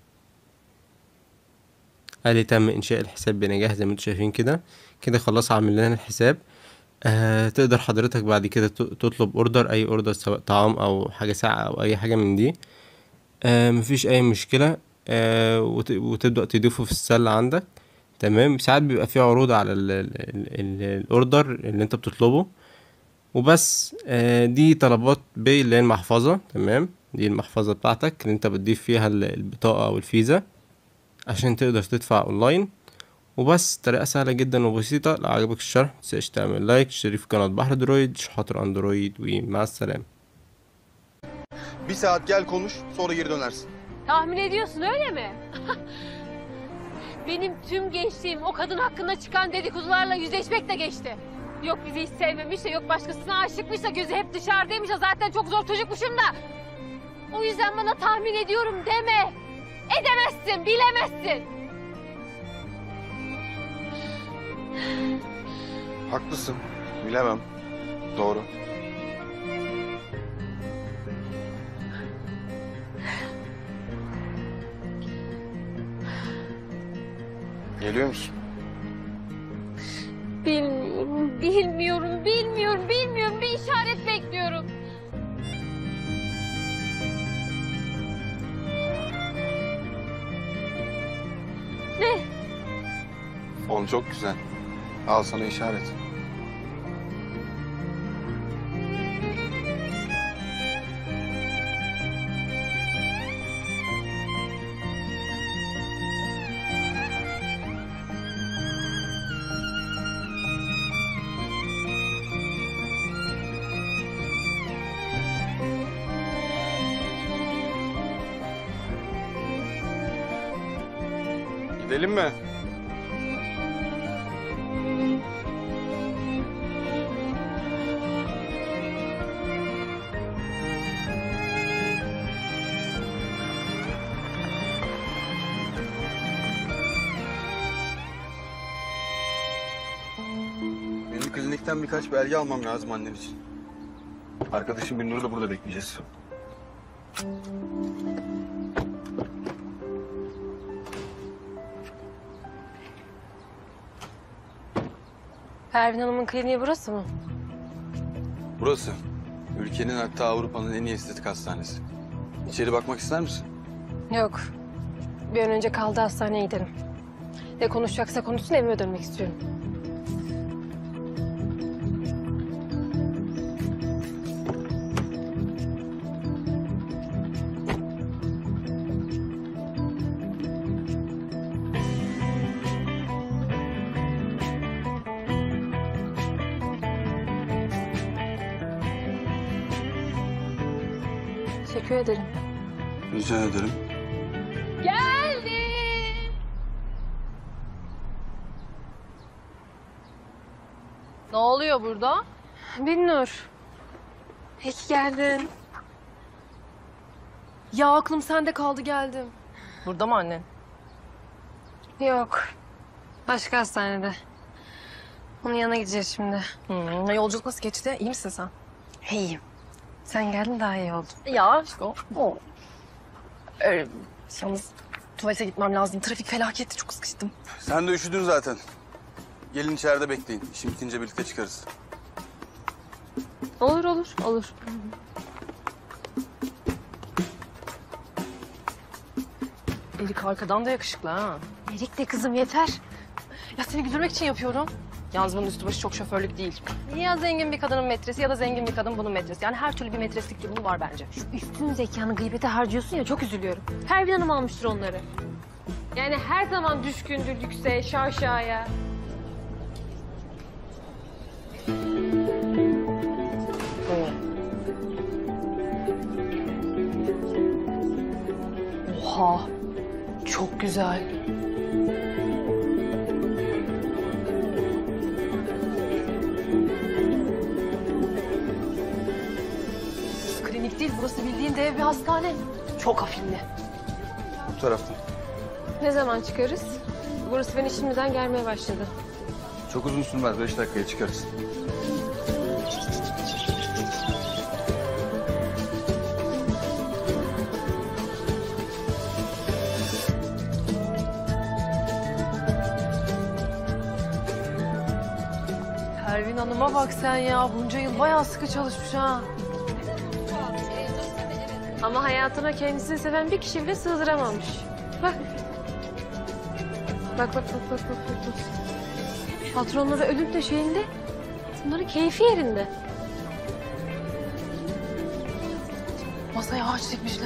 قال لي تم انشاء الحساب بنجاح زي ما انتم شايفين كده. كده خلاص عامل لنا الحساب. تقدر حضرتك بعد كده تطلب اوردر، اي اوردر سواء طعام او حاجة ساقعة او اي حاجة من دي. مفيش اي مشكلة. وتبدأ تضيفه في السلة عندك. تمام. ساعات بيبقى فيه عروض على الاوردر اللي انت بتطلبه وبس. دي طلبات بي اللي هي المحفظة. تمام. دي المحفظة بتاعتك اللي انت بتضيف فيها البطاقة او الفيزا عشان تقدر تدفع اونلاين وبس. طريقة سهلة جدا وبسيطة. لو عجبك الشرح متنساش تعمل لايك، تشترك في قناة بحر درويد شحاطر اندرويد، ومع السلامة. Bir saat gel konuş, sonra geri dönersin. Tahmin ediyorsun öyle mi? Benim tüm gençliğim o kadın hakkında çıkan dedikodularla yüzleşmekle geçti. Yok bizi hiç sevmemiş de, yok başkasına aşıkmış da, gözü hep dışarıdaymış da, zaten çok zor çocukmuşum da. O yüzden bana tahmin ediyorum deme. Edemezsin, bilemezsin. Haklısın, bilemem. Doğru. Geliyor musun? Bilmiyorum. Bir işaret bekliyorum. Ne? Fon çok güzel. Al sana işaret. Gidelim mi? Benim klinikten birkaç belge almam lazım annen için. Arkadaşım Binnur'u da burada bekleyeceğiz. Pervin Hanım'ın kliniği burası mı? Burası. Ülkenin, hatta Avrupa'nın en iyi estetik hastanesi. İçeri bakmak ister misin? Yok. Bir an önce kaldığı hastaneye gidelim. Ne konuşacaksa konuşsun, evime dönmek istiyorum. Teşekkür ederim. Rica ederim. Geldim. Ne oluyor burada? Binnur. İyi ki geldin. Ya aklım sende kaldı geldim. Burada mı annen? Yok. Başka hastanede. Onun yanına gideceğiz şimdi. Yolculuk nasıl geçti? İyi misin sen? İyiyim. Sen geldin daha iyi oldu. Ya aşkım. Yalnız tuvalete gitmem lazım. Trafik felaketti. Çok sıkıştım. Sen de üşüdün zaten. Gelin içeride bekleyin. İşim bitince birlikte çıkarız. Olur olur olur. Erik arkadan da yakışıklı ha. Erik de kızım yeter. Ya seni güldürmek için yapıyorum. Yalnız bunun üstü başı çok şoförlük değil. Ya zengin bir kadının metresi ya da zengin bir kadın bunun metresi. Yani her türlü bir metreslik durumu var bence. Şu üstün zekanı gıybete harcıyorsun ya, çok üzülüyorum. Pervin Hanım almıştır onları. Yani her zaman düşkündür lükse, şaşaya. Oha. Çok güzel. Klinik değil, burası bildiğin dev bir hastane. Çok afilli. Bu taraftan. Ne zaman çıkarız? Burası beni şimdiden gelmeye başladı. Çok uzun sürmez. 5 dakikaya çıkarız. Pervin Hanım'a bak sen ya. Bunca yıl bayağı sıkı çalışmış ha. Ama hayatına kendisini seven bir kişi bile sığdıramamış. Bak. Bak. Patronları ölüm döşeğinde, bunların keyfi yerinde. Masaya ağaç dikmişler.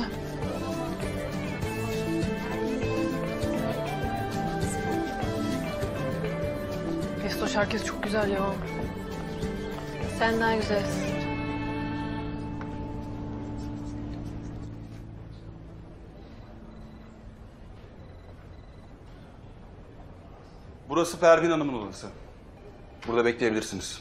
Festoş herkes çok güzel ya. Sen daha güzelsin. Burası Pervin Hanım'ın odası. Burada bekleyebilirsiniz.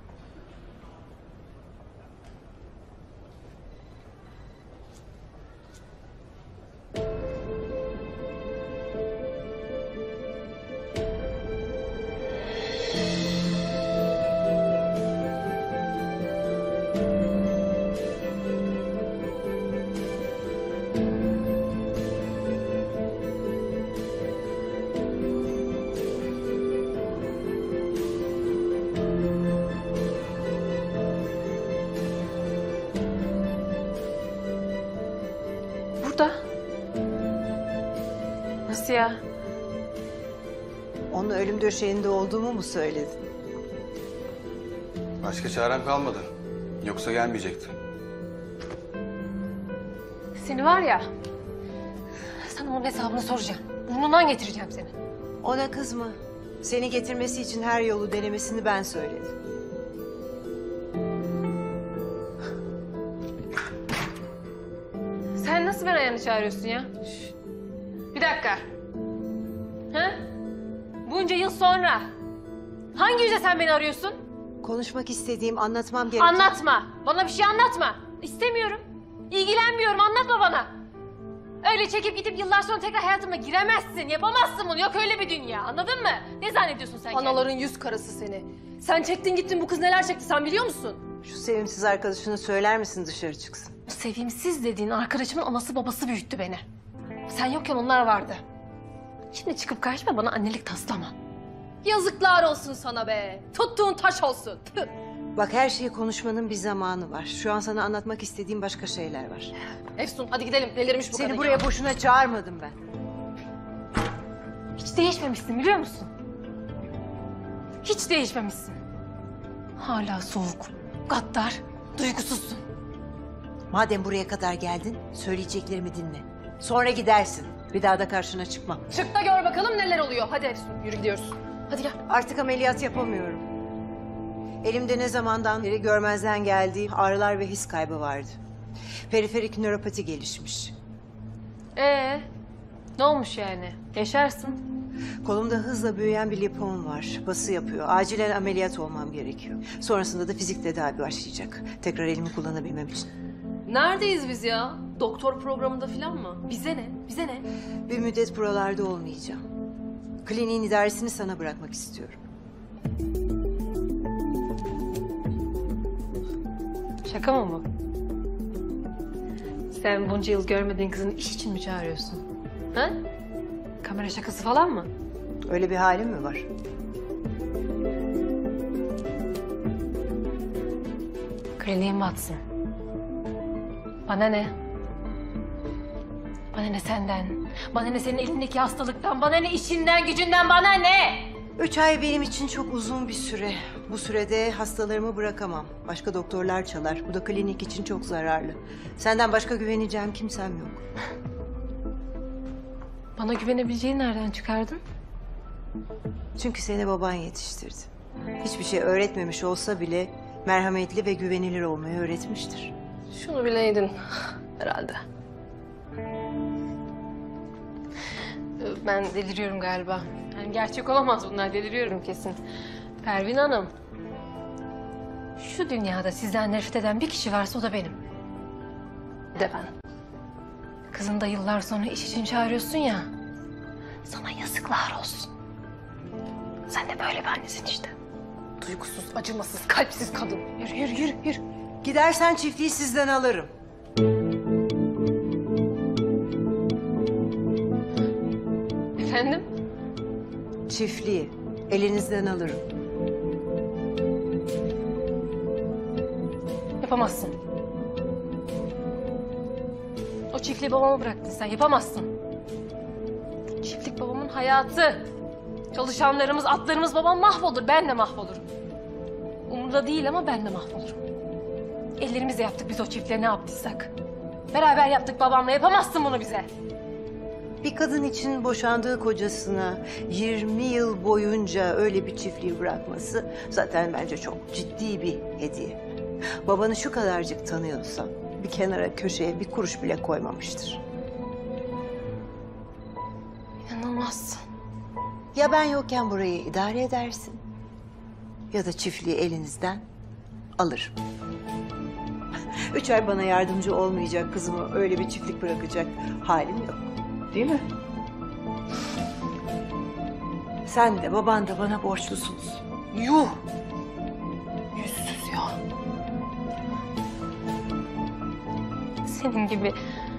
Burada. Nasıl ya? Onun ölüm döşeğinde olduğumu mu söyledin? Başka çarem kalmadı. Yoksa gelmeyecekti. Seni var ya, sana onun hesabını soracağım. Burnundan getireceğim seni. Ona kızma. Seni getirmesi için her yolu denemesini ben söyledim. Sen nasıl ben ayağını çağırıyorsun ya? Şş. Bir dakika. Ha? Bunca yıl sonra hangi yüzle sen beni arıyorsun? Konuşmak istediğim, anlatmam gereken... Anlatma. Bana bir şey anlatma. İstemiyorum. İlgilenmiyorum. Anlatma bana. Öyle çekip gidip yıllar sonra tekrar hayatıma giremezsin. Yapamazsın bunu. Yok öyle bir dünya. Anladın mı? Ne zannediyorsun sen kendini? Anaların yüz karası seni. Sen çektin gittin, bu kız neler çekti sen biliyor musun? Şu sevimsiz arkadaşını söyler misin dışarı çıksın? Sevimsiz dediğin arkadaşımın anası babası büyüttü beni. Sen yokken onlar vardı. Şimdi çıkıp karşıma bana annelik taslama. Yazıklar olsun sana be. Tuttuğun taş olsun. Tüh. Bak, her şeyi konuşmanın bir zamanı var. Şu an sana anlatmak istediğim başka şeyler var. Efsun hadi gidelim. Delirmiş bu kadın. Seni buraya boşuna çağırmadım ben. Hiç değişmemişsin biliyor musun? Hiç değişmemişsin. Hala soğuk, gaddar, duygusuzsun. Madem buraya kadar geldin, söyleyeceklerimi dinle. Sonra gidersin. Bir daha da karşına çıkmam. Çık da gör bakalım neler oluyor. Hadi Efsun yürü gidiyoruz. Hadi gel. Artık ameliyat yapamıyorum. Elimde ne zamandan beri görmezden geldiğim ağrılar ve his kaybı vardı. Periferik nöropati gelişmiş. Ne olmuş yani? Yaşarsın. Kolumda hızla büyüyen bir lipom var. Bası yapıyor. Acilen ameliyat olmam gerekiyor. Sonrasında da fizik tedavi başlayacak. Tekrar elimi kullanabilmem için. Neredeyiz biz ya? Doktor programında falan mı? Bize ne? Bize ne? Bir müddet buralarda olmayacağım. Kliniğin idaresini sana bırakmak istiyorum. Şaka mı bu? Sen bunca yıl görmediğin kızını iş için mi çağırıyorsun? Ha? Kamera şakası falan mı? Öyle bir halim mi var? Kliniğin batsın. Bana ne? Bana ne senden? Bana ne senin elindeki hastalıktan? Bana ne işinden, gücünden? Bana ne? 3 ay benim için çok uzun bir süre. Bu sürede hastalarımı bırakamam. Başka doktorlar çalar. Bu da klinik için çok zararlı. Senden başka güveneceğim kimsem yok. Bana güvenebileceğini nereden çıkardın? Çünkü seni baban yetiştirdi. Hiçbir şey öğretmemiş olsa bile merhametli ve güvenilir olmayı öğretmiştir. Şunu bileydin herhalde. Ben deliriyorum galiba. Yani gerçek olamaz bunlar. Deliriyorum kesin. Pervin Hanım. Şu dünyada sizden nefret eden bir kişi varsa o da benim. De ben. Kızını da yıllar sonra iş için çağırıyorsun ya. Sana yazıklar olsun. Sen de böyle bir annesin işte. Duygusuz, acımasız, kalpsiz kadın. Yürü, yürü, yürü, yürü. Gidersen çiftliği sizden alırım. Efendim? Çiftliği elinizden alırım. Yapamazsın. O çiftliği babama bıraktın sen. Yapamazsın. Çiftlik babamın hayatı. Çalışanlarımız, atlarımız, babam mahvolur. Ben de mahvolurum. Umurda değil ama ben de mahvolurum. Ellerimizle yaptık biz o çiftliğe ne yaptıysak. Beraber yaptık babamla. Yapamazsın bunu bize. Bir kadın için boşandığı kocasına 20 yıl boyunca öyle bir çiftliği bırakması zaten bence çok ciddi bir hediye. Babanı şu kadarcık tanıyorsam bir kenara köşeye bir kuruş bile koymamıştır. İnanılmaz. Ya ben yokken burayı idare edersin ya da çiftliği elinizden alırım. 3 ay bana yardımcı olmayacak kızımı öyle bir çiftlik bırakacak halim yok. Değil mi? Sen de baban da bana borçlusunuz. Yuh! Yüzsüz ya. Senin gibi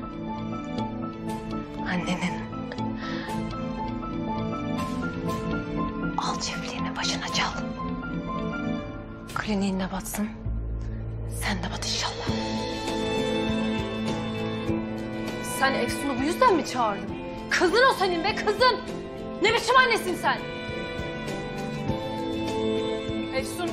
annenin al çiftliğini başına çal. Kliniğinde batsın. Sen de bat inşallah. Sen Efsun'u bu yüzden mi çağırdın? Kızın o senin be kızın. Ne biçim annesin sen? Efsun.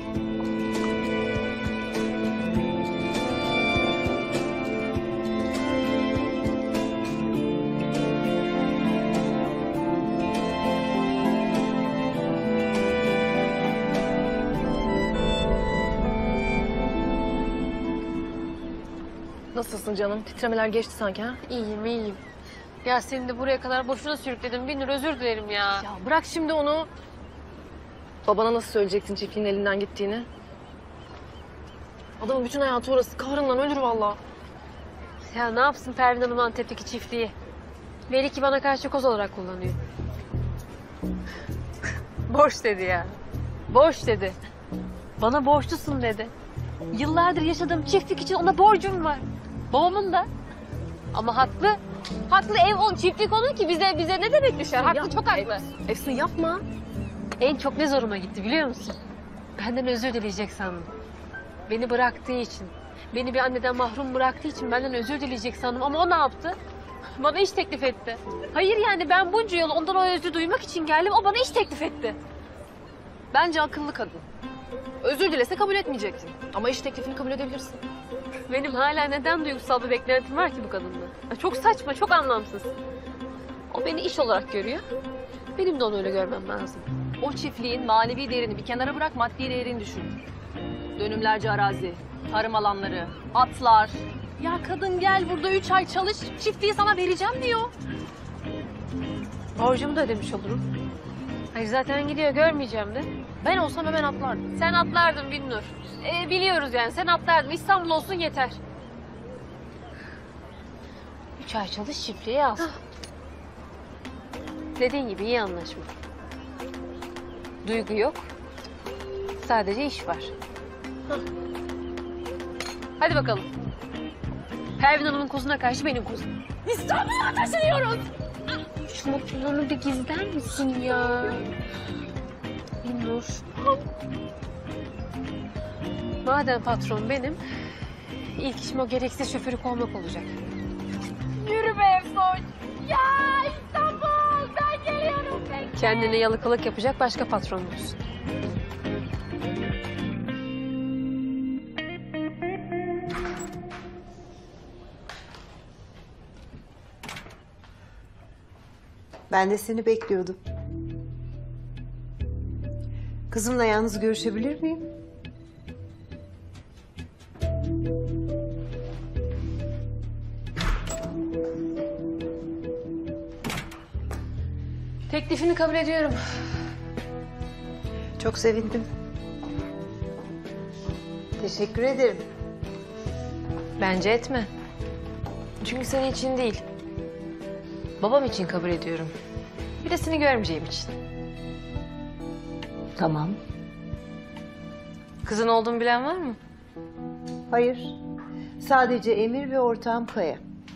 Nasılsın canım? Titremeler geçti sanki ha? İyiyim, iyiyim. Ya seni de buraya kadar boşuna sürükledim. Binur özür dilerim ya. Ya bırak şimdi onu. Babana nasıl söyleyeceksin çiftliğin elinden gittiğini? Adamın bütün hayatı orası. Kahrından ölür vallahi. Ya ne yapsın Pervin Hanım Antep'teki çiftliği? Belli ki bana karşı koz olarak kullanıyor. Borç dedi ya. Borç dedi. Bana borçlusun dedi. Yıllardır yaşadığım çiftlik için ona borcum var. Babamın da. Ama haklı. Haklı, ev onun, çiftlik onun ki bize ne demek düşer? Haklı, çok haklı. Efsun yapma. En çok ne zoruma gitti biliyor musun? Benden özür dileyecek sandım. Beni bıraktığı için. Beni bir anneden mahrum bıraktığı için benden özür dileyecek sandım. Ama o ne yaptı? Bana iş teklif etti. Hayır yani ben bunca yıl ondan o özrü duymak için geldim. O bana iş teklif etti. Bence akıllı kadın. Özür dilese kabul etmeyecektin. Ama iş teklifini kabul edebilirsin. Benim hala neden duygusal bir beklentim var ki bu kadından? Ya çok saçma, çok anlamsız. O beni iş olarak görüyor. Benim de onu öyle görmem lazım. O çiftliğin manevi değerini bir kenara bırak, maddi değerini düşün. Dönümlerce arazi, tarım alanları, atlar, Ya kadın gel burada 3 ay çalış, çiftliği sana vereceğim diyor. Borcumu da ödemiş olurum. Hayır zaten gidiyor, görmeyeceğim de. Ben olsam hemen atlardım. Sen atlardın Binnur. Biliyoruz yani, sen atlardın. İstanbul olsun yeter. 3 ay çalış, çiftliği al. Dediğin gibi iyi anlaşma. Duygu yok. Sadece iş var. Hadi bakalım. Pervin Hanım'ın kozuna karşı benim kozum. İstanbul'a taşınıyoruz. Şu mutluluğunu bir gizler misin ya? Binnur. Madem patron benim, ilk işim o gereksiz şoförü kovmak olacak. Yürü be Efsoy. Ya İstanbul, ben geliyorum. Kendine yalakalık yapacak başka patron bulsun. Ben de seni bekliyordum. Kızımla yalnız görüşebilir miyim? Teklifini kabul ediyorum. Çok sevindim. Teşekkür ederim. Bence etme. Çünkü senin için değil. Babam için kabul ediyorum. Bir de seni görmeyeceğim için. Tamam. Kızın olduğumu bilen var mı? Hayır. Sadece Emir ve ortağım Kaya.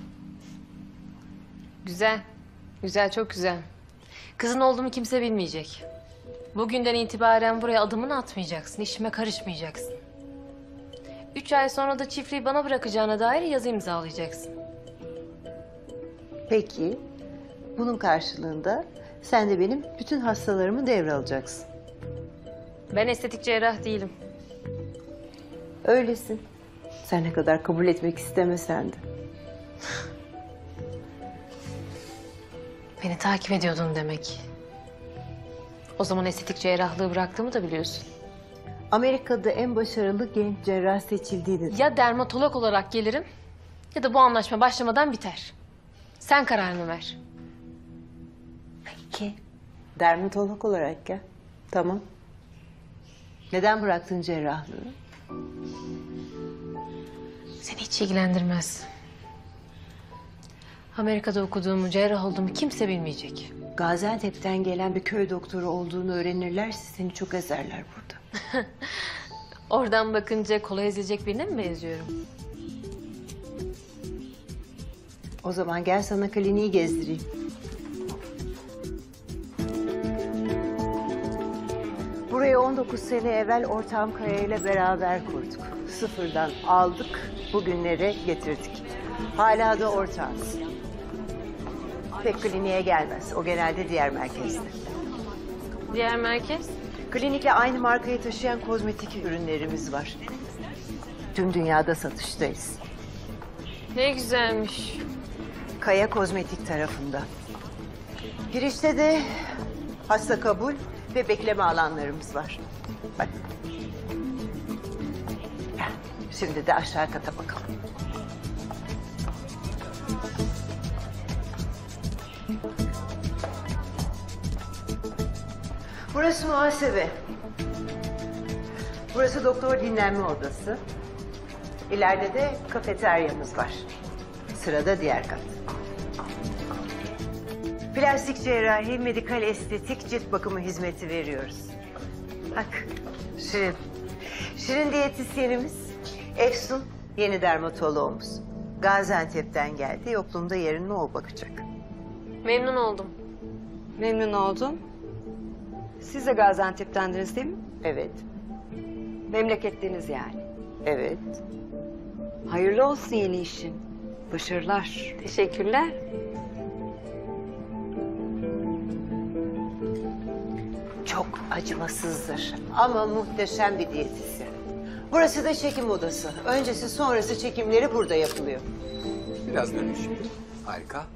Güzel. Güzel, çok güzel. Kızın olduğumu kimse bilmeyecek. Bugünden itibaren buraya adımını atmayacaksın, işime karışmayacaksın. 3 ay sonra da çiftliği bana bırakacağına dair yazı imzalayacaksın. Peki. Bunun karşılığında sen de benim bütün hastalarımı devralacaksın. Ben estetik cerrah değilim. Öylesin. Sen ne kadar kabul etmek istemesen de. Beni takip ediyordun demek. O zaman estetik cerrahlığı bıraktığımı da biliyorsun. Amerika'da en başarılı genç cerrah seçildiğini... Ya dermatolog olarak gelirim ya da bu anlaşma başlamadan biter. Sen kararını ver. Peki. Dermatolog olarak gel. Tamam. Neden bıraktın cerrahlığı? Seni hiç ilgilendirmez. Amerika'da okuduğumu, cerrah olduğumu kimse bilmeyecek. Gaziantep'ten gelen bir köy doktoru olduğunu öğrenirlerse seni çok ezerler burada. Oradan bakınca kolay ezilecek birine mi benziyorum? O zaman gel sana kliniği gezdireyim. Burayı 19 sene evvel ortağım Kaya ile beraber kurduk. Sıfırdan aldık, bugünlere getirdik. Hala da ortağız. Pek kliniğe gelmez. O genelde diğer merkezde. Diğer merkez? Klinikle aynı markayı taşıyan kozmetik ürünlerimiz var. Tüm dünyada satıştayız. Ne güzelmiş. Kaya Kozmetik tarafında. Girişte de hasta kabul ve bekleme alanlarımız var. Bak. Şimdi de aşağı kata bakalım. Burası muhasebe. Burası doktor dinlenme odası. İleride de kafeteryamız var. Sırada diğer kat. Plastik cerrahi, medikal estetik, cilt bakımı hizmeti veriyoruz. Bak, Şirin. Şirin diyetisyenimiz. Efsun, yeni dermatoloğumuz. Gaziantep'ten geldi, yokluğumda yerine o bakacak. Memnun oldum. Memnun oldum. Siz de Gaziantep'tendiniz değil mi? Evet. Memleketliniz yani. Evet. Hayırlı olsun yeni işin. Başarılar. Teşekkürler. Çok acımasızdır ama muhteşem bir diyetisyen. Burası da çekim odası. Öncesi sonrası çekimleri burada yapılıyor. Biraz dönün şimdi. Harika.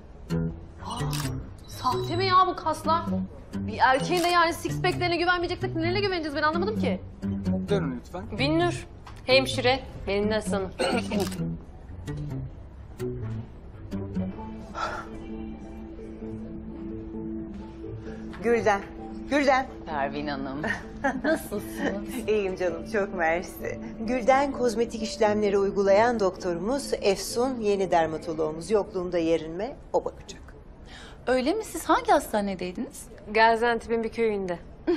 Sahte mi ya bu kaslar? Bir erkeğin de yani six pack'lerine güvenmeyeceksek nelerine güveneceğiz ben anlamadım ki. Dönün lütfen. Binnur, hemşire, benim de aslanım. Gülden. Gülden. Pervin Hanım. Nasılsınız? İyiyim canım, çok mersi. Gülden kozmetik işlemleri uygulayan doktorumuz, Efsun yeni dermatoloğumuz. Yokluğumda yerinme, o bakacak. Öyle mi? Siz hangi hastanedeydiniz? Gaziantep'in bir köyünde.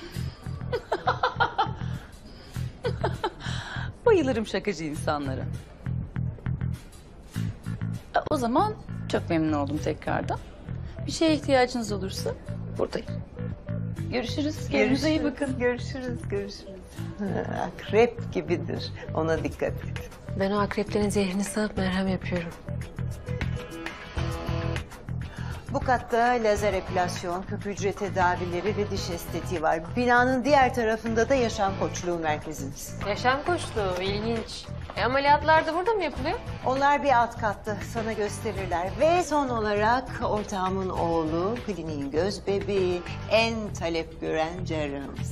Bayılırım şakacı insanlara. O zaman çok memnun oldum tekrardan. Bir şeye ihtiyacınız olursa buradayım. Görüşürüz. Kendinize iyi bakın. Görüşürüz. Akrep gibidir. Ona dikkat et. Ben o akreplerin zehrini sağıp merhem yapıyorum. Bu katta lazer epilasyon, küp hücre tedavileri ve diş estetiği var. Binanın diğer tarafında da yaşam koçluğu merkezimiz. Yaşam koçluğu, ilginç. Ameliyatlar da burada mı yapılıyor? Onlar bir alt katta, sana gösterirler. Ve son olarak ortağımın oğlu, kliniğin göz bebeği, en talep gören cerrahımız.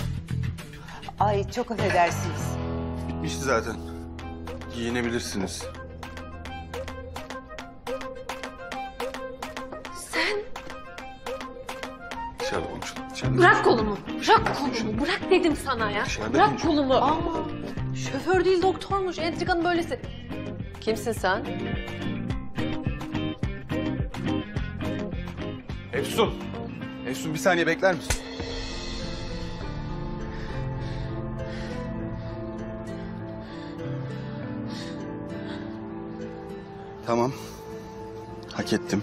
Ay çok affedersiniz. Bitmişti zaten. Giyinebilirsiniz. Sen Dışarıda konuşalım. Dışarıda bırak kolumu. Bırak kolumu. Bırak dedim sana ya. Dışarıda Bırak konuşalım. kolumu. Ama şoför değil doktormuş. Entrikanın böylesi. Kimsin sen? Efsun. Efsun bir saniye bekler misin? Tamam. Hak ettim.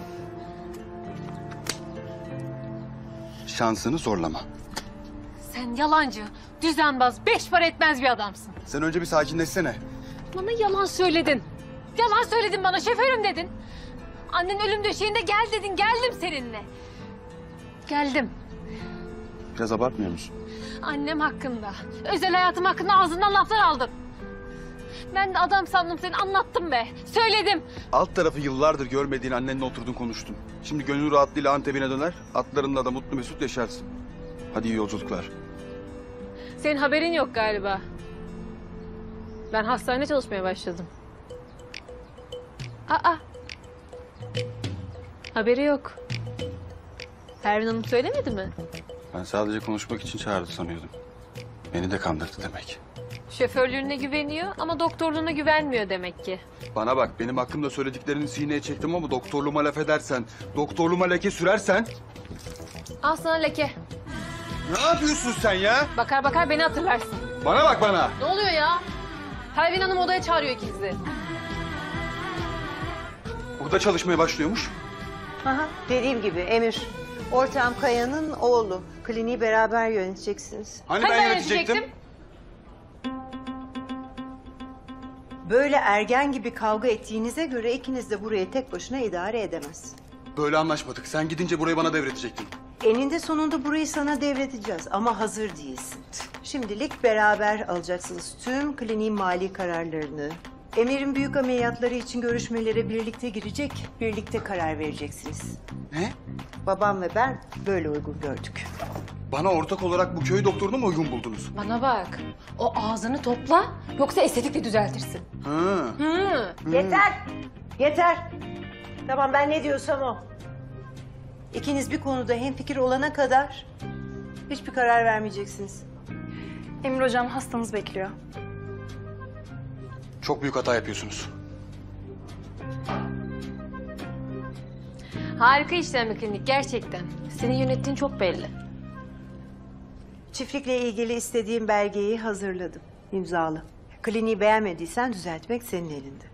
Şansını zorlama. Sen yalancı, düzenbaz, beş para etmez bir adamsın. Sen önce bir sakinleşsene. Bana yalan söyledin. Yalan söyledin bana, şoförüm dedin. Annen ölüm döşeğinde gel dedin, geldim seninle. Geldim. Biraz abartmıyor musun? Annem hakkında, özel hayatım hakkında ağzından laflar aldın. Ben de adam sandım seni, anlattım be. Söyledim. Alt tarafı yıllardır görmediğin annenle oturdun konuştun. Şimdi gönül rahatlığıyla Antep'ine döner, atlarınla da mutlu mesut yaşarsın. Hadi iyi yolculuklar. Senin haberin yok galiba. Ben hastanede çalışmaya başladım. Aa. Haberi yok. Pervin Hanım söylemedi mi? Ben sadece konuşmak için çağırdı sanıyordum. Beni de kandırdı demek. Şoförlüğüne güveniyor ama doktorluğuna güvenmiyor demek ki. Bana bak, benim hakkımda söylediklerini sineye çektim ama doktorluğuma laf edersen, doktorluğuma leke sürersen... Al sana leke. Ne yapıyorsun sen ya? Bakar bakar beni hatırlarsın. Bana bak bana. Ne oluyor ya? Pervin Hanım odaya çağırıyor ikinizi. Burada çalışmaya başlıyormuş. Aha, dediğim gibi Emir. Ortağım Kaya'nın oğlu. Kliniği beraber yöneteceksiniz. Hani ben yönetecektim? Böyle ergen gibi kavga ettiğinize göre ikiniz de burayı tek başına idare edemez. Böyle anlaşmadık. Sen gidince burayı bana devredecektin. Eninde sonunda burayı sana devredeceğiz ama hazır değilsin. Şimdilik beraber alacaksınız tüm kliniğin mali kararlarını. Emir'in büyük ameliyatları için görüşmelere birlikte girecek, birlikte karar vereceksiniz. Ne? Babam ve ben böyle uygun gördük. Bana ortak olarak bu köy doktorunu mu uygun buldunuz? Bana bak. O ağzını topla yoksa estetikle düzeltirsin. Ha. Yeter! Yeter! Tamam ben ne diyorsam o. İkiniz bir konuda hemfikir olana kadar hiçbir karar vermeyeceksiniz. Emir hocam hastanız bekliyor. Çok büyük hata yapıyorsunuz. Harika işlem klinik gerçekten. Senin yönettiğin çok belli. Çiftlikle ilgili istediğim belgeyi hazırladım. İmzalı. Kliniği beğenmediysen düzeltmek senin elinde.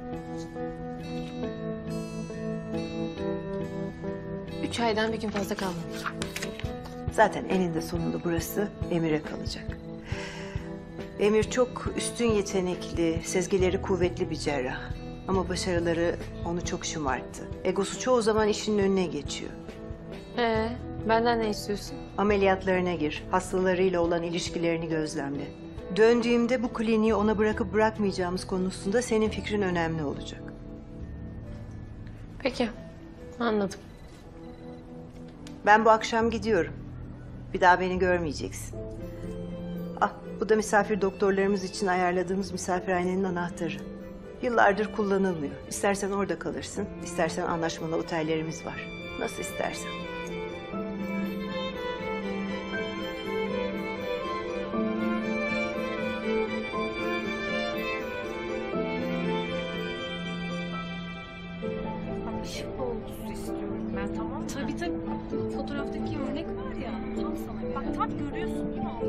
Üç aydan bir gün fazla kalmadı. Zaten eninde sonunda burası Emir'e kalacak. Emir çok üstün yetenekli, sezgileri kuvvetli bir cerrah. Ama başarıları onu çok şımarttı. Egosu çoğu zaman işinin önüne geçiyor. Benden ne istiyorsun? Ameliyatlarına gir, hastalarıyla olan ilişkilerini gözlemle. Döndüğümde bu kliniği ona bırakıp bırakmayacağımız konusunda senin fikrin önemli olacak. Peki, anladım. Ben bu akşam gidiyorum. Bir daha beni görmeyeceksin. Ah, bu da misafir doktorlarımız için ayarladığımız misafirhanenin anahtarı. Yıllardır kullanılmıyor. İstersen orada kalırsın, istersen anlaşmalı otellerimiz var. Nasıl istersen. Işık olgusu istiyorum ben, tamam mı? Tabii tabii. Fotoğraftaki örnek var ya, tam sana. Bak tam görüyorsun değil mi o?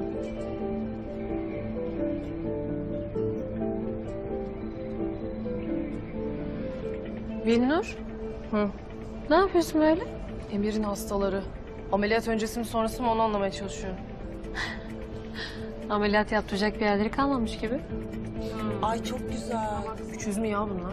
Binnur. Hı. Ne yapıyorsun böyle? Emir'in hastaları. Ameliyat öncesi mi sonrası mı onu anlamaya çalışıyorum. Ameliyat yaptıracak bir yerleri kalmamış gibi. Ay çok güzel. 300 mü ya bunlar?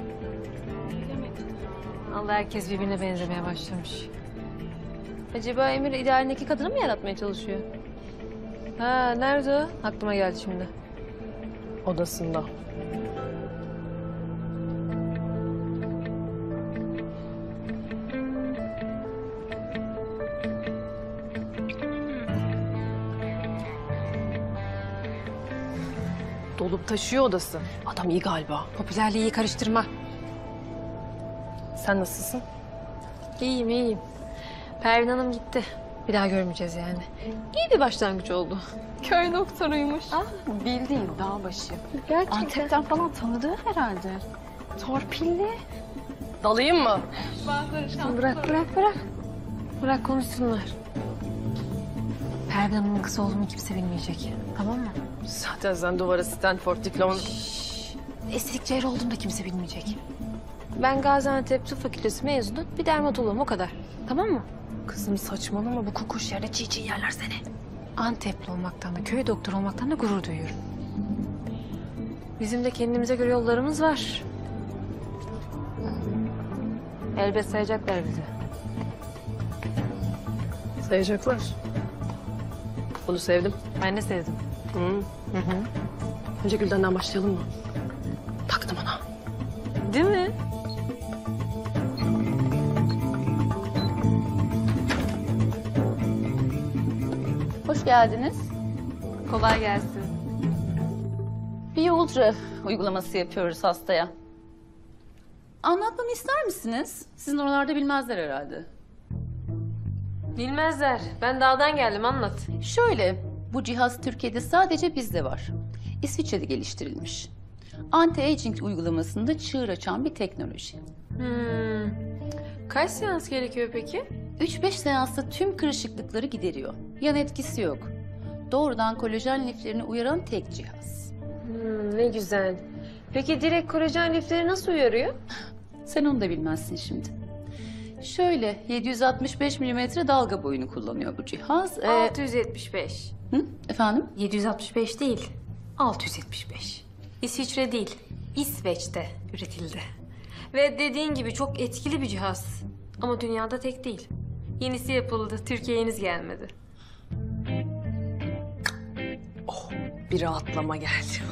Allah, herkes birbirine benzemeye başlamış. Acaba Emir idealindeki kadını mı yaratmaya çalışıyor? Ha, nerede o? Aklıma geldi şimdi. Odasında. Dolup taşıyor odası. Adam iyi galiba. Popülerliği karıştırma. Sen nasılsın? İyiyim, iyiyim. Pervin Hanım gitti. Bir daha görmeyeceğiz yani. İyi bir başlangıç oldu. Köy doktoruymuş. Bildiğin dağ başı. Gerçekten. Antep'ten falan tanıdığı herhalde. Torpilli. Dalayım mı? Bırak. Bırak konuşsunlar. Pervin Hanım'ın kızı olduğumu kimse bilmeyecek. Tamam mı? Zaten sen duvara Stanford diplomanı... Estetik cerrah olduğumu da kimse bilmeyecek. Ben Gaziantep Tıp Fakültesi mezunu bir dermatoloğum, o kadar. Tamam mı? Kızım saçmalama, bu kokuş yerde çiğ çiğ yerler seni. Antepli olmaktan da, köy doktoru olmaktan da gurur duyuyorum. Bizim de kendimize göre yollarımız var. Elbet sayacaklar bizi. Sayacaklar. Bunu sevdim. Ben de sevdim. Hı. Önce Gülden'den başlayalım mı? Taktım ona. Değil mi? Hoş geldiniz. Kolay gelsin. Bir ultra uygulaması yapıyoruz hastaya. Anlatmamı ister misiniz? Sizin oralarda bilmezler herhalde. Bilmezler. Ben dağdan geldim, anlat. Şöyle, bu cihaz Türkiye'de sadece bizde var. İsviçre'de geliştirilmiş. Anti-aging uygulamasında çığır açan bir teknoloji. Kaç seans gerekiyor peki? 3-5 seansta tüm kırışıklıkları gideriyor. Yan etkisi yok. Doğrudan kolajen liflerini uyaran tek cihaz. Ne güzel. Peki direkt kolajen lifleri nasıl uyarıyor? Sen onu da bilmezsin şimdi. Şöyle 765 milimetre dalga boyunu kullanıyor bu cihaz. 675. Hı? Efendim? 765 değil, 675. İsviçre değil, İsveç'te üretildi. Ve dediğin gibi çok etkili bir cihaz. Ama dünyada tek değil. Yenisi yapıldı, Türkiye'ye henüz gelmedi. Bir rahatlama geldi.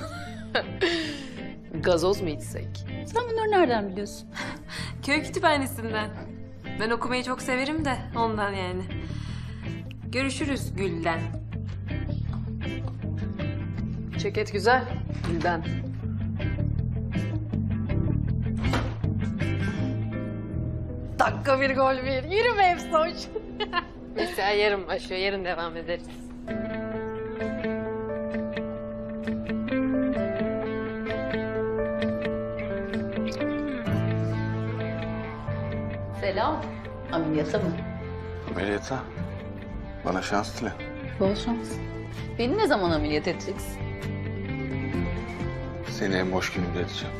Gazoz mu içsek? Sen bunları nereden biliyorsun? Köy kütüphanesinden. Ben okumayı çok severim de ondan yani. Görüşürüz Gülden. Ceket güzel. Gülden. Dakika bir gol bir. Yürü be Efsoç. Mesela yarın başlıyor, yarın devam ederiz. Selam. Ameliyata mı? Ameliyata. Bana şans dile. Bol şans. Beni ne zaman ameliyat edeceksin? Seni en boş günümde edeceğim.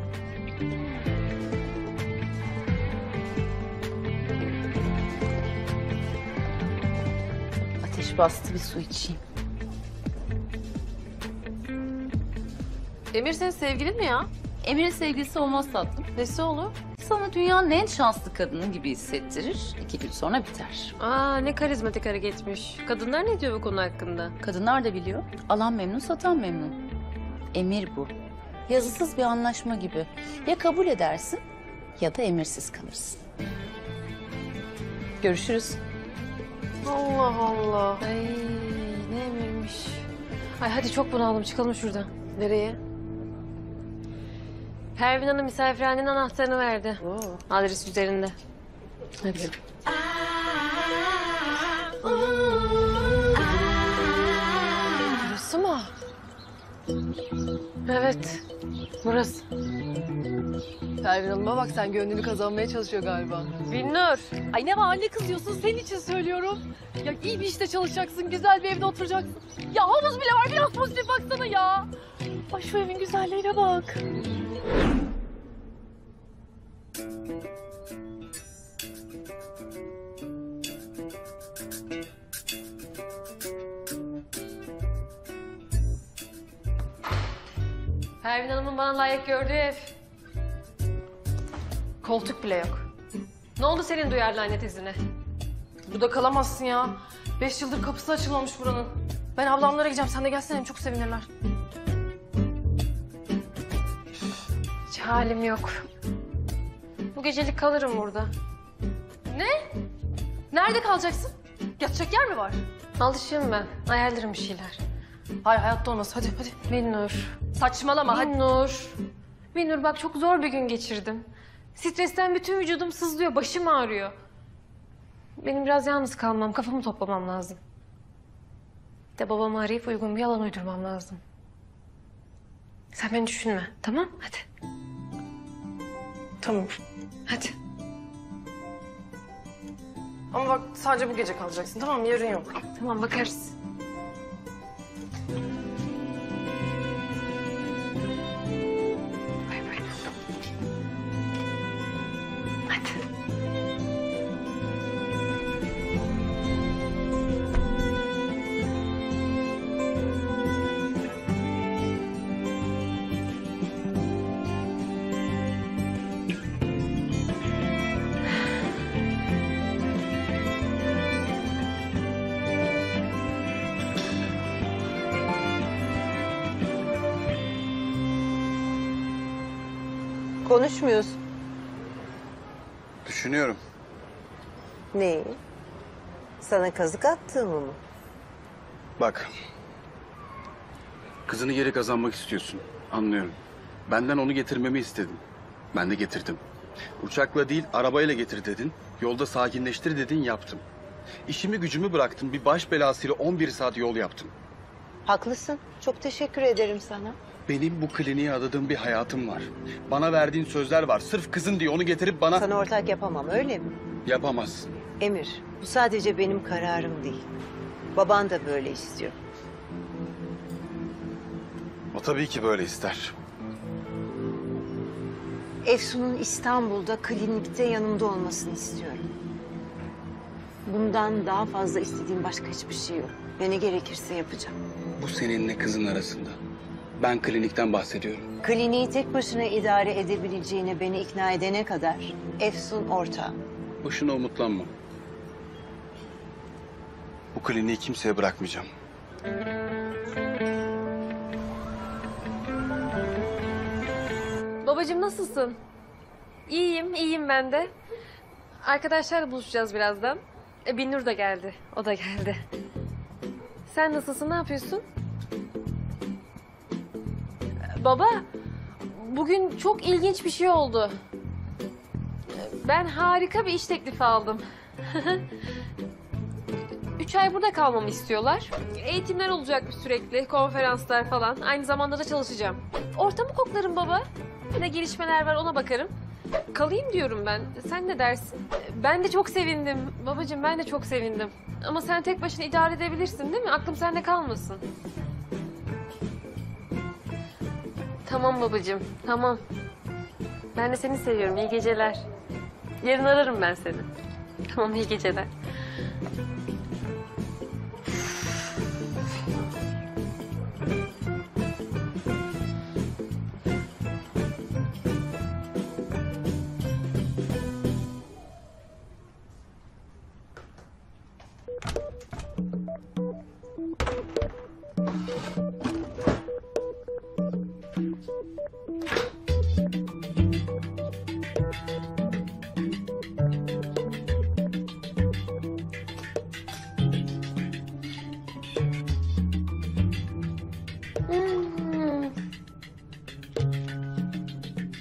Ateş bastı, bir su içeyim. Emir senin sevgilin mi ya? Emir'in sevgilisi olmaz tatlım. Nesi olur? Sana dünyanın en şanslı kadını gibi hissettirir. 2 gün sonra biter. Aa, ne karizmatik hareketmiş. Kadınlar ne diyor bu konu hakkında? Kadınlar da biliyor. Alan memnun, satan memnun. Emir bu. Yazısız bir anlaşma gibi. Ya kabul edersin ya da emirsiz kalırsın. Görüşürüz. Allah Allah. Ay, ne emirmiş. Ay hadi çok bunaldım, çıkalım şuradan. Nereye? Pervin Hanım misafirhanenin anahtarını verdi. Adres üzerinde. Hadi. Burası mı? Evet. Burası. Pervin Hanım'a bak, sen gönlünü kazanmaya çalışıyor galiba. Binnur. Ay ne var ne kızıyorsun, senin için söylüyorum. Ya iyi bir işte çalışacaksın, güzel bir evde oturacaksın. Ya havuz bile var, biraz pozitif baksana ya. Ay şu evin güzelliğine bak. Pervin Hanım'ın bana layık gördüğü ev. Koltuk bile yok. Ne oldu senin duyarlı anne tezine? Burada kalamazsın ya. 5 yıldır kapısı açılmamış buranın. Ben ablamlara gideceğim. Sen de gelsene, hem çok sevinirler. Hiç halim yok. Bu gecelik kalırım burada. Ne? Nerede kalacaksın? Yatacak yer mi var? Alışığım ben. Ayarlarım bir şeyler. Hayır, hayatta olmaz. Hadi hadi. Binnur. Saçmalama hadi. Binnur. Binnur bak, çok zor bir gün geçirdim. Stresten bütün vücudum sızlıyor, başım ağrıyor. Benim biraz yalnız kalmam, kafamı toplamam lazım. Bir de babamı arayıp uygun bir yalan uydurmam lazım. Sen beni düşünme, tamam? Hadi. Tamam. Hadi. Ama bak, sadece bu gece kalacaksın, tamam mı? Yarın yok. Tamam, bakarız. Bay bay. Hadi. Konuşmuyorsun. Düşünüyorum. Neyi? Sana kazık attığımı mı? Bak. Kızını geri kazanmak istiyorsun. Anlıyorum. Benden onu getirmemi istedin. Ben de getirdim. Uçakla değil arabayla getir dedin. Yolda sakinleştir dedin, yaptım. İşimi gücümü bıraktım. Bir baş belasıyla 11 saat yol yaptım. Haklısın. Çok teşekkür ederim sana. Benim bu kliniğe adadığım bir hayatım var. Bana verdiğin sözler var. Sırf kızın diye onu getirip bana... Sana ortak yapamam, öyle mi? Yapamazsın. Emir, bu sadece benim kararım değil. Baban da böyle istiyor. O tabii ki böyle ister. Efsun'un İstanbul'da klinikte yanımda olmasını istiyorum. Bundan daha fazla istediğim başka hiçbir şey yok. Ve ne gerekirse yapacağım. Bu seninle kızın arasında. Ben klinikten bahsediyorum. Kliniği tek başına idare edebileceğine beni ikna edene kadar Efsun ortağım. Boşuna umutlanma. Bu kliniği kimseye bırakmayacağım. Babacığım nasılsın? İyiyim, iyiyim ben de. Arkadaşlarla buluşacağız birazdan. Binnur da geldi, o da geldi. Sen nasılsın, ne yapıyorsun? Baba, bugün çok ilginç bir şey oldu. Ben harika bir iş teklifi aldım. 3 ay burada kalmamı istiyorlar. Eğitimler olacakmış sürekli, konferanslar falan. Aynı zamanda da çalışacağım. Ortamı koklarım baba. Ne gelişmeler var ona bakarım. Kalayım diyorum ben. Sen ne dersin? Ben de çok sevindim. Babacığım ben de çok sevindim. Ama sen tek başına idare edebilirsin değil mi? Aklım sende kalmasın. Tamam babacığım, tamam. Ben de seni seviyorum. İyi geceler. Yarın ararım ben seni. Tamam, iyi geceler.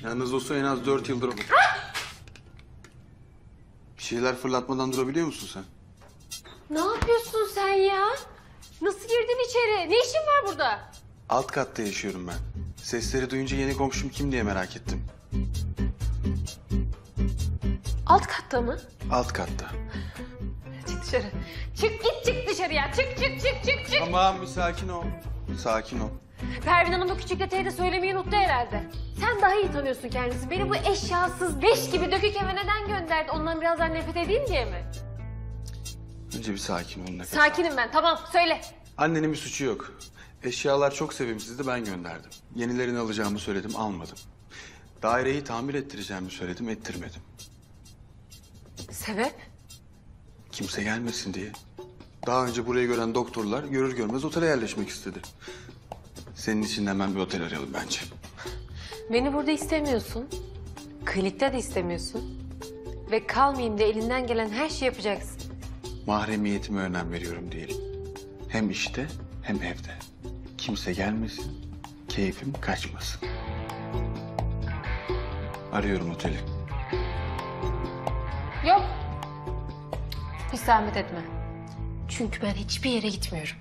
Yalnız o su en az 4 yıldır olur. Bir şeyler fırlatmadan durabiliyor musun sen? Ne yapıyorsun sen ya? Nasıl girdin içeri? Ne işin var burada? Alt katta yaşıyorum ben. Sesleri duyunca yeni komşum kim diye merak ettim. Alt katta mı? Alt katta. Çık dışarı. Çık dışarıya. Çık. Tamam bir sakin ol. Sakin ol. Pervin Hanım bu küçük detayı da söylemeyi unuttu herhalde. Sen daha iyi tanıyorsun kendisi. Beni bu eşyasız leş gibi dökük eve neden gönderdi? Ondan birazdan nefret edeyim diye mi? Önce bir sakin ol. Nefes. Sakinim ben. Tamam söyle. Annenin bir suçu yok. Eşyalar çok sevimsizdi, ben gönderdim. Yenilerini alacağımı söyledim, almadım. Daireyi tamir ettireceğimi söyledim, ettirmedim. Sebep? Kimse gelmesin diye. Daha önce burayı gören doktorlar görür görmez otele yerleşmek istedi. Senin için de hemen bir otel arayalım bence. Beni burada istemiyorsun. Klinikte de istemiyorsun. Ve kalmayayım diye elinden gelen her şeyi yapacaksın. Mahremiyetime önem veriyorum diyelim. Hem işte hem evde. Kimse gelmesin, keyfim kaçmasın. Arıyorum oteli. Yok. Hiç zahmet etme. Çünkü ben hiçbir yere gitmiyorum.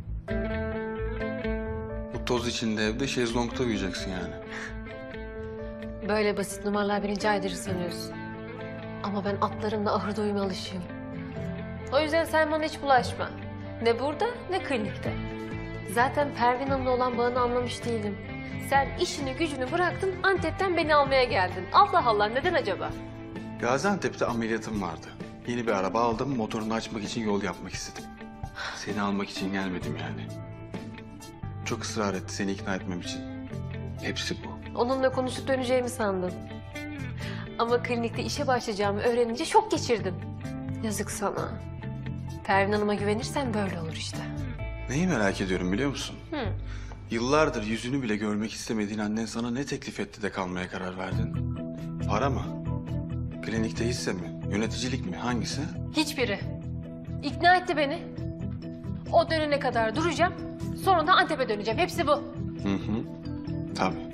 Bu toz içinde evde şezlongda uyuyacaksın yani. Böyle basit numaralar beni caydırır sanıyorsun. Ama ben atlarımla ahırda uyuma alışığım. O yüzden sen bana hiç bulaşma. Ne burada ne klinikte. Zaten Pervin Hanım'la olan bağını anlamış değilim. Sen işini gücünü bıraktın, Antep'ten beni almaya geldin. Allah Allah, neden acaba? Gaziantep'te ameliyatım vardı. Yeni bir araba aldım, motorunu açmak için yol yapmak istedim. Seni almak için gelmedim yani. Çok ısrar etti seni ikna etmem için. Hepsi bu. Onunla konuşup döneceğimi sandım. Ama klinikte işe başlayacağımı öğrenince şok geçirdim. Yazık sana. Pervin Hanım'a güvenirsen böyle olur işte. Neyi merak ediyorum biliyor musun? Hı. Yıllardır yüzünü bile görmek istemediğin annen sana ne teklif etti de kalmaya karar verdin? Para mı? Klinikte hisse mi? Yöneticilik mi? Hangisi? Hiçbiri. İkna etti beni. O dönene kadar duracağım. Sonra da Antep'e döneceğim. Hepsi bu. Hı hı. Tabii.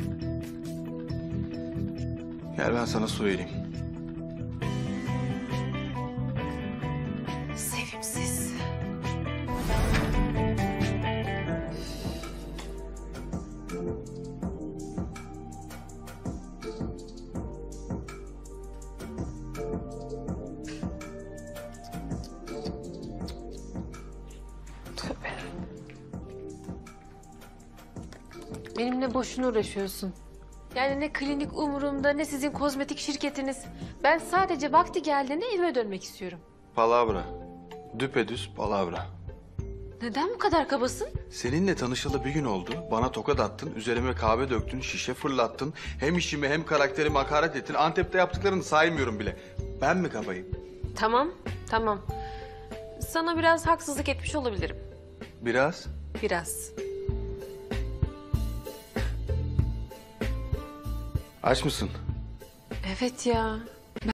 Gel ben sana su vereyim. Sevimsiz. Benimle boşuna uğraşıyorsun. Yani ne klinik umurumda ne sizin kozmetik şirketiniz. Ben sadece vakti geldiğinde evime dönmek istiyorum. Palavra. Düpedüz palavra. Neden bu kadar kabasın? Seninle tanışalı bir gün oldu. Bana tokat attın, üzerime kahve döktün, şişe fırlattın. Hem işimi hem karakterime hakaret ettin. Antep'te yaptıklarını saymıyorum bile. Ben mi kabayım? Tamam. Sana biraz haksızlık etmiş olabilirim. Biraz. Biraz. Aç mısın? Evet ya.